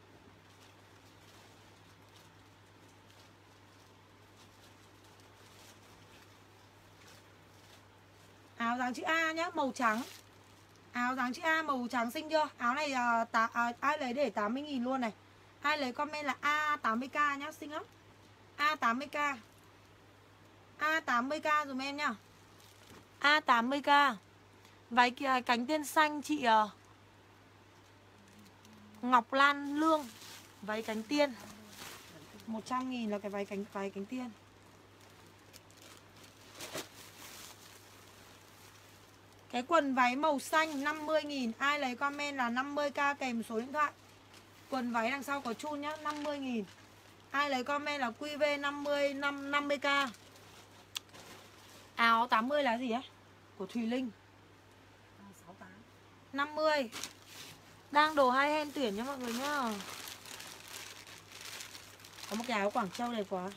Áo dáng chữ A nhá, màu trắng. Áo dáng chữ A màu trắng xinh chưa? Áo này ai lấy để 80.000 luôn này. Ai lấy comment là A80k nhá, xinh lắm. A80k. A80k dùm em nhá. A80k. Váy kia cánh tiên xanh chị Ngọc Lan Lương. Váy cánh tiên 100.000 là cái váy cánh tiên. Cái quần váy màu xanh 50.000. Ai lấy comment là 50k kèm số điện thoại. Quần váy đằng sau có chun nhá, 50.000. Ai lấy comment là QV 50k. Áo 80 là gì á? Của Thùy Linh. 50. Đang đồ hay hen tuyển nhá mọi người nhá. Có một cái áo Quảng Châu đẹp quá.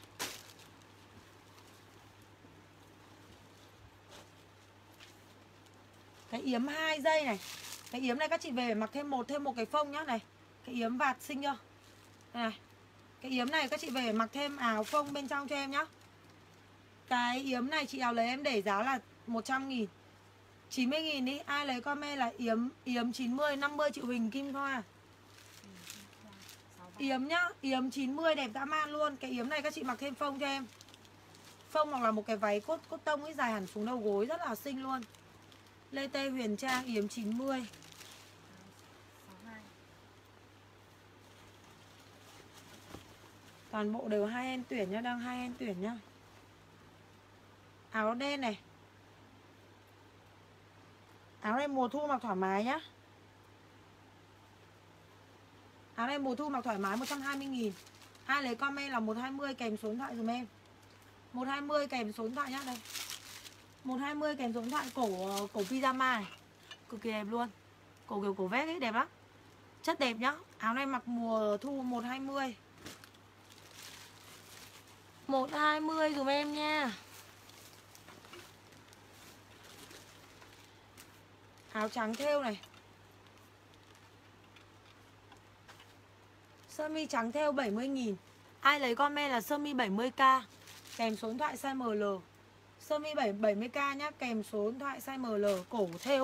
Cái yếm 2 giây này. Cái yếm này các chị về mặc thêm một cái phông nhá này. Cái yếm vạt xinh chưa? Này. Cái yếm này các chị về mặc thêm áo phông bên trong cho em nhá. Cái yếm này chị nào lấy em để giá là 100.000. 90.000 đi. Ai lấy comment là yếm 90, 50 chị Huỳnh Kim Thoa. Yếm nhá, yếm 90 đẹp dã man luôn. Cái yếm này các chị mặc thêm phông cho em. Phông hoặc là một cái váy cốt tông ấy dài hẳn xuống đầu gối rất là xinh luôn. Lê Tê Huyền Trang yếm 90. Toàn bộ đều hai em tuyển nhá, đang hai em tuyển nhá. Áo đen này. Áo này mùa thu mặc thoải mái nhá. Áo này mùa thu mặc thoải mái 120.000. Ai lấy comment là 120 kèm số điện thoại dùm em. 120 kèm số điện thoại nhá đây. 120 kèm số điện thoại cổ pyjama này. Cực kỳ đẹp luôn. Cổ kiểu cổ vest ấy đẹp lắm. Chất đẹp nhá. Áo này mặc mùa thu 120. 120 dùm em nha. Áo trắng thêu này. Sơ mi trắng thêu 70.000. Ai lấy comment là sơ mi 70k kèm số điện thoại size ML. Sơ mi 70k nhá, kèm số điện thoại size ML, cổ thêu.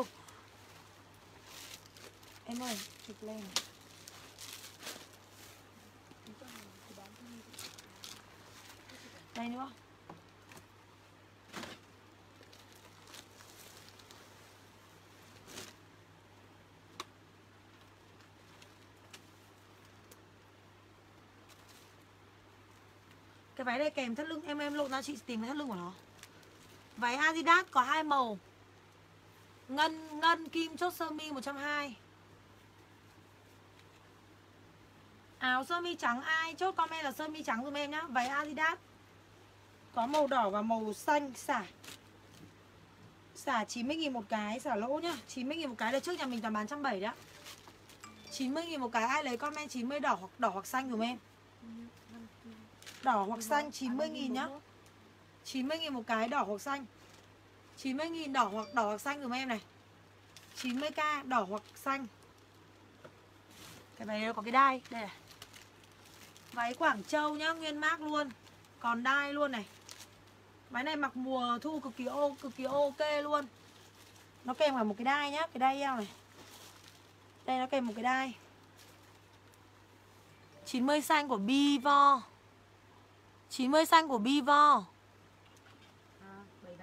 Em ơi, chụp lên. Đây nữa. Cái váy đây kèm thắt lưng, em lộn ra chị tìm cái thắt lưng của nó. Váy Adidas có 2 màu. Ngân kim chốt sơ mi 120. Áo sơ mi trắng ai chốt comment là sơ mi trắng dùm em nhá. Váy Adidas có màu đỏ và màu xanh. Xả 90.000 một cái, xả lỗ nhá. 90.000 một cái, đây trước nhà mình toàn bán 170 đó. 90.000 một cái, ai lấy comment 90 đỏ hoặc xanh dùm em. Đỏ hoặc xanh 90.000 nhá. 90.000 một cái, đỏ hoặc xanh. 90.000 đỏ hoặc xanh dùm em này. 90k đỏ hoặc xanh. Cái váy này có cái đai đây này. Váy Quảng Châu nhá, nguyên mác luôn. Còn đai luôn này. Váy này mặc mùa thu cực kỳ ok luôn. Nó kèm vào một cái đai nhá, cái đai eo này. Đây nó kèm một cái đai. 90 xanh của Bivo. 90 xanh của Bivo. 73.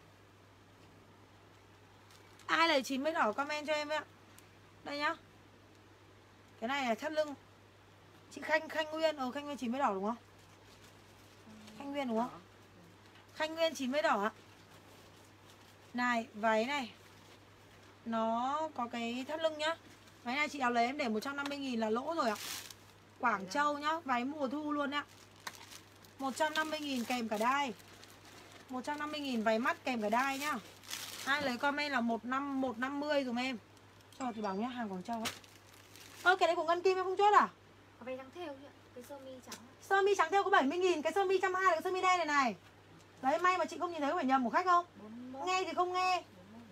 Ai lấy 90 đỏ comment cho em ạ. Đây nhá. Cái này là thắt lưng. Chị Khanh Nguyên, Khanh Nguyên 90 đỏ đúng không? Khanh Nguyên đúng không? Khanh Nguyên 90 đỏ ạ. Này, váy này nó có cái thắt lưng nhá. Váy này chị nào lấy em để 150.000 là lỗ rồi ạ. Quảng Châu nhá, váy mùa thu luôn ạ. 150.000 kèm cả đai. 150.000 váy mắt kèm cả đai nhá. Ai lấy comment là 150 dùm em. Cho thì bảo nhá, hàng Quảng Châu á. Cái đấy của Ngân Kim em không chốt à? Có váy trắng thêu chứ ạ? Cái sơ mi trắng ạ. Sơ mi trắng thêu có 70.000, cái sơ mi 120 là cái sơ mi đen này này. Đấy, may mà chị không nhìn thấy, có phải nhầm của khách không? 41. Nghe thì không nghe.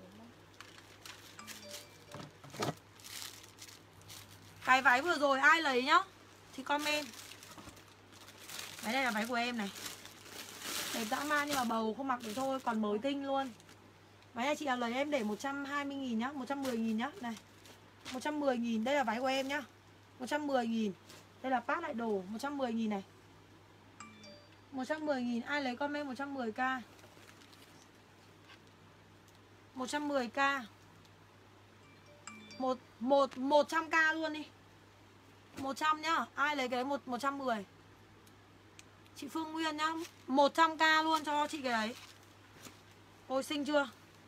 41. Cái váy vừa rồi ai lấy nhá thì comment. Đấy, đây là váy của em này. Đẹp dã man nhưng mà bầu không mặc được thôi, còn mới tinh luôn. Váy này chị nào lấy em để 120.000 nhá, 110.000 nhá. Này, 110.000, đây là váy của em nhá, 110.000. Đây là pass lại đồ, 110.000 này, 110.000. Ai lấy comment 110k, 110k, 100k luôn đi, 100 nhá. Ai lấy cái đấy 110. Chị Phương Nguyên nhá, 100k luôn cho chị cái đấy. Ôi xinh chưa?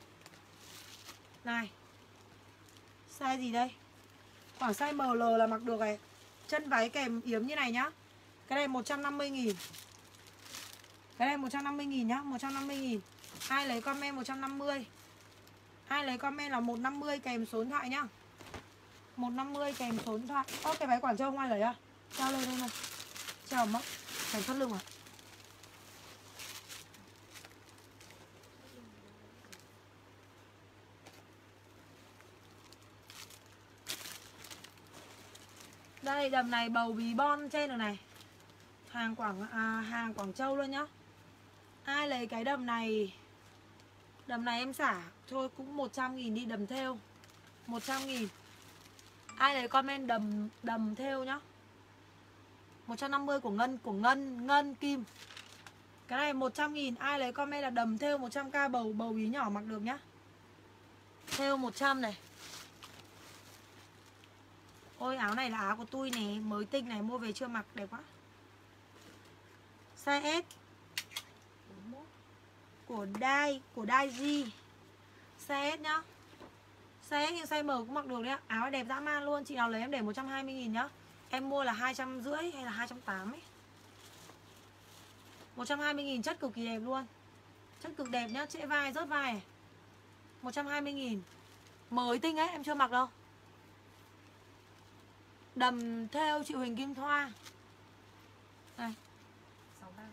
Này, size gì đây? Khoảng size ML là mặc được này. Chân váy kèm yếm như này nhá. Cái này 150.000. Cái này 150.000 nhá, 150.000. Ai lấy comment 150. Ai lấy comment là 150 kèm số điện thoại nhá. 150 kèm số điện thoại. Ơ, cái váy Quảng Châu không ai lấy à? Trao lên đây này. Trao mất. Cảnh thắt lưng à? Đây, đầm này bầu bí bon trên rồi này. Hàng Quảng Châu luôn nhá. Ai lấy cái đầm này? Đầm này em xả thôi cũng 100.000 đi, đầm thêu 100.000. Ai lấy comment đầm thêu nhá. 150 của Ngân Kim. Cái này 100.000. Ai lấy comment là đầm thêu 100k, bầu bí nhỏ mặc được nhá. Thêu 100 này. Ôi áo này là áo của tôi này, mới tinh này, mua về chưa mặc, đẹp quá. Size S 41. Của Daiji. Size S nhá. Size S nhưng size M cũng mặc được đấy ạ. Áo đẹp dã man luôn. Chị nào lấy em để 120.000 nhá. Em mua là 250 hay là 280 ấy. 120.000 chất cực kỳ đẹp luôn. Chất cực đẹp nhá, trễ vai, rớt vai này. 120.000. Mới tinh ấy, em chưa mặc đâu. Đầm theo chị Huỳnh Kim Thoa. Này, 63.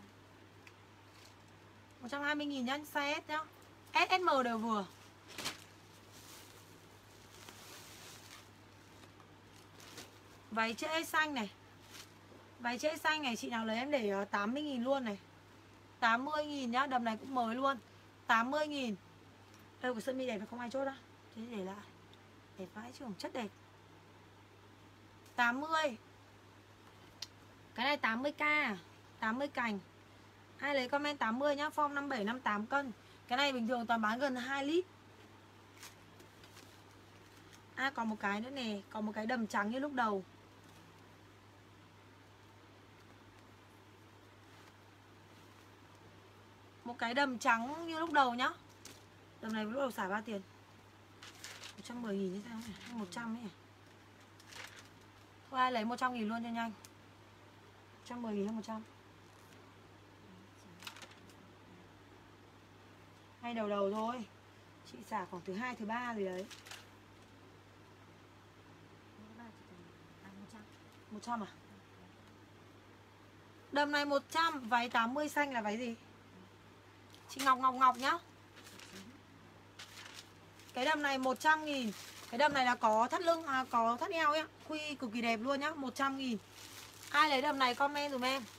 120.000 nhá, size S nhá. S, M đều vừa. Váy trễ xanh này. Váy trễ xanh này chị nào lấy em để 80.000 luôn này. 80.000 nhá, đầm này cũng mới luôn. 80.000. Đây của sơ mi đẹp mà không ai chốt đâu. Thế để lại. Đẹp vãi chứ, chất đẹp. 80. Cái này 80k, 80 cành. Ai lấy comment 80 nhá, form 57 58 cân. Cái này bình thường toàn bán gần 2 lít. Còn một cái nữa nè, còn một cái đầm trắng như lúc đầu. Một cái đầm trắng như lúc đầu nhá. Đầm này lúc đầu xả 3 tiền. 110.000 như sao này, 100 ấy. Thôi ai lấy 100.000 luôn cho nhanh. 110.000 hay 100. Hay đầu thôi. Chị xả khoảng thứ 2, thứ 3 gì đấy. 100 à? Đầm này 100, váy 80 xanh là váy gì? Chị Ngọc nhá. Cái đầm này 100.000. Cái đầm này là có thắt lưng, có thắt eo ấy, khuy cực kỳ đẹp luôn nhá, 100.000. Ai lấy đầm này comment dùm em.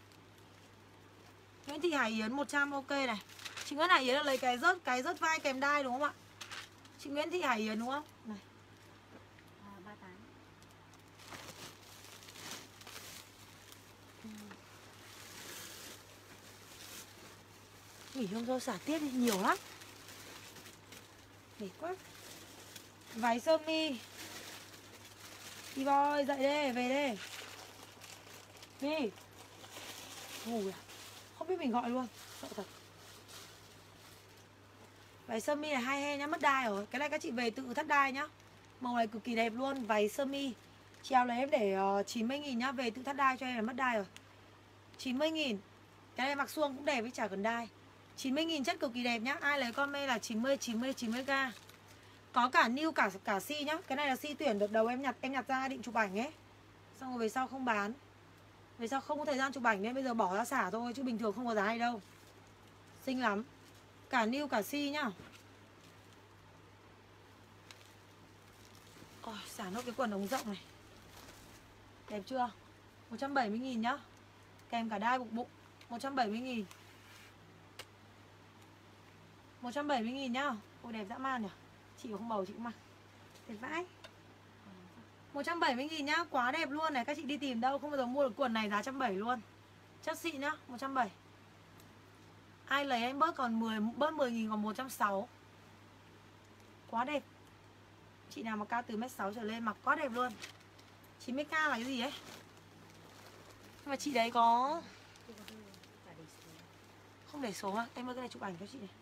Nguyễn Thị Hải Yến 100 ok này. Chị Nguyễn Hải Yến là lấy cái rớt vai kèm đai đúng không ạ? Chị Nguyễn Thị Hải Yến đúng không? Này. 38. Nghỉ hôm sau xả tiếp đi, nhiều lắm. Mệt quá. Váy sơ mi. Đi boy, dậy đi, về đi. Đi. Ngủ à? Không biết mình gọi luôn, sợ thật. Váy sơ mi này hay he nhá, mất đai rồi. Cái này các chị về tự thắt đai nhá. Màu này cực kỳ đẹp luôn, váy sơ mi. Chị áo lấy em để 90.000 nhá, về tự thắt đai cho em là mất đai rồi. 90.000. Cái này mặc suông cũng đẹp với chả cần đai. 90.000 chất cực kỳ đẹp nhá. Ai lấy comment là 90k. Có cả new cả si nhá. Cái này là si tuyển đợt đầu em nhặt ra định chụp ảnh ấy. Xong rồi về sau không bán. Về sau không có thời gian chụp ảnh nên bây giờ bỏ ra xả thôi, chứ bình thường không có giá này đâu. Xinh lắm. Cả new cả si nhá. Ôi, xả nốt cái quần ống rộng này. Đẹp chưa? 170.000 nhá. Kèm cả đai bụng bụng. 170.000. 170.000 nhá. Ôi đẹp dã man nhỉ. Chị không bầu chị cũng mặc. Đẹp vãi. 170.000 nhá, quá đẹp luôn này. Các chị đi tìm đâu không bao giờ mua được quần này giá 170 luôn. Chất xịn nhá, 170. Ai lấy em bớt còn 10.000 còn 160. Quá đẹp. Chị nào mà cao từ 1m6 trở lên mặc quá đẹp luôn. 90k là cái gì ấy? Nhưng mà chị đấy có không để số à? Em ơi cái này chụp ảnh cho chị này.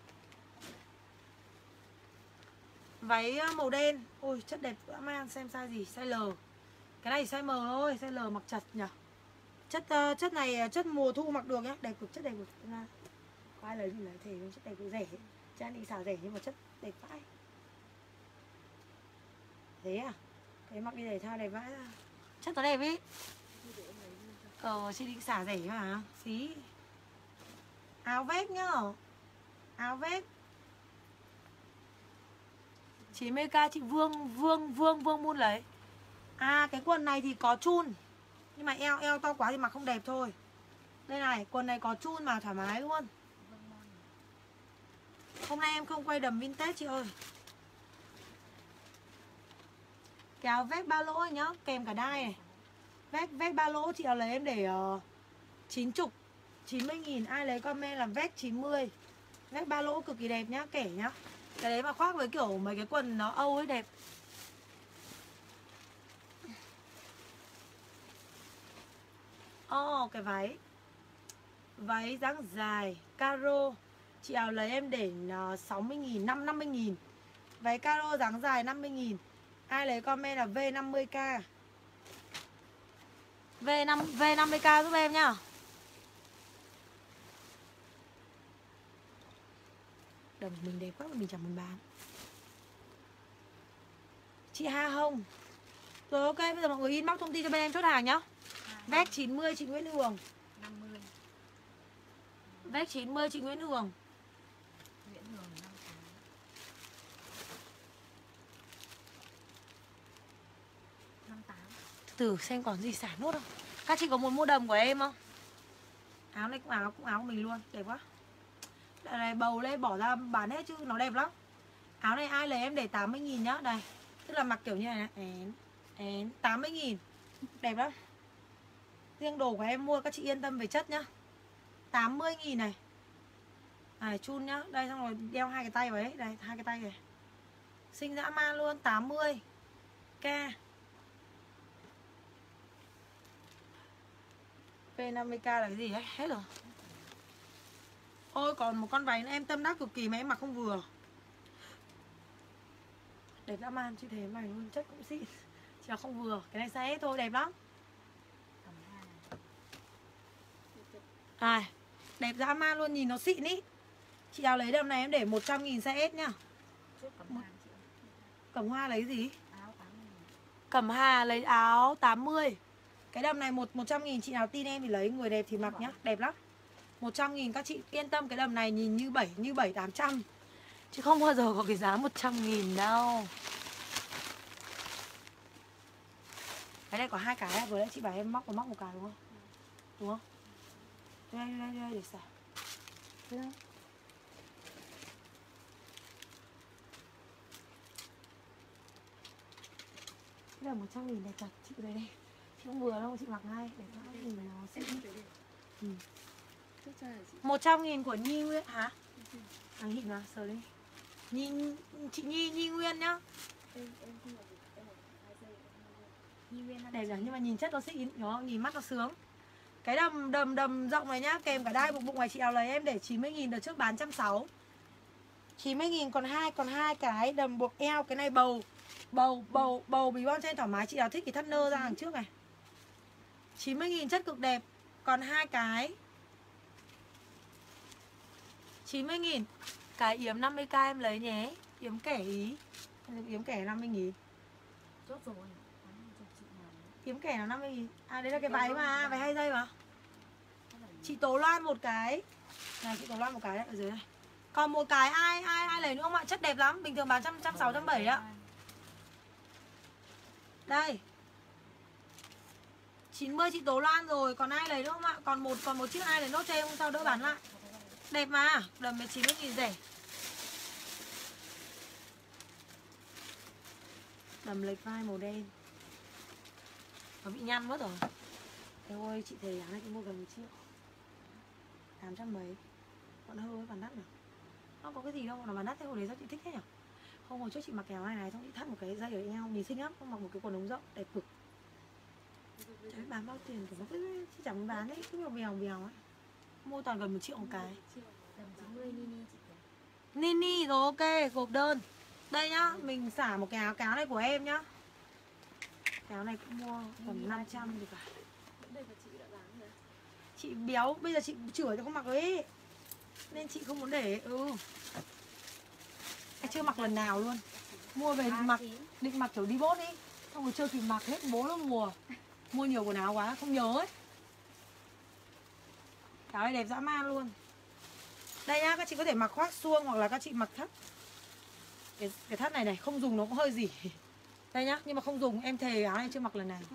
Váy màu đen. Ôi chất đẹp dã man. Xem size gì? Size L. Cái này size M thôi. Size L mặc chặt nhỉ. Chất này chất mùa thu mặc được nhá. Đẹp cực, chất đẹp cực. Có ai lấy thì lấy, thể luôn. Chất đẹp cực, rẻ. Trang định xả rẻ nhưng mà chất đẹp vãi. Thế à? Cái mặc đi thể thao đẹp vãi ra. Chất nó đẹp ý. Chị định xả rẻ mà. Xí. Áo vest nhá. Áo vest 90k chị Vương muốn lấy. À cái quần này thì có chun. Nhưng mà eo to quá thì mặc không đẹp thôi. Đây này, quần này có chun mà thoải mái luôn. Hôm nay em không quay đầm vintage chị ơi. Cái áo vest ba lỗ nhá, kèm cả đai này. Vest ba lỗ chị nào lấy em để 90.000. Ai lấy comment là vest 90. Vest ba lỗ cực kỳ đẹp nhá, kẻ nhá. Cái đấy mà khoác với kiểu mấy cái quần nó Âu ấy đẹp. Cái váy. Váy dáng dài caro. Chị nào lấy em để 60.000, 50.000. Váy caro dáng dài 50.000. Ai lấy comment là V50k. V50k giúp em nhá. Đầm mình đẹp quá mà mình chẳng muốn bán. Chị Ha Hồng. Rồi ok, bây giờ mọi người inbox thông tin cho bên em chốt hàng nhá. Vest 90 chị Nguyễn Hường. 50. Vest 90 chị Nguyễn Hường. Nguyễn Hường 58. 58. Từ xem còn gì xả nốt không. Các chị có muốn mua đầm của em không? Áo này cũng áo của mình luôn. Đẹp quá. Đợt này bầu lên bỏ ra bán hết chứ nó đẹp lắm. Áo này ai lấy em để 80.000 nhá. Đây. Tức là mặc kiểu như này này. 80.000. Đẹp lắm. Riêng đồ của em mua các chị yên tâm về chất nhá. 80.000 này. Này chun nhá. Đây xong rồi đeo hai cái tay vào ấy. Đây hai cái tay này. Xinh dã man luôn. 80k. P50k là cái gì ấy? Hết rồi. Ôi còn một con váy nữa em tâm đắc cực kỳ mà em mặc không vừa. Đẹp dã man, chị thấy em này luôn, chất cũng xịn. Chỉ là không vừa, cái này size S thôi, đẹp lắm. À, đẹp dã man luôn, nhìn nó xịn ý. Chị nào lấy đầm này em để 100.000 size S nhá. Cẩm Hoa lấy gì? Cẩm Hà lấy áo 80. Cái đầm này 100.000, chị nào tin em thì lấy, người đẹp thì mặc nhá, đẹp lắm. 100.000 các chị yên tâm, cái đầm này nhìn như 700-800 chứ không bao giờ có cái giá 100.000 đâu. Cái này có hai cái à? Vừa nãy chị bảo em móc một cái đúng không? Đúng không? Đây để xả. Đây. Cái là 100.000 đẹp thật, chị lấy đây. Chị không vừa đâu, chị mặc ngay để nó nhìn nó xinh. 100.000 của Nhi Nguyên hả? Thằng Hịn mà, sờ đi. Chị Nhi Nguyên nhá. Đẹp rồi, nhưng mà nhìn chất nó xịn, nó nhìn mắt nó sướng. Cái đầm rộng này nhá, kèm cả đai bụng này chị nào lấy em để 90.000, đợt trước bán 160. 90.000 còn hai cái đầm buộc eo, cái này bầu bí bon trên thoải mái, chị nào thích thì thắt nơ ra đằng trước này. 90.000 chất cực đẹp, còn hai cái 90.000. Cái yếm 50k em lấy nhé. Yếm kẻ ý. Yếm kẻ 50.000. Chốt rồi. Kiếm kẻ nào 50.000. À đấy là cái váy mà, váy 2 giây mà. Chị Tố Loan một cái. Này chị Tố Loan một cái đấy ở dưới này. Còn một cái ai lấy nữa không ạ? Chất đẹp lắm, bình thường bán 160, 170 ạ. Đây. 90 chị Tố Loan rồi, còn ai lấy nữa không ạ? Còn một chiếc ai lấy nốt cho em không sao đỡ bán lại. Đẹp mà, đầm với 90.000 rẻ. Đầm lệch vai màu đen. Nó bị nhăn mất rồi. Em ơi, chị thề áo này chị mua gần 1 triệu. 800 mấy. Còn hơi còn đắt nhỉ. Nó có cái gì đâu mà nó đắt thế, hồi đấy sao chị thích thế nhỉ? Không, hồi trước chị mặc cái áo này xong chị thắt một cái dây ở eo, nhìn xinh lắm, không mặc một cái quần ống rộng đẹp cực. Chả biết bán bao tiền của nó cứ chẳng muốn bán ấy, cứ bèo ấy. Mua toàn gần 1 triệu một cái. Tầm 90 Nini chị kìa. Nini rồi, ok, gộp đơn. Đây nhá, mình xả một cái áo cáo này của em nhá. Cái áo này cũng mua tầm 500 thì phải. Đây là chị đã bán rồi. Chị béo, bây giờ chị chửi cho không mặc ấy. Nên chị không muốn để, Em chưa mặc lần nào luôn. Mua về định mặc kiểu đi bốt đi. Xong rồi chưa kịp mặc hết bố nó mùa. Mua nhiều quần áo quá, không nhớ ấy. Cái áo này đẹp dã man luôn. Đây nhá, các chị có thể mặc khoác suông hoặc là các chị mặc thắt. Cái thắt này này, không dùng nó cũng hơi gì. Đây nhá, nhưng mà không dùng, em thề áo này chưa mặc lần nào.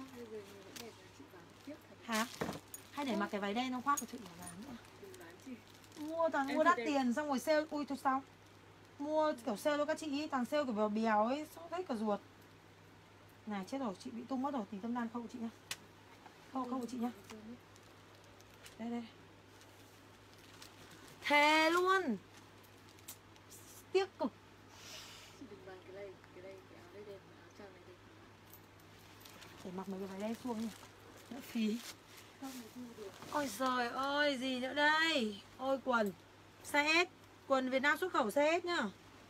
Hả? Hay để mặc cái váy đen không khoác của chị mà bán nữa. Mua toàn mua đắt tiền xong rồi sale, ui thôi sao? Mua kiểu sale cho các chị ý, toàn sale kiểu béo béo ấy, xong hết cả ruột. Này chết rồi, chị bị tung mất rồi, tìm tâm đan khâu của chị nhá. Khâu của chị nhá. Đây. Thề luôn. Tiếc cực. Để mặc mấy cái váy đen suông nhỉ. Đỡ phí. Ôi giời ơi, gì nữa đây? Ôi quần size S. Quần Việt Nam xuất khẩu size S nhá.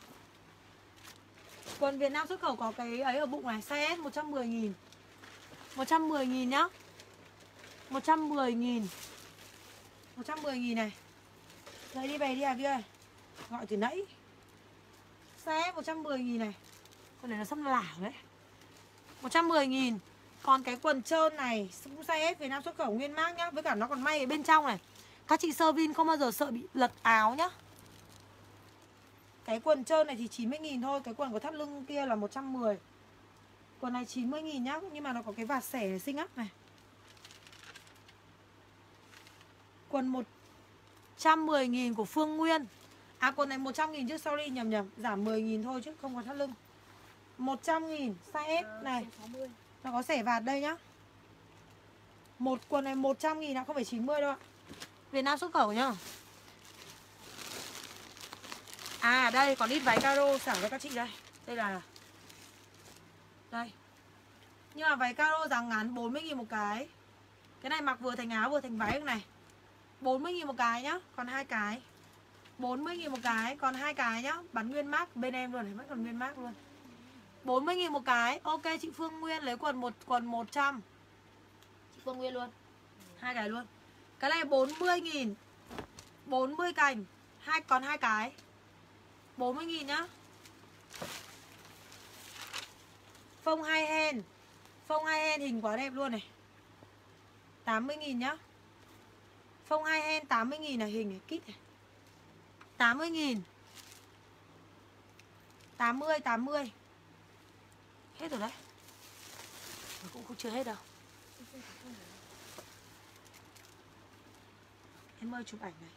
Quần Việt Nam xuất khẩu có cái ấy ở bụng này, size S 110.000. 110.000 nhá. 110.000. 110.000 này. Dậy đi về đi à Vi ơi. Gọi từ nãy. Size S 110.000 này. Con này nó sắp lảo đấy. 110.000. Còn cái quần trơn này cũng size S Việt Nam xuất khẩu nguyên mác nhá. Với cả nó còn may ở bên trong này. Các chị sơ vin không bao giờ sợ bị lật áo nhá. Cái quần trơn này thì 90.000 thôi. Cái quần có thắt lưng kia là 110. Quần này 90.000 nhá. Nhưng mà nó có cái vạt xẻ này xinh lắm này. Quần 110.000 của Phương Nguyên. À quần này 100.000 chứ, sorry nhầm. Giảm 10.000 thôi chứ không có thắt lưng. 100.000 size S này. Nó có xẻ vạt đây nhá. Một quần này 100.000 ạ, không phải 90 đâu ạ. Việt Nam xuất khẩu nhá. À đây còn ít váy caro xả cho các chị đây. Đây là đây. Nhưng mà váy caro dáng ngắn 40.000 một cái. Cái này mặc vừa thành áo vừa thành váy không này. 40.000 một cái nhá, còn 2 cái. 40.000 một cái, còn 2 cái nhá. Bán nguyên mác bên em luôn này, vẫn còn nguyên mác luôn. 40.000 một cái. Ok chị Phương Nguyên lấy quần 100. Chị Phương Nguyên luôn. 2 cái luôn. Cái này 40.000. 40 cành. Còn 2 cái. 40.000 nhá. Phông 2 hen. Phông 2 hen hình quá đẹp luôn này. 80.000 nhá. Phông 2 hen 80.000 này, hình này, kít này. 80.000. 80. Hết rồi đấy. Cũng chưa hết đâu. Em ơi chụp ảnh này.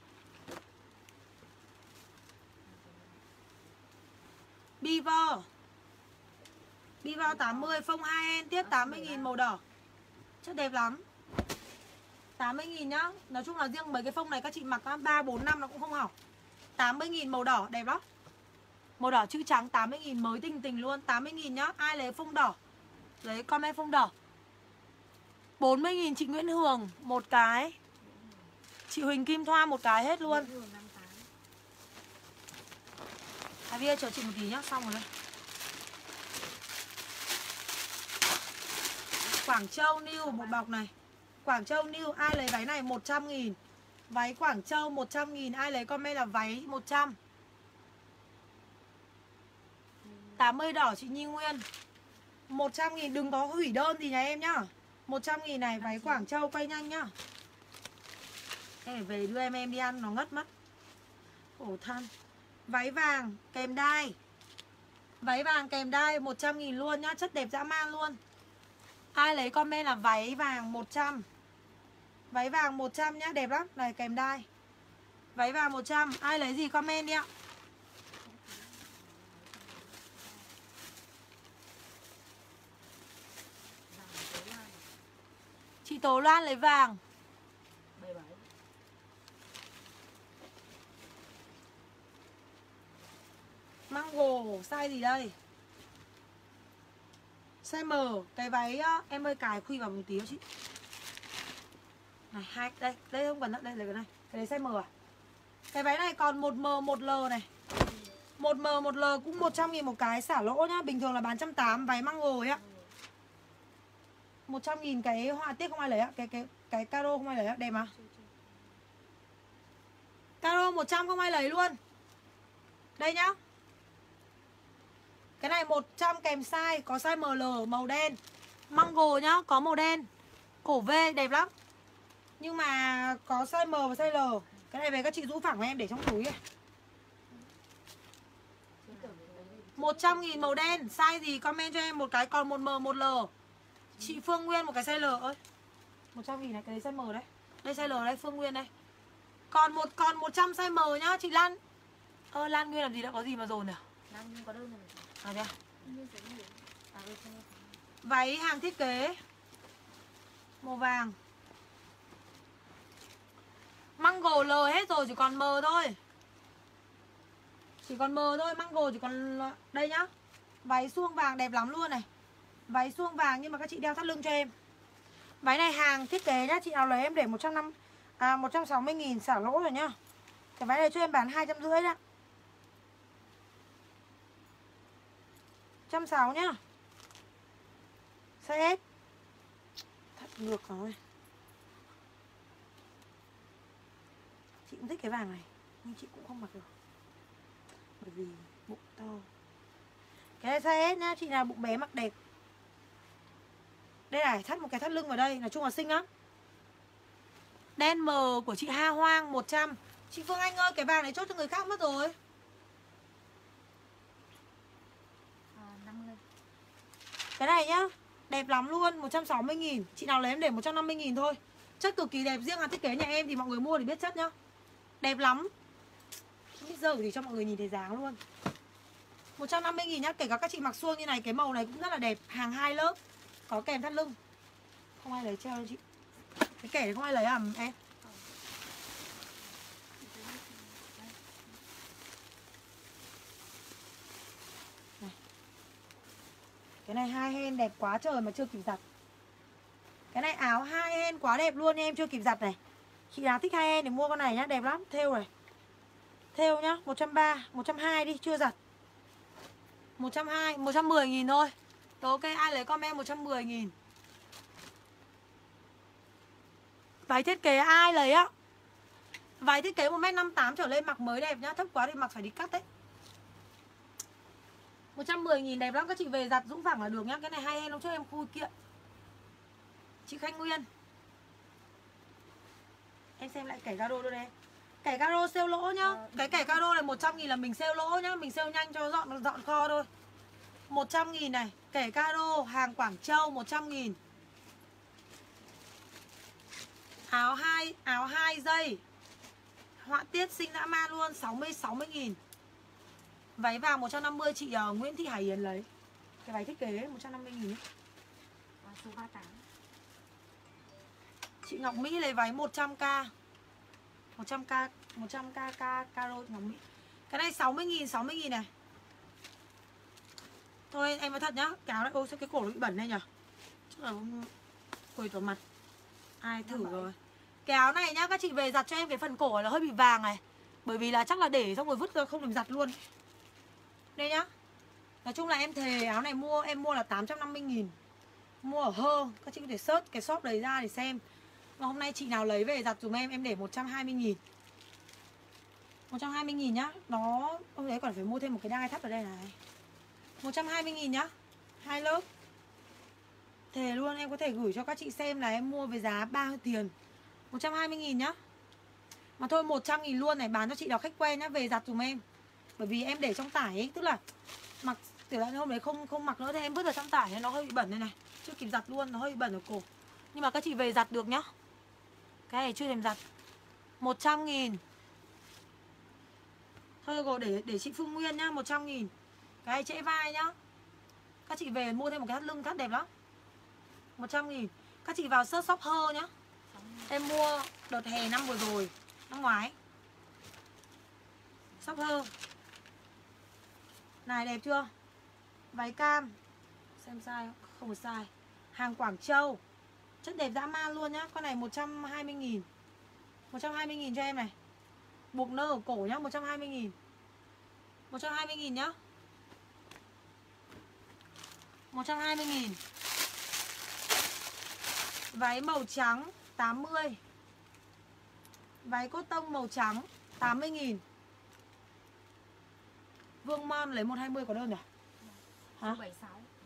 Bivo 80, phông 2N tiếp 80.000 màu đỏ. Chất đẹp lắm. 80.000 nhá. Nói chung là riêng mấy cái phông này các chị mặc 3, 4 năm nó cũng không hỏng. 80.000 màu đỏ, đẹp lắm. Màu đỏ chữ trắng 80.000 mới tình luôn. 80.000 nhá. Ai lấy phông đỏ lấy comment phông đỏ. 40.000 chị Nguyễn Hường một cái. Chị Huỳnh Kim Thoa một cái hết luôn. Vi ơi chờ chị một tí nhá, xong rồi đây. Quảng Châu New một bọc này. Quảng Châu New ai lấy váy này 100.000. Váy Quảng Châu 100.000, ai lấy comment là váy 100. 80 đỏ chị Nhi Nguyên. 100.000, đừng có hủy đơn gì nhà em nhá. 100.000 này, váy Quảng Châu quay nhanh nhá. Em phải về đưa em đi ăn, nó ngất mất. Khổ thân. Váy vàng kèm đai. Váy vàng kèm đai 100.000 luôn nhá, chất đẹp dã man luôn. Ai lấy comment là váy vàng 100. Váy vàng 100 nhá, đẹp lắm, này kèm đai. Váy vàng 100, ai lấy gì comment đi ạ. Chị Tố Loan lấy vàng. Mango, size gì đây? Size M, cái váy em ơi cài khuy vào một tí cho chị. Này, hai đây không cần nữa, đây là cái này. Cái đấy size M à? Cái váy này còn 1M 1L này. 1M 1L cũng 100.000 một cái, xả lỗ nhá, bình thường là bán 180 váy mango ấy ạ. 100.000 cái họa tiết không ai lấy ạ, cái caro không ai lấy ạ, đẹp mà. Caro 100 không ai lấy luôn. Đây nhá. Cái này 100 kèm size, có size ML màu đen. Mango nhá, có màu đen. Cổ V đẹp lắm. Nhưng mà có size M và size L. Cái này về các chị rũ phẳng với em để trong túi ấy. 100.000 màu đen, size gì comment cho em một cái, còn 1M 1L. Chị Phương Nguyên một cái size L ơi. 100.000 này, cái đấy size M đấy. Đây size L đây, Phương Nguyên đây. Còn 100 size M nhá, chị Lan. Lan Nguyên làm gì đã có gì mà dồn nhỉ? Lan Nguyên có đơn rồi. À đây. Váy hàng thiết kế màu vàng. Mango L hết rồi, chỉ còn M thôi. Chỉ còn M thôi, mango chỉ còn đây nhá. Váy suông vàng đẹp lắm luôn này. Váy suông vàng nhưng mà các chị đeo thắt lưng cho em. Váy này hàng thiết kế nhá, chị nào lấy em để 160.000 xả lỗ rồi nhá. Cái váy này cho em bán 250 đó. 160 nhá. Size S. Thật ngược rồi. Chị cũng thích cái vàng này, nhưng chị cũng không mặc được bởi vì bụng to. Cái này size S nhá, chị nào bụng bé mặc đẹp. Đây này, thắt một cái thắt lưng vào đây, nói chung là xinh lắm. Đen M của chị Ha Hoang 100. Chị Phương Anh ơi, cái vàng này chốt cho người khác mất rồi. 50. Cái này nhá, đẹp lắm luôn, 160.000. Chị nào lấy em để 150.000 thôi. Chất cực kỳ đẹp, riêng hàng thiết kế nhà em thì mọi người mua thì biết chất nhá. Đẹp lắm. Không biết giờ thì cho mọi người nhìn thấy dáng luôn. 150.000 nhá, kể cả các chị mặc suông như này, cái màu này cũng rất là đẹp. Hàng 2 lớp, có kèm thắt lưng. Không ai lấy treo đâu chị. Cái kẻ này không ai lấy à em? Này. Cái này 2 hen đẹp quá trời mà chưa kịp giặt. Cái này áo 2 hen quá đẹp luôn em, chưa kịp giặt này. Chị nào thích 2 hen thì mua con này nhá, đẹp lắm, thêu này. Thêu nhá, 130, 120 đi, chưa giặt. 120, 110.000 thôi. Rồi ok, ai lấy comment 110.000. Váy thiết kế ai lấy á? Váy thiết kế 1m58 trở lên mặc mới đẹp nhá, thấp quá thì mặc phải đi cắt đấy. 110.000 đẹp lắm, các chị về giặt rũ phẳng là được nhá. Cái này 2 hen lúc trước em khui kiện. Chị Khanh Nguyên. Em xem lại kẻ caro đây. Kẻ caro sale lỗ nhá. Cái kẻ caro này 100.000 là mình sale lỗ nhá. Mình sale nhanh cho dọn kho thôi. 100.000 này. Kẻ caro hàng Quảng Châu 100.000. Áo 2 dây. Họa tiết xinh dã man luôn, 60.000. Váy vàng 150 chị Nguyễn Thị Hải Yến lấy. Cái váy thiết kế 150.000 ấy. Số 38. Chị Ngọc Mỹ lấy váy 100k. 100k caro Ngọc Mỹ. Cái này 60.000 này. Thôi em nói thật nhá, cái áo này ôi sao cái cổ nó bị bẩn đây nhỉ? Chắc là quỳ vào mặt. Ai thử rồi. Cái áo này nhá, các chị về giặt cho em cái phần cổ này là hơi bị vàng này. Bởi vì là chắc là để xong rồi vứt ra không được giặt luôn. Đây nhá. Nói chung là em thề áo này em mua là 850.000. Mua ở Hơ, các chị có thể search cái shop đấy ra để xem. Và hôm nay chị nào lấy về giặt dùm em để 120.000. 120.000 nhá. Nó hôm đấy còn phải mua thêm một cái đai thắt ở đây này. 120.000 nhá. 2 lớp. Thề luôn, em có thể gửi cho các chị xem là em mua với giá bao tiền. 120.000 nhá. Mà thôi 100.000 luôn này, bán cho chị nào khách quen nhá, về giặt dùm em. Bởi vì em để trong tải ấy, tức là mặc kiểu là hôm đấy không mặc nữa thì em vứt ở trong tải nó hơi bị bẩn đây này. Chưa kịp giặt luôn, nó hơi bị bẩn ở cổ. Nhưng mà các chị về giặt được nhá. Cái này chưa thèm giặt. 100.000. Thôi rồi để chị Phương Nguyên nhá, 100.000. Cái này trễ vai nhá. Các chị về mua thêm một cái thắt lưng thắt đẹp lắm. 100.000. Các chị vào search shop hơ nhá. Em mua đợt hè năm vừa rồi, năm ngoái. Shop hơ. Này đẹp chưa? Váy cam. Xem sai không? Không có sai. Hàng Quảng Châu. Chất đẹp dã man luôn nhá. Con này 120.000. 120.000 cho em này. Buộc nơ ở cổ nhá, 120.000. 120.000 nhá. 120.000. Váy màu trắng 80. Váy cốt tông màu trắng 80.000. Vương Mon lấy 120 có đơn nhỉ? Hả? 76.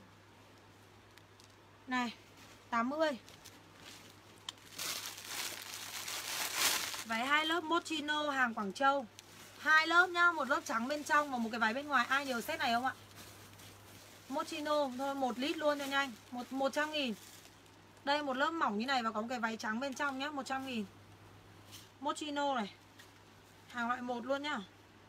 Này 80. Váy 2 lớp Moschino hàng Quảng Châu. 2 lớp nhá, một lớp trắng bên trong và một cái váy bên ngoài. Ai nhớ set này không ạ? Moschino thôi 1 lít luôn cho nhanh. 100.000. Đây một lớp mỏng như này và có một cái váy trắng bên trong nhá, 100.000. Moschino này. Hàng loại 1 luôn nhá.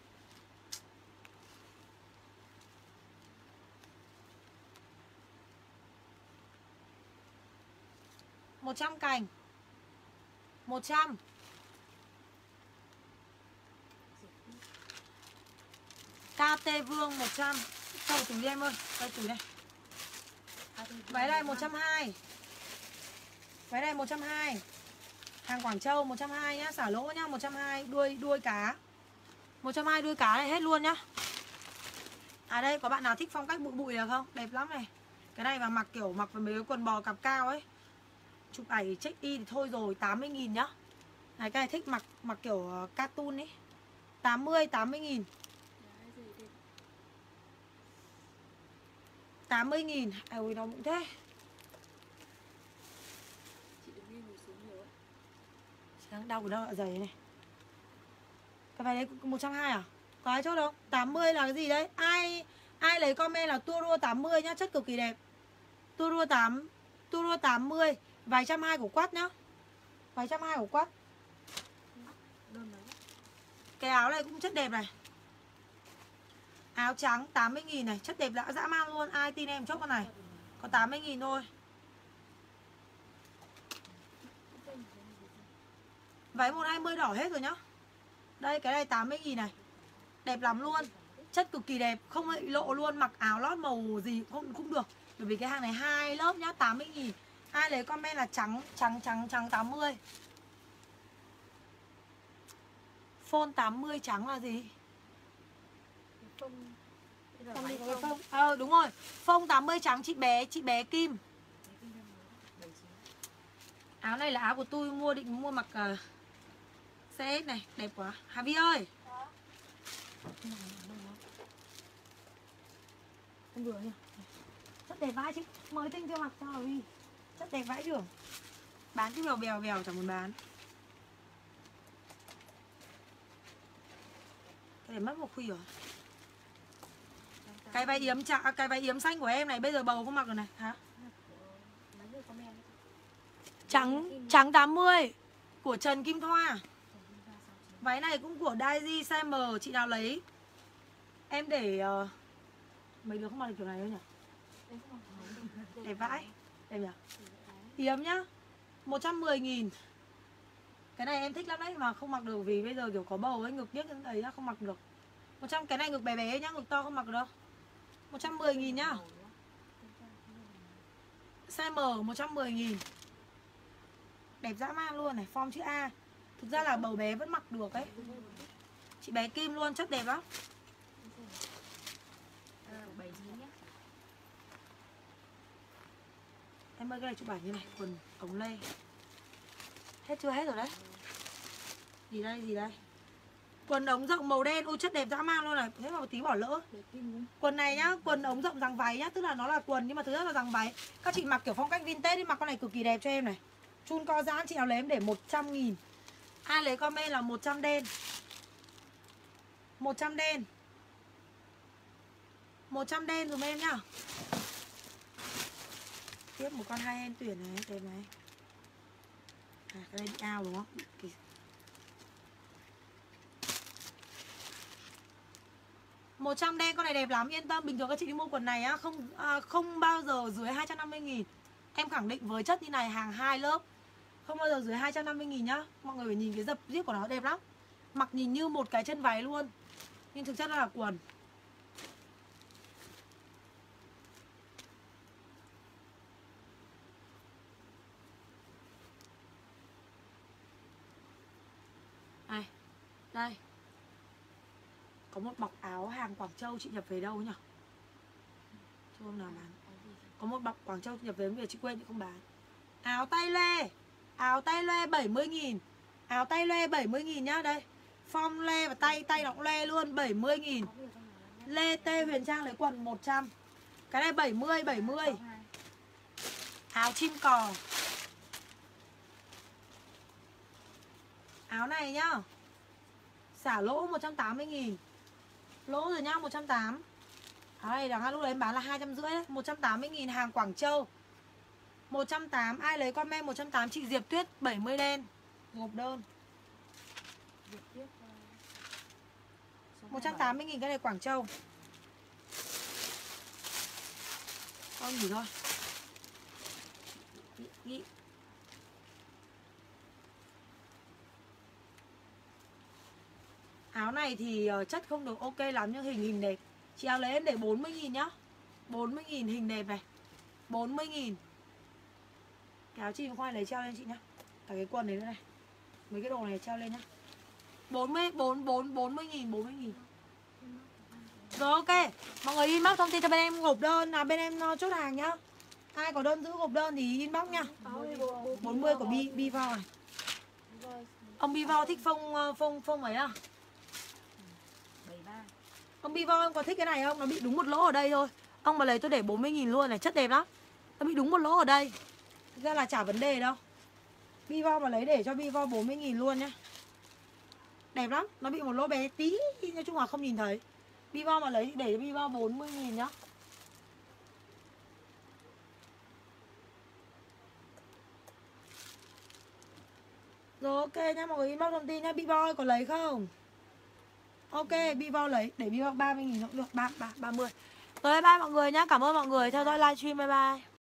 Một 100 cành. 100. KT Vương 100. Cho túi đi em ơi. Đây túi này. Váy này 120. Váy này 120. Hàng Quảng Châu 120 nhá, xả lỗ nhá, 120 đuôi cá. 120 đuôi cá này hết luôn nhá. À đây có bạn nào thích phong cách bụi bụi được không? Đẹp lắm này. Cái này mà mặc kiểu mặc với mấy cái quần bò cặp cao ấy. Chụp ảnh check in thì thôi rồi, 80.000 nhá. Này cái này thích mặc kiểu cartoon ấy. 80.000. 80.000. Ôi nó cũng thế. Chị đừng đi ngồi xuống nhiều ấy. Chị đang đau ở đâu ạ giày này. Cái váy đấy 120 à? Có ai chốt không? 80 là cái gì đấy? Ai lấy comment là tua rua 80 nhá, chất cực kỳ đẹp. Tua rua 80, vài 120 của Quát nhá. Vài 120 của Quát. Đơn đấy. Cái áo này cũng chất đẹp này. Áo trắng 80.000 này, chất đẹp dã man luôn. Ai tin em chốt con này. Có 80.000 thôi. Váy 120 đỏ hết rồi nhá. Đây cái này 80.000 này. Đẹp lắm luôn. Chất cực kỳ đẹp, không bị lộ luôn. Mặc áo lót màu gì cũng được. Bởi vì cái hàng này 2 lớp nhá, 80.000. Ai lấy comment là trắng 80. Phone 80 trắng là gì? Phông. Phông đi có cái phông. Đúng rồi. Phông 80 trắng chị bé Kim. Áo này là áo của tôi định mua mặc CS này, đẹp quá. Hà Vi ơi. Em vừa nhỉ. Chất đẹp vãi chứ. Mới tinh chưa mặc sao Hà Vi. Chất đẹp vãi trưởng. Bán cứ bèo chẳng muốn bán. Cái này mất một khuy rồi. Cái váy yếm xanh của em này bây giờ bầu không mặc rồi này hả? Trắng 80 của Trần Kim Thoa. Váy này cũng của Daisy size M, chị nào lấy. Em để mấy đứa không mặc được kiểu này đâu nhỉ? Đẹp vãi. Đẹp nhỉ? Yếm nhá. 110.000. Cái này em thích lắm đấy mà không mặc được vì bây giờ kiểu có bầu ấy, ngực biết ấy nhá, không mặc được. 100 cái này ngực bé bé nhá, ngực to không mặc được đâu. 110.000 nhá. Size M 110.000. Đẹp dã man luôn này, form chữ A. Thực ra là bầu bé vẫn mặc được ấy. Chị bé Kim luôn, chất đẹp lắm. Em ơi cái này chụp ảnh như này, quần ống lê. Hết chưa? Hết rồi đấy. Gì đây? Quần ống rộng màu đen, ôi chất đẹp dã man luôn này. Thế mà một tí bỏ lỡ. Quần này nhá, quần ống rộng dáng váy nhá. Tức là nó là quần nhưng mà thực chất là dáng váy. Các chị mặc kiểu phong cách vintage đi, mặc con này cực kỳ đẹp cho em này. Chun co giãn, chị nào lấy em để 100.000. Ai lấy comment là 100 đen. 100 đen. 100 đen dùm em nhá. Tiếp một con 2 em tuyển này, đẹp này. À, cái này bị ao đúng không? Bị... 100 đen, con này đẹp lắm, yên tâm. Bình thường các chị đi mua quần này á, không bao giờ dưới 250.000. Em khẳng định với chất như này hàng 2 lớp không bao giờ dưới 250.000 nhá. Mọi người phải nhìn cái dập riết của nó đẹp lắm. Mặc nhìn như một cái chân váy luôn, nhưng thực chất nó là quần. Này, đây. Có một bọc áo hàng Quảng Châu chị nhập về đâu nhỉ? Chứ hôm nào bán. Có một bọc Quảng Châu chị nhập về bây giờ chị quên chị không bán. Áo tay lê. Áo tay lê 70.000. Áo tay lê 70.000 nhá, đây. Form lê và tay nó cũng lê luôn, 70.000. Lê Tê Huyền Trang lấy quần 100. Cái này 70. Áo chim cò. Áo này nhá, xả lỗ 180.000. Lỗ rồi nhá, 180. Áo này đằng lúc đấy em bán là 250 đấy. 180.000 hàng Quảng Châu. 180, ai lấy comment 180 chị Diệp Tuyết 70 đen. Gộp đơn. 180.000 cái này Quảng Châu. Con nghỉ thôi. Nghỉ. Áo này thì chất không được ok lắm nhưng hình đẹp. Chị áo lấy em để 40.000 nhá. 40.000 hình đẹp này. 40.000. Cái áo chim khoai lấy treo lên chị nhá. Cả cái quần này nữa này. Mấy cái đồ này treo lên nhá. 40.000. Rồi ok. Mọi người inbox thông tin cho bên em gộp đơn là bên em chốt hàng nhá. Ai có đơn giữ gộp đơn thì inbox nha. 40 của Bivo này. Ông Bivo thích phông ấy à? 73. Ông Bivo em có thích cái này không? Nó bị đúng một lỗ ở đây thôi. Ông mà lấy tôi để 40.000 luôn này, chất đẹp lắm. Nó bị đúng một lỗ ở đây. Thực ra là chả vấn đề đâu. Bivo mà lấy để cho Bivo 40.000 luôn nhá. Đẹp lắm, nó bị một lỗ bé tí, nói chung là không nhìn thấy. Bivo mà lấy để cho Bivo 40.000 nhá. Rồi ok nhá, mọi người inbox thông tin nhá. Bivo có lấy không? Ok, Bivo lấy, để Bivo 30.000 cũng được, 30. Rồi bye bye mọi người nhá, cảm ơn mọi người theo dõi livestream, bye bye.